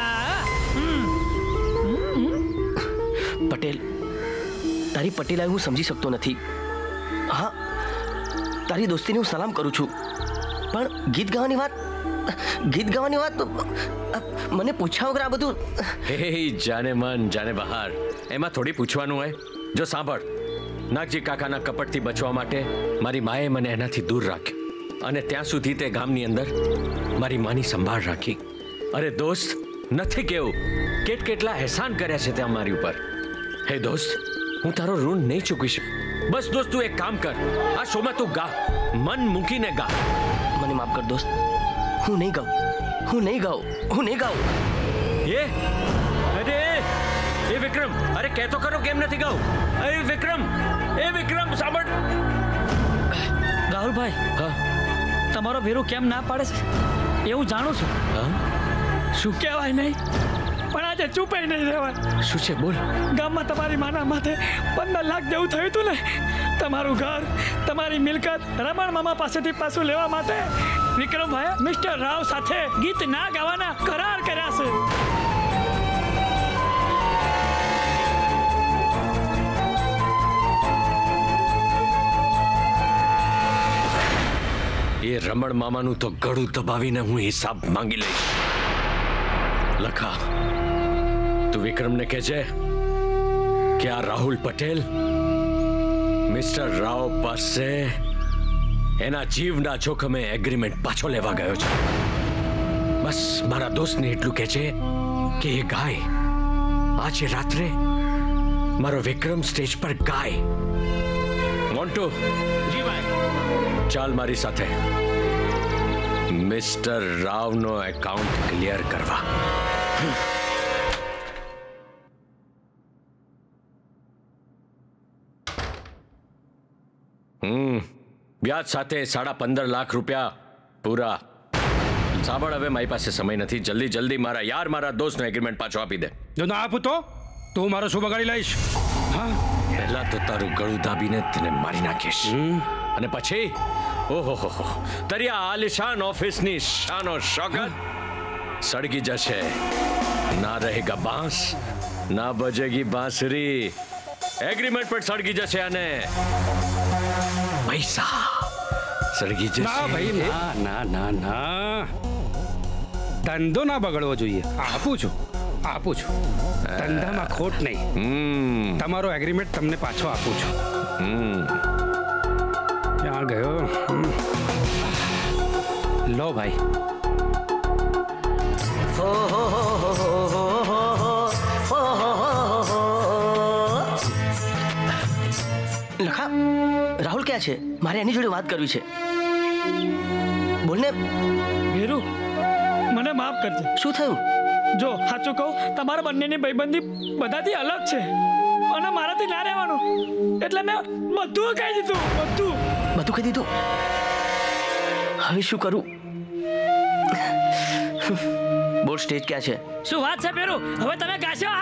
Patel, તારી પટેલાઈ હું સમજી શકતો નથી. હા, તારી દોસ્તીને હું સલામ કરું છું, પણ ગીત ગાવાની વાત ગીત ગાવાની વાત મને પૂછ્યા વગર આ બધું. હે જાને મન જાને બહાર, એમાં થોડી પૂછવાનું હોય. જો સાંભળ, નાગજી કાકાના કપટથી બચવા માટે મારી માએ મને એનાથી દૂર રાખ્યો, અને ત્યાં સુધી તે ગામની અંદર મારી માની સંભાળ રાખી. અરે દોસ્ત, નથી કેવું કેટ કેટલા એહસાન કર્યા છે ત્યાં મારી ઉપર. હે દોસ્ત, હું તારો ઋણ નહીં ચૂકી શકું. બસ દોસ્ત, તું એક કામ કર, આ શોમાં તું ગા, મન મૂકીને ગા. મને માફ કર દોસ્ત, હું નહીં ગાઉં, હું નહીં ગાઉં, હું નહીં ગાઉં. એ અરે એ વિક્રમ, અરે કહેતો કરો કેમ નથી ગાઉં? એ વિક્રમ, એ વિક્રમ સાંભળ. રાહુલભાઈ, હા, તમારો ભેરું કેમ ના પાડે છે એ હું જાણું છું. શું કહેવાય નહીં, પણ આજે ચૂપે નહીં રહેવાય. શું છે બોલ. ગામમાં તમારી માના માથે પંદર લાખ જેવું થયું હતું ને. તમારું ઘર, તમારી મિલકત રમણ મામા પાસેથી પાછું લેવા માટે વિક્રમભાઈ મિસ્ટર રાવ સાથે ગીત ના ગાવાના કરાર કર્યા છે. એ રમણ મામાનું તો ગળું દબાવીને હું હિસાબ માંગી લઈશ. લખા, તું વિક્રમને કહેજે કે આ રાહુલ પટેલ મિસ્ટર રાવ પાસે એના જીવના જોખમે એગ્રીમેન્ટ પાછો લેવા ગયો છે. બસ મારા દોસ્તને એટલું કહેજે કે એ ગાય આજે રાત્રે મારો વિક્રમ સ્ટેજ પર ગાય. મોન્ટુ, જી ભાઈ, ચાલ મારી સાથે મિસ્ટર રાવનો એકાઉન્ટ ક્લિયર કરવા. હમ વ્યાજ સાથે સાડા પંદર લાખ રૂપિયા પૂરા. સાંભળ, હવે મારી પાસે સમય નથી. જલ્દી જલ્દી મારા યાર મારા દોસ્તનો એગ્રીમેન્ટ પાછો આપી દે. જો ના આપું તો તું મારો શું બગાડી લઈશ? હા, પહેલા તો તારું ગળું દાબીને તને મારી નાખીશ, અને પછી ઓહો હો હો તારી આ આલિશાન ઓફિસની શાનો શોકત સળગી જશે. ના રહેગા બાંસ, ના બજેગી બાંસરી. એગ્રીમેન્ટ પણ સળગી જશે અને પૈસા સળગી જશે. ના ભાઈ, ના ના ના ના, ધંધો ના બગડવો જોઈએ. આપું છું આપું છું, ધંધામાં ખોટ નહીં. તમારો એગ્રીમેન્ટ તમને પાછો આપું છું. ક્યાં ગયો? લો ભાઈ. લખા, રાહુલ ક્યાં છે? મારે એની જોડે વાત કરવી છે. બોલને. ભેરુ, મને માફ કરજે. શું થયું? જો સાચું કહું, તમારા બંનેની ભાઈબંધી બધાથી અલગ છે અને મારાથી ના રહેવાનું, એટલે મેં બધું કહી દીધું. બધું બધું કહી દીધું. હવે શું કરું? બોલ, સ્ટેજ ક્યાં છે? શું વાત છે ભેરુ? હવે તમે ગાશો?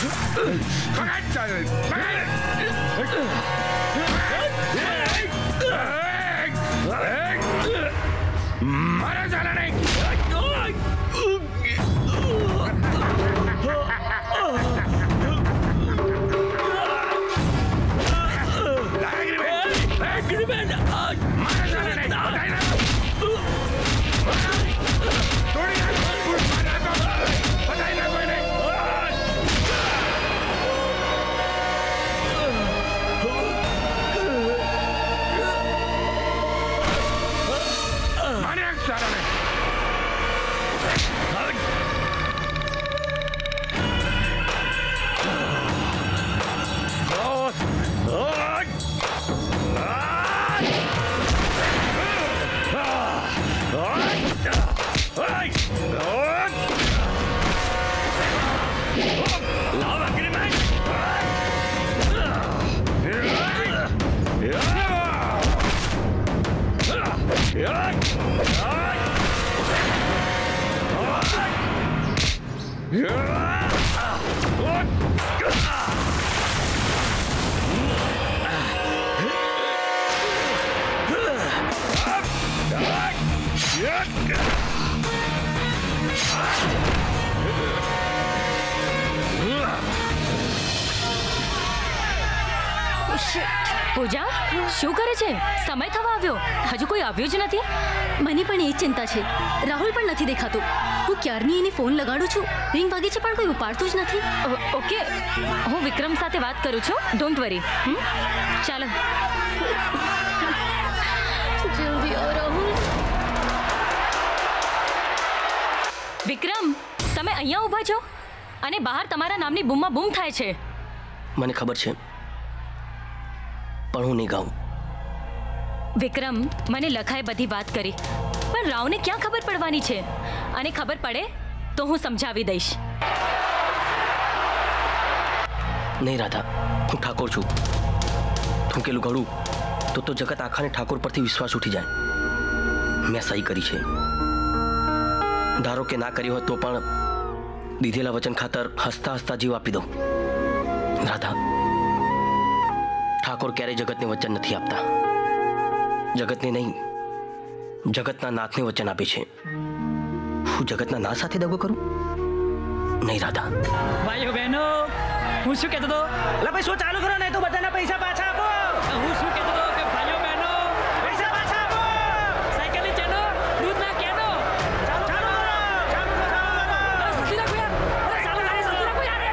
मारा जाना नहीं। एग्रीमेंट आज मारा जाना नहीं। बताइए ना। थोड़ी ना कुछ मारा तो बताइए ना कोई नहीं। मारे सारा नहीं। પૂજા શું કરે છે? સમય થવા આવ્યો, હજુ કોઈ આવ્યો જ નથી. મને પણ એ જ ચિંતા છે. રાહુલ પણ નથી દેખાતો. હું ક્યારની એને ફોન લગાડું છું, રિંગ વાગે છે પણ કોઈ ઉપાડતું જ નથી. ઓકે, હું વિક્રમ સાથે વાત કરું છું. Don't worry. ચાલો જલ્દી આવ રાહુલ. વિક્રમ, તમે અહીંયા ઊભા છો અને બહાર તમારા નામની બૂમમાં બૂમ થાય છે. મને ખબર છે, પણ હું નહીં ગાઉં. વિક્રમ, મને લખાએ બધી વાત કરી, પણ રાવને ક્યાં ખબર પડવાની છે? અને ખબર પડે તો હું સમજાવી દઈશ. નહીં રાધા, હું ઠાકોર છું. તું કેલું ઘડું તો તો જગત આખાને ઠાકોર પરથી વિશ્વાસ ઉઠી જાય. મેં સહી કરી છે. ધારો કે ના કરી હોત તો પણ દીધેલા વચન ખાતર હસતા હસતા જીવ આપી દઉં. રાધા, ઠાકોર ક્યારેય જગતને વચન નથી આપતા. જગતને નહીં, જગતના નાથને વચન આપે છે. હું જગતના નાથ સાથે દગો કરું? નહીં રાધા. ભાઈઓ બહેનો, હું શું કહેતો હતો? લા ભાઈ, શો ચાલુ કરો નહીં તો બધાના પૈસા પાછા આપો. હું શું કહેતો હતો કે ભાઈઓ બહેનો પૈસા પાછા આપો. સાયકલની ચેનો, દૂધના કેનો ચાલુ કરો. ચાલુ કરો. સુધી રાખો યાર. અરે ચાલુ ગાડી સુધી રાખો યાર.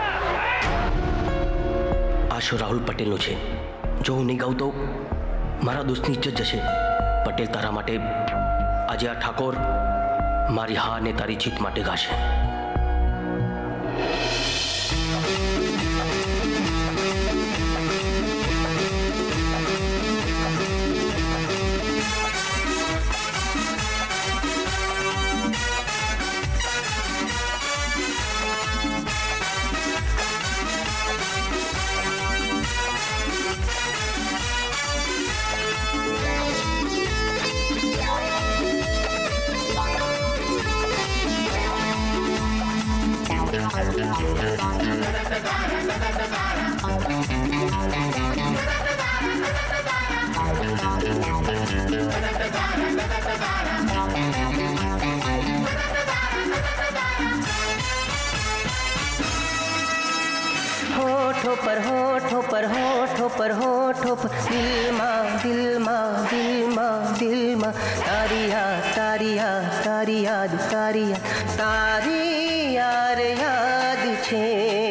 આ શો રાહુલ પટેલનો છે. જો હું નહીં ગાઉં તો મારા દોસ્તની ઇજ્જત જશે. પટેલ, તારા માટે આજે આ ઠાકોર મારી હા અને તારી જીત માટે ગાશે. होठों पर होठों पर होठों पर होठों पर दिल माँ दिल माँ दिल माँ दिल माँ तारी याद तारी याद तारी याद तारी याद तारी यार याद छे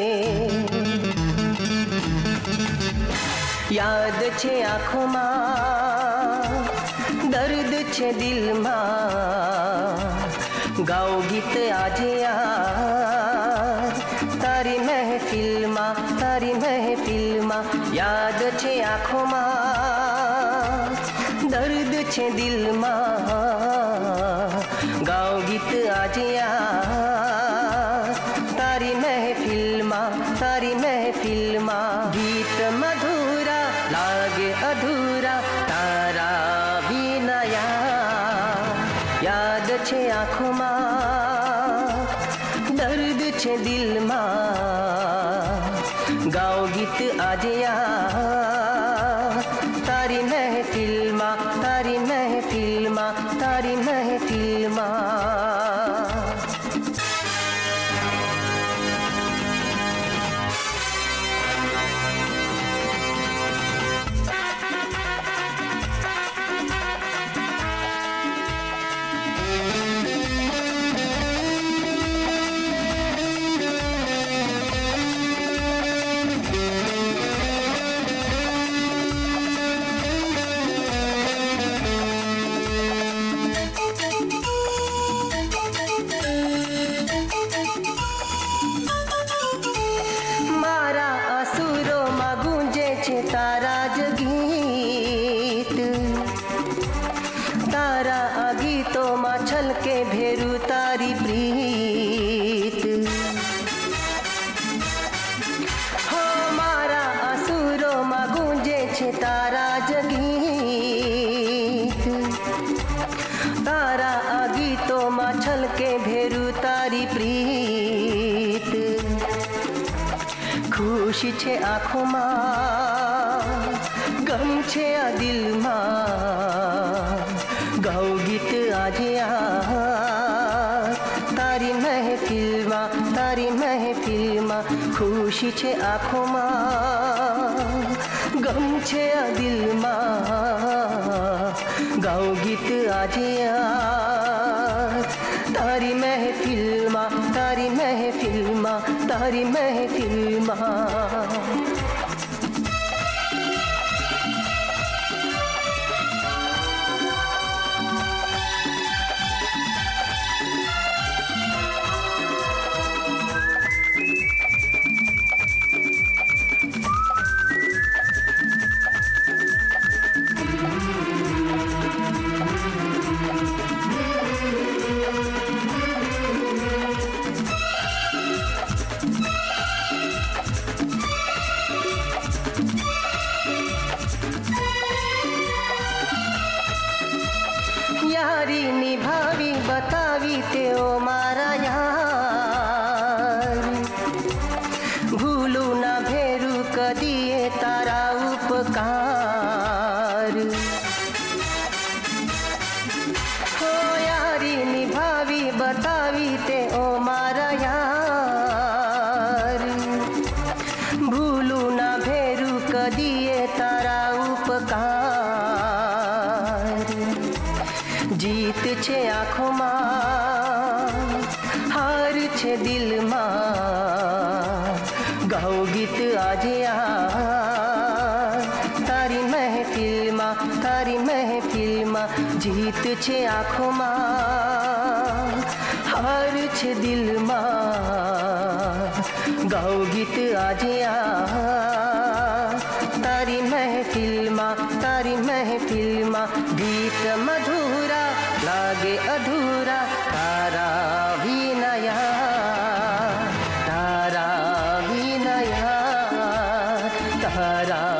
याद छे आँखों माँ दर्द छे दिल माँ गाओ गीत आजे यार तारी महफिल माँ तारी महफिल माँ याद छे आँखों माँ दर्द छे दिल माँ गाओ गीत आज यार तारी महफिल माँ तारी महफिल माँ गीत मधुरा लागे अधूरा तारा बिना याद याद छे आँखों माँ દર્દ છે દિલમાં ગાઓ ગીત આજે આ તારી મહેફિલમાં તારી મહેફિલમાં તારી મહેફિલમાં ખુશી છે આંખોમાં ગમ છે આ દિલમાં ગાઉ ગીત આજે આ તારી મહેફિલમાં તારી મહેફિલમાં ખુશી છે આંખોમાં ગમ છે આ દિલમાં ગાઉ ગીત આજે આ તારી મહેફિલમાં તારી મહેફિલમાં તારી મહેફિલમાં જીત છે આંખોમાં હાર છે દિલમાં ગાઓ ગીત આજે આ તારી મહેફિલમાં તારી મહેફિલમાં ગીત મધુરા લાગે અધૂરા તારા વિનયા તારા વિનયા તારા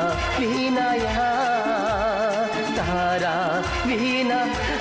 વિનયા તારા વિના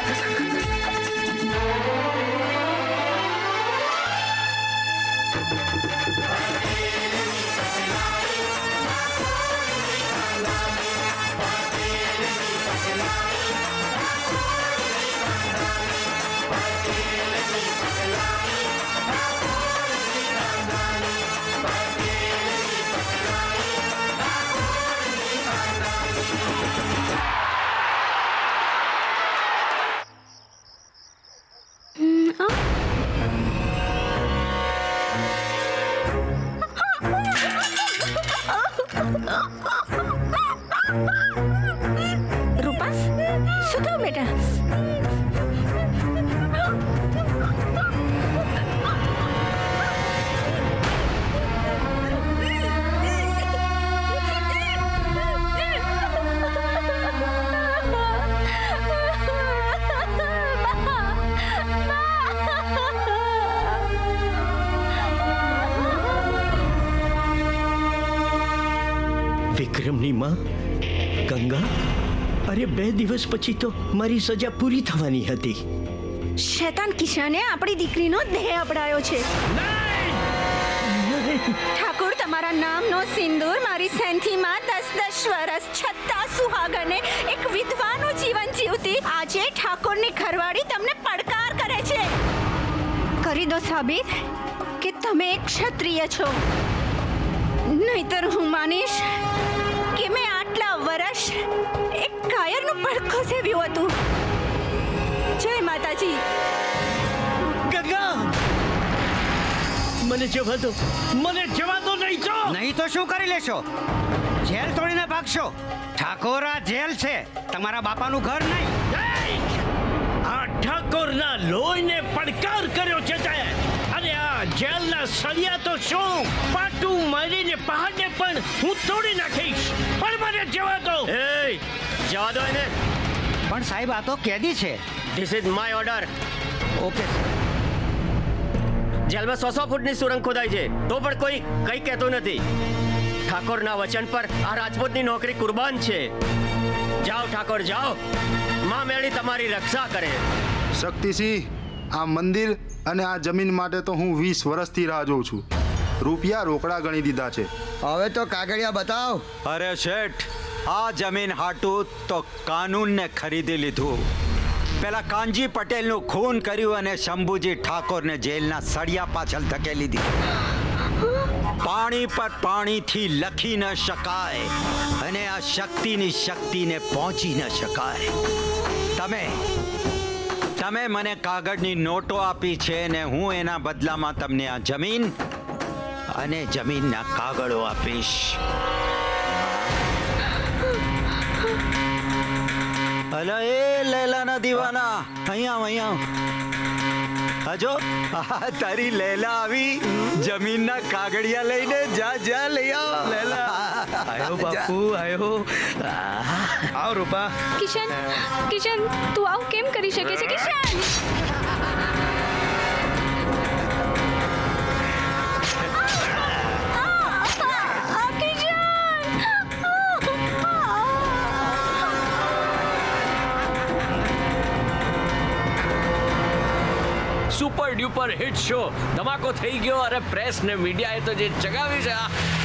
રૂપા શું થયું બેટા? વિક્રમની માં ગંગા, અરે બે દિવસ પછી તો મારી સજા પૂરી થવાની હતી. શૈતાન કિશને આપણી દીકરીનો દેહ અપડાયો છે. નહીં! ઠાકોર તમારા નામનો સિંદૂર મારી સેન્થીમાં દસ દસ વર્ષ છતાં સુહાગને એક વિધવાનું જીવન જીવતી આજે ઠાકોરની ઘરવાળી તમને પડકાર કરે છે. કરી દો સાબિત કે તમે એક ક્ષત્રિય છો, નહીતર હું માનીશ કે મેં આટલા વર્ષ એક કાયરનું પડખું સેવ્યું હતું. જય માતાજી. ગંગા, મને જવા દો, મને જવા દો, નહીં તો નહીં તો શું કરી લેશો? જેલ તોડીને ભાગશો? ઠાકોર આ જેલ છે, તમારા બાપાનું ઘર નહીં. આ ઠાકોરના લોહીને પડકાર કર્યો છે તે, અને આ જેલના સળિયા તો શું પાટું મારીને પહાડને પણ હું તોડી નાખીશ, પણ મને જવા દો. એ જવા દો એને. પણ સાહેબ આ તો કેદી છે. This is my order. Okay. જેલમાં સો સો ફૂટની સુરંગ ખોદાય છે તો પણ કોઈ કંઈ કહેતું નથી. ઠાકોરના વચન પર આ રાજપૂતની નોકરી કુરબાન છે. જાઓ ઠાકોર જાઓ, માં મેળી તમારી રક્ષા કરે. શક્તિસિંહ, આ મંદિર અને આ જમીન માટે તો હું વીસ વર્ષથી રાહ જોઉં છું. રૂપિયા રોકડા ગણી દીધા છે. હવે તો કાગળિયા બતાવ. અરે શેઠ, આ જમીન હાટું તો કાનૂનને ખરીદી લીધું. પેલા કાનજી પટેલનું ખૂન કર્યું અને શંભુજી ઠાકોરને જેલના સળિયા પાછળ ધકેલી દીધું. પાણી પર પાણીથી લખી ન શકાય અને આ શક્તિની શક્તિને પહોંચી ન શકાય. તમે તમે મને કાગળની નોટો આપી છે ને હું એના બદલામાં તમને આ જમીન અને જમીનના કાગળો આપીશ. અલા એ લૈલાના દીવાના, અહીંયા અહીંયા હજો તારી લૈલા આવી જમીનના કાગળિયા લઈને. જા જા લઈ આવ લૈલા. આયો બાપુ આયો. આવ રૂપા. કિશન, કિશન તું આવું કેમ કરી શકે છે Kishan? Super duper hit show ધમાકો થઈ ગયો. અરે પ્રેસ ને મીડિયાએ તો જે ચગાવી છે.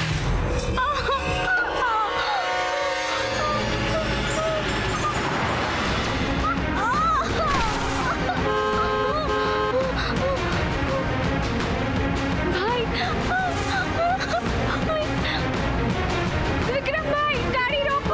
વિક્રમભાઈ ગાડી રોકો.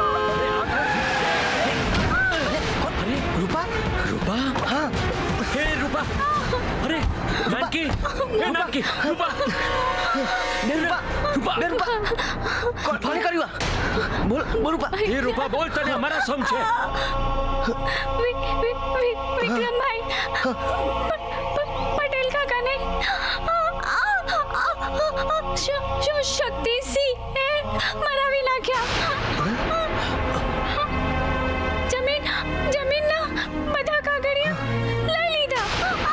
રૂપા રૂપા હા હે રૂપા. અરે નાનકી, હે નાનકી, રૂપા રૂપા રૂપા રૂપા કોણ ફોન કર્યું? બોલ બોલ રૂપા. એ રૂપા બોલ, તને અમારા સમ છે. વિક્રમભાઈ પટેલ કાકા ને શું શક્તિસિંહ એ મરાવી નાખ્યા. જમીન જમીનના બધા કાગળિયા લઈ લીધા.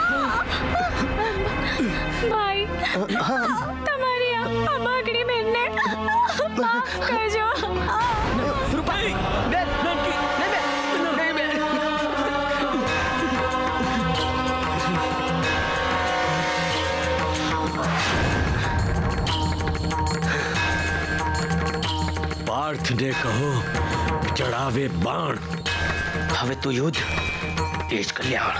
ભાઈ તમારી આ બાગડી બેનને માફ કરજો. રૂપા બે નાનકી ને બે ને બે. પાર્થને કહો ચડાવે બાણ. હવે તો યુદ્ધ એ જ કલ્યાણ.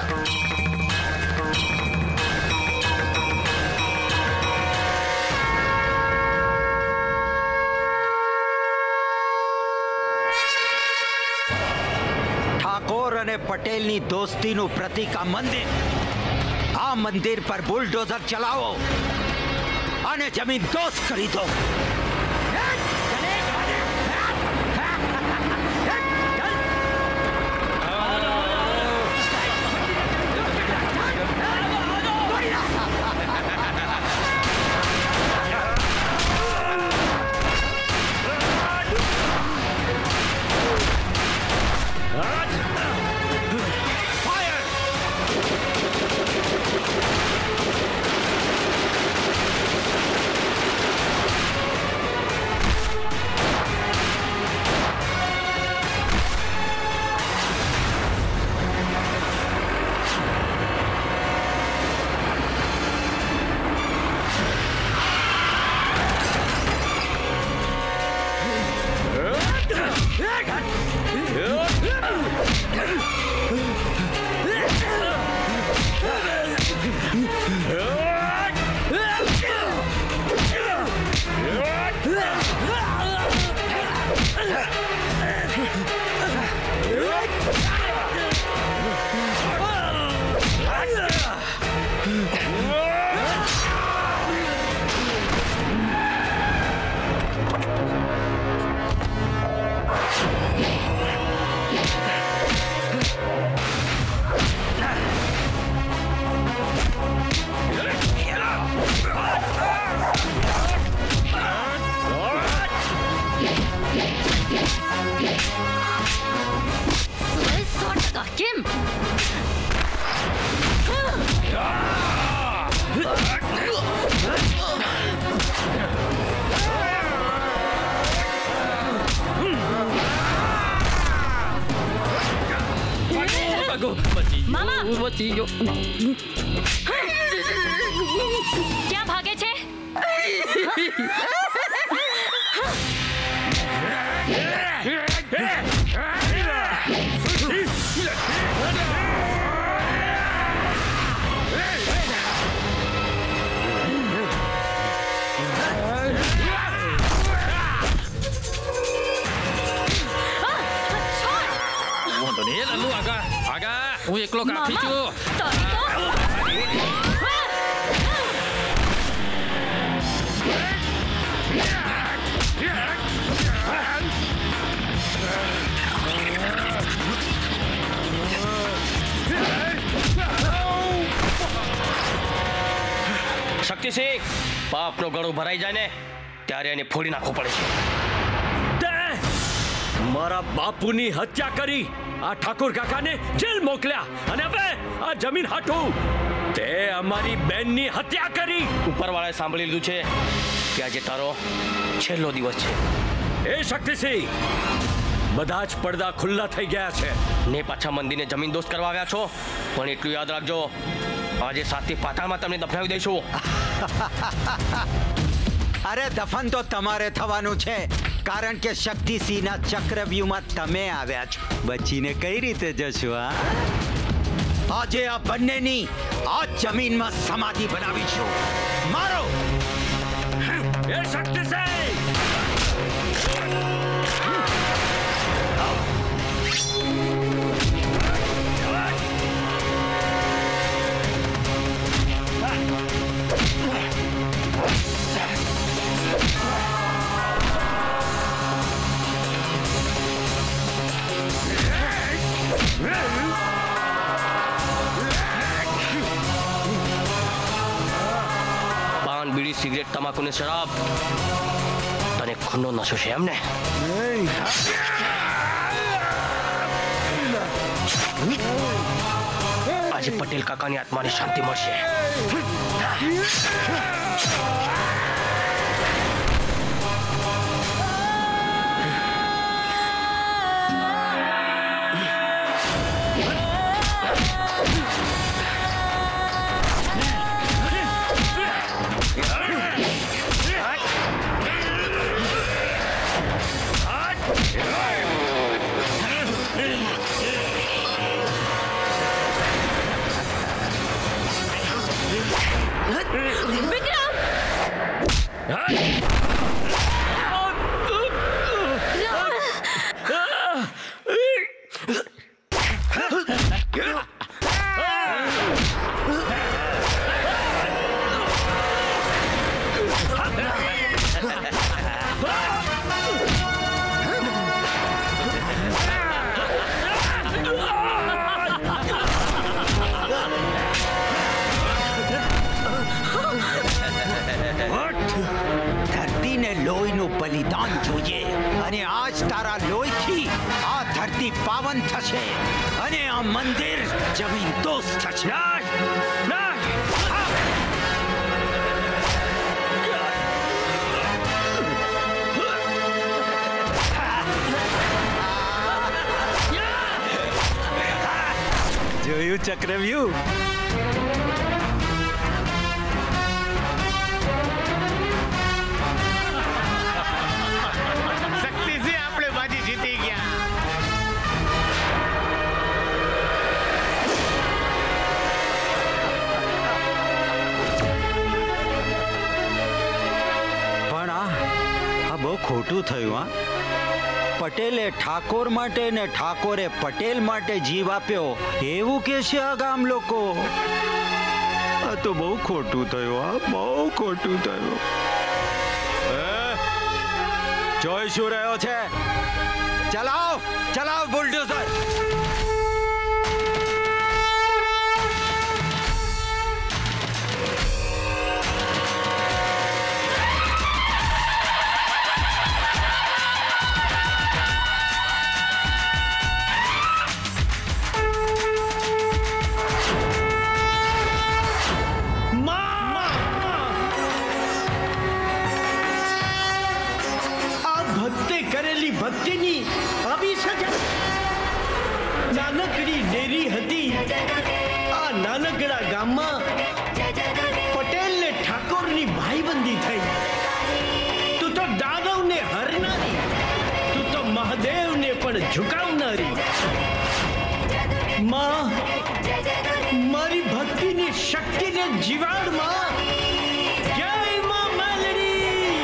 ઠાકોર અને પટેલની દોસ્તીનું પ્રતીક આ મંદિર. આ મંદિર પર બુલડોઝર ચલાવો અને જમીન દોસ્ત કરી દો. પતી ગયો. ક્યાં ભાગે છે? હું એકલો કાફી છું. શક્તિસિંહ, પાપનો ગળો ભરાઈ જાય ને ત્યારે એને ફોડી નાખવું પડે છે. મારા બાપુની હત્યા કરી આ ઠાકોર કાકાને જેલ મોકલ્યા અને હવે આ જમીન હાટું તે અમારી બેનની હત્યા કરી. ઉપરવાળાએ સાંભળી લીધું છે કે આજે તારો છેલ્લો દિવસ છે. એ શક્તિસિંહ, બધા જ પડદા ખુલ્લા થઈ ગયા છે ને પાછા મંદિરને જમીન દોસ્ત કરવા આવ્યા છો, પણ એટલું યાદ રાખજો, આજે સાતથી પાતાળમાં તમને દફનાવી દઈશું. અરે દફન તો તમારે થવાનું છે, કારણ કે શક્તિસિંહના ચક્રવ્યૂહમાં તમે આવ્યા છો. બચીને કઈ રીતે જશો? આ આજે આ બંનેની આ જમીનમાં સમાધિ બનાવીશું. મારો એ શક્તિસિંહ! પાન, બીડી, સિગરેટ, તમાકુ ને શરાબ તને ખૂનનો નશો છે એમને? આજે પટેલ કાકાની આત્માને શાંતિ મળશે. બલિદાન જોઈએ અને આજ તારા લોહીથી આ ધરતી પાવન થશે અને આ મંદિર જમીન દોસ્ત થશે. જોયું ચક્રવ્યૂહ? ખોટું થયું. હા, પટેલે ઠાકોર માટે ને ઠાકોરે પટેલ માટે જીવ આપ્યો એવું કે છે આ ગામ લોકો. આ તો બહુ ખોટું થયું. હા, બહુ ખોટું થયું. જોઈ શું રહ્યો છે? ચલાવ ચલાવ બુલડોઝર. ભક્તિની આવી સજા નાનકડી ડેરી હતી, આ નાનકડા ગામમાં પટેલ ને ઠાકોર ની ભાઈબંધી થઈ. તું તો દાનવ ને હરનારી, તું તો મહાદેવ ને પણ ઝુકાવનારી. માં, મારી ભક્તિની શક્તિને જીવાડ માં. જય માં મેલડી.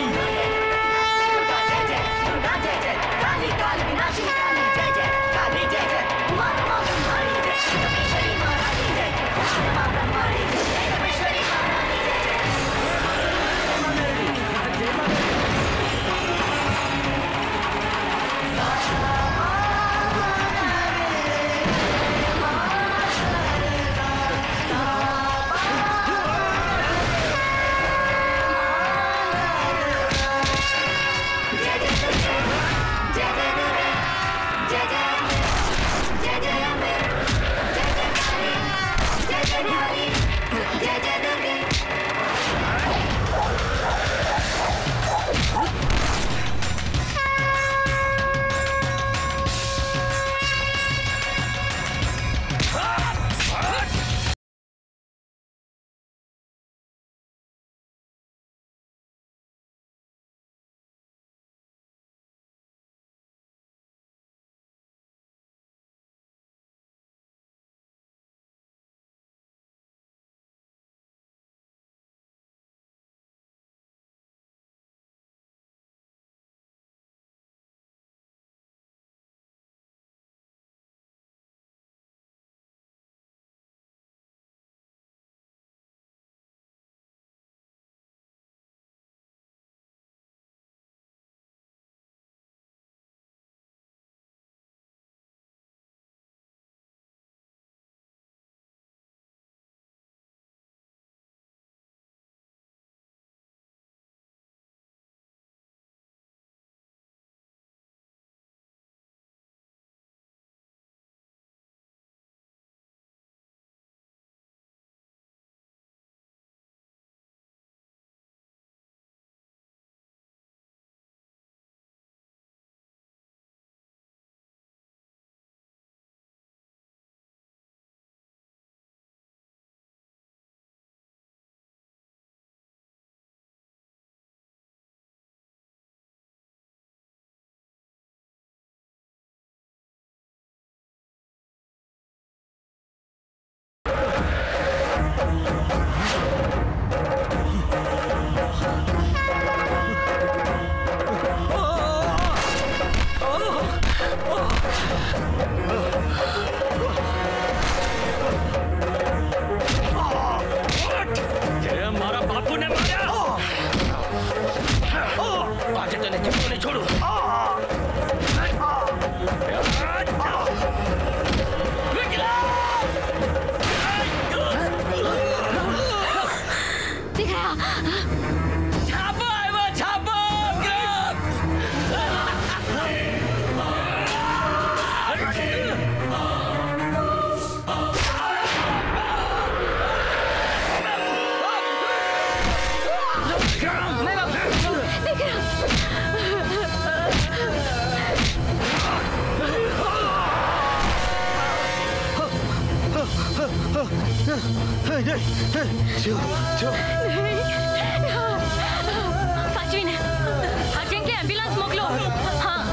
સાચવીને અર્જન્ટ કે એમ્બ્યુલન્સ મોકલો. હા.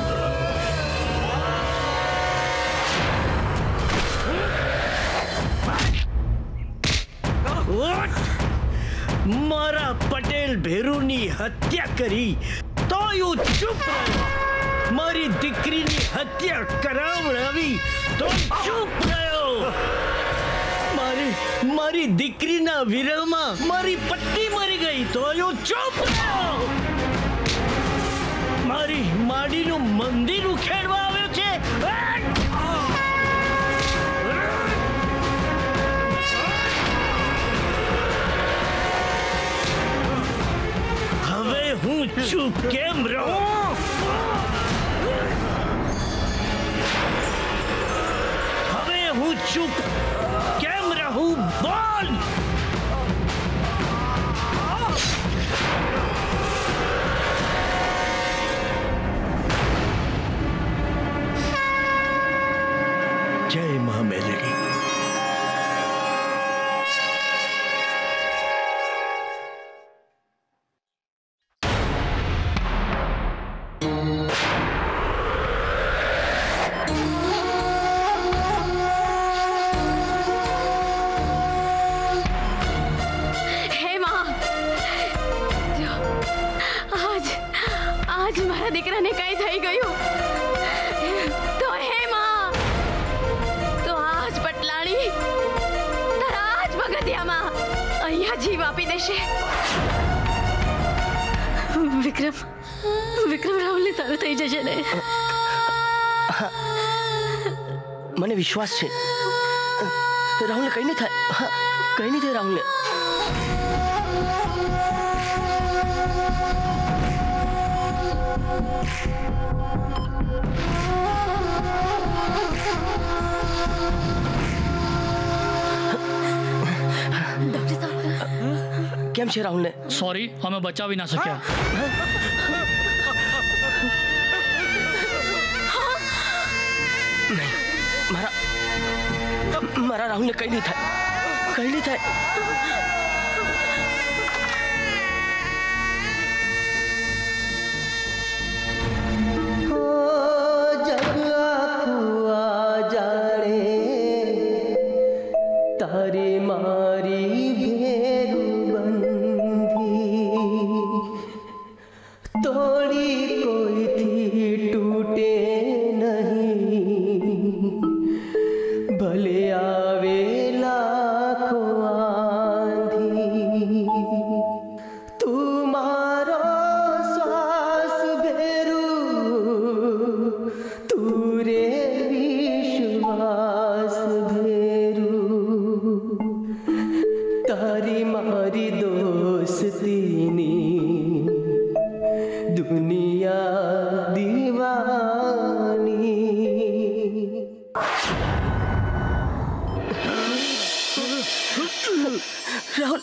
મારા પટેલ ભેરુની હત્યા કરી તો હું ચૂપ રહ્યો. મારી દીકરીની હત્યા કરાવડાવી તો ચૂપ રહ્યો. મારી મારી દીકરીના વિરહમાં મારી પત્ની મરી ગઈ તો હું ચૂપ રહ્યો. મારી માડીનું મંદિર ઉખેડવા આવ્યો છે. હવે હું ચૂપ કેમ રહું? હવે હું ચૂપ કેમ રહું? બોલ. જય મા મેલડી. આજ મારા દીકરાને કઈ થઈ ગયું તો હે માં તો આજ પટલાણી તારા આજ ભગતિયામાં અહીંયા જીવ આપી દેશે. વિક્રમ વિક્રમ રાહુલને સારું થઈ જશે ને? મને વિશ્વાસ છે રાહુલને કઈ નહીં થાય. હા, કઈ નહીં થાય રાહુલને. કેમ છે રાહુલને? સોરી, અમે બચાવી ના શક્યા. નહીં, મારા મારા રાહુલને કઈ નહીં થાય, કઈ નહીં થાય. તારી મારી ભેરું બંધી તોડી કોઈથી તૂટે નહીં. ભલે આવે લાખો આંધી તું મારો શ્વાસ ભેરું તું રે વિશ્વાસ ભેરું તારી મારી દોસ્તીની દુનિયા દીવાની. રાહુલ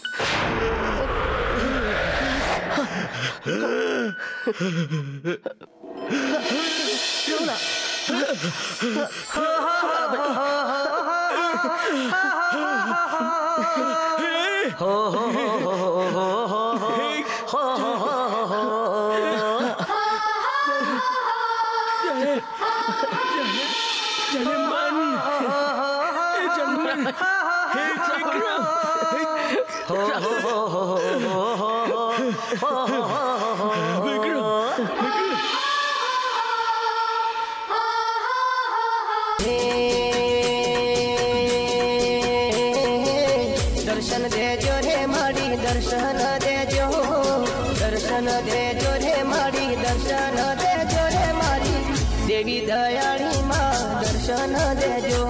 દર્શન દેજો રે માડી દર્શન દેજો દર્શન દેજો રે માડી દર્શન દેજો રે માડી દેવી દયાળી માં દર્શન દેજો.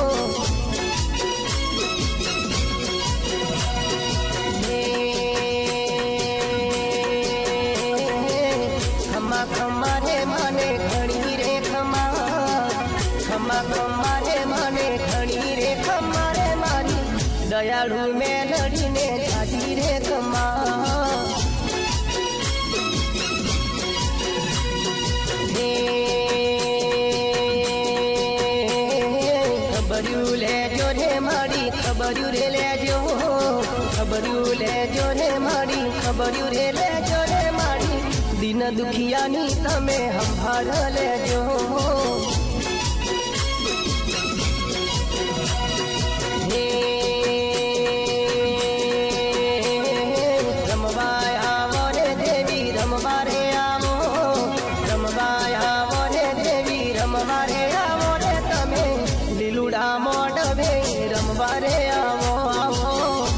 ખમા ખમા રે માને ઘણી રે ખમા ખમા ખમા રે માને ઘણી રે ખમા રે મારી દયાળુ મેં લડીને જાજી રે ખમા. ખબર્યું લેજો રે માડી ખબર્યું રે લેજો ખબર્યું લેજો રે માડી ખબર્યું રે લેજો રે માડી દિન દુખિયાની તમે સંભાળ લેજો. રમવા આવો રે દેવી રમવા રે આવો રમવા આવો રે દેવી રમવા રે આવો રે તમે લીલુડા મોઢવે રમવા રે આવો આવો.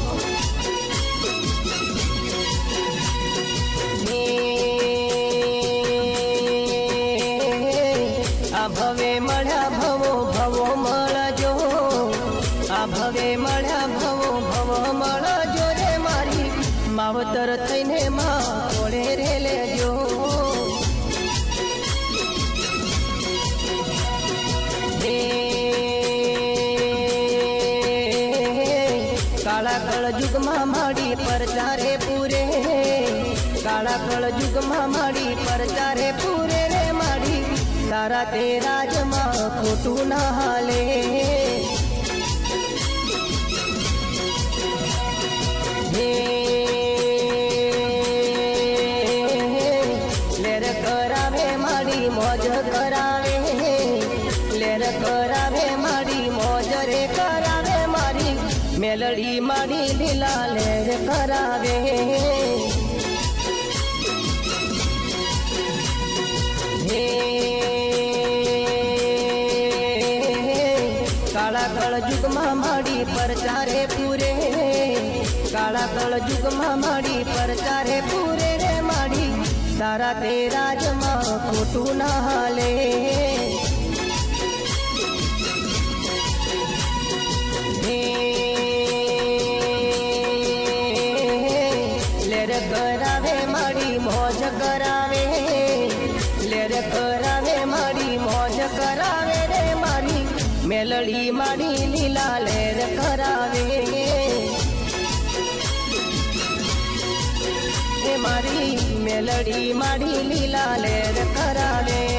આ ભવે મળ્યા ભવો ભવો મળજો આ ભવે મળ્યા ભવો ભવો મળજો રે મારી માવતર થઈને માં કોળે રે લેજો. કાળા કળ યુગમાં માડી પરચારે પૂરે કાળા કળ યુગમાં માડી પરચારે પૂરે રે માડી તારા તે રાજમાં ખોટું ના હાલે. લેર કરાવે માડી મોજ કરાવે લેર કરાવે માડી મોજ રે કરાવે મારી મેલડી માડી લીલા લેર કરાવે. કાળા કળ જુગમાં માડી પરચારે પૂરે કાળા કળ જુગમાં માડી પરચારે પૂરે રે માડી તારા તે રાજમાં ખોટું ના હાલે લેર કરાવે માડી મોજ કરાવે લેર કરાવે માડી મોજ કરાવે રે મારી મેલડી માડી લીલા લેર કરાવે એ મારી મેલડી માડી લીલા લેર કરાવે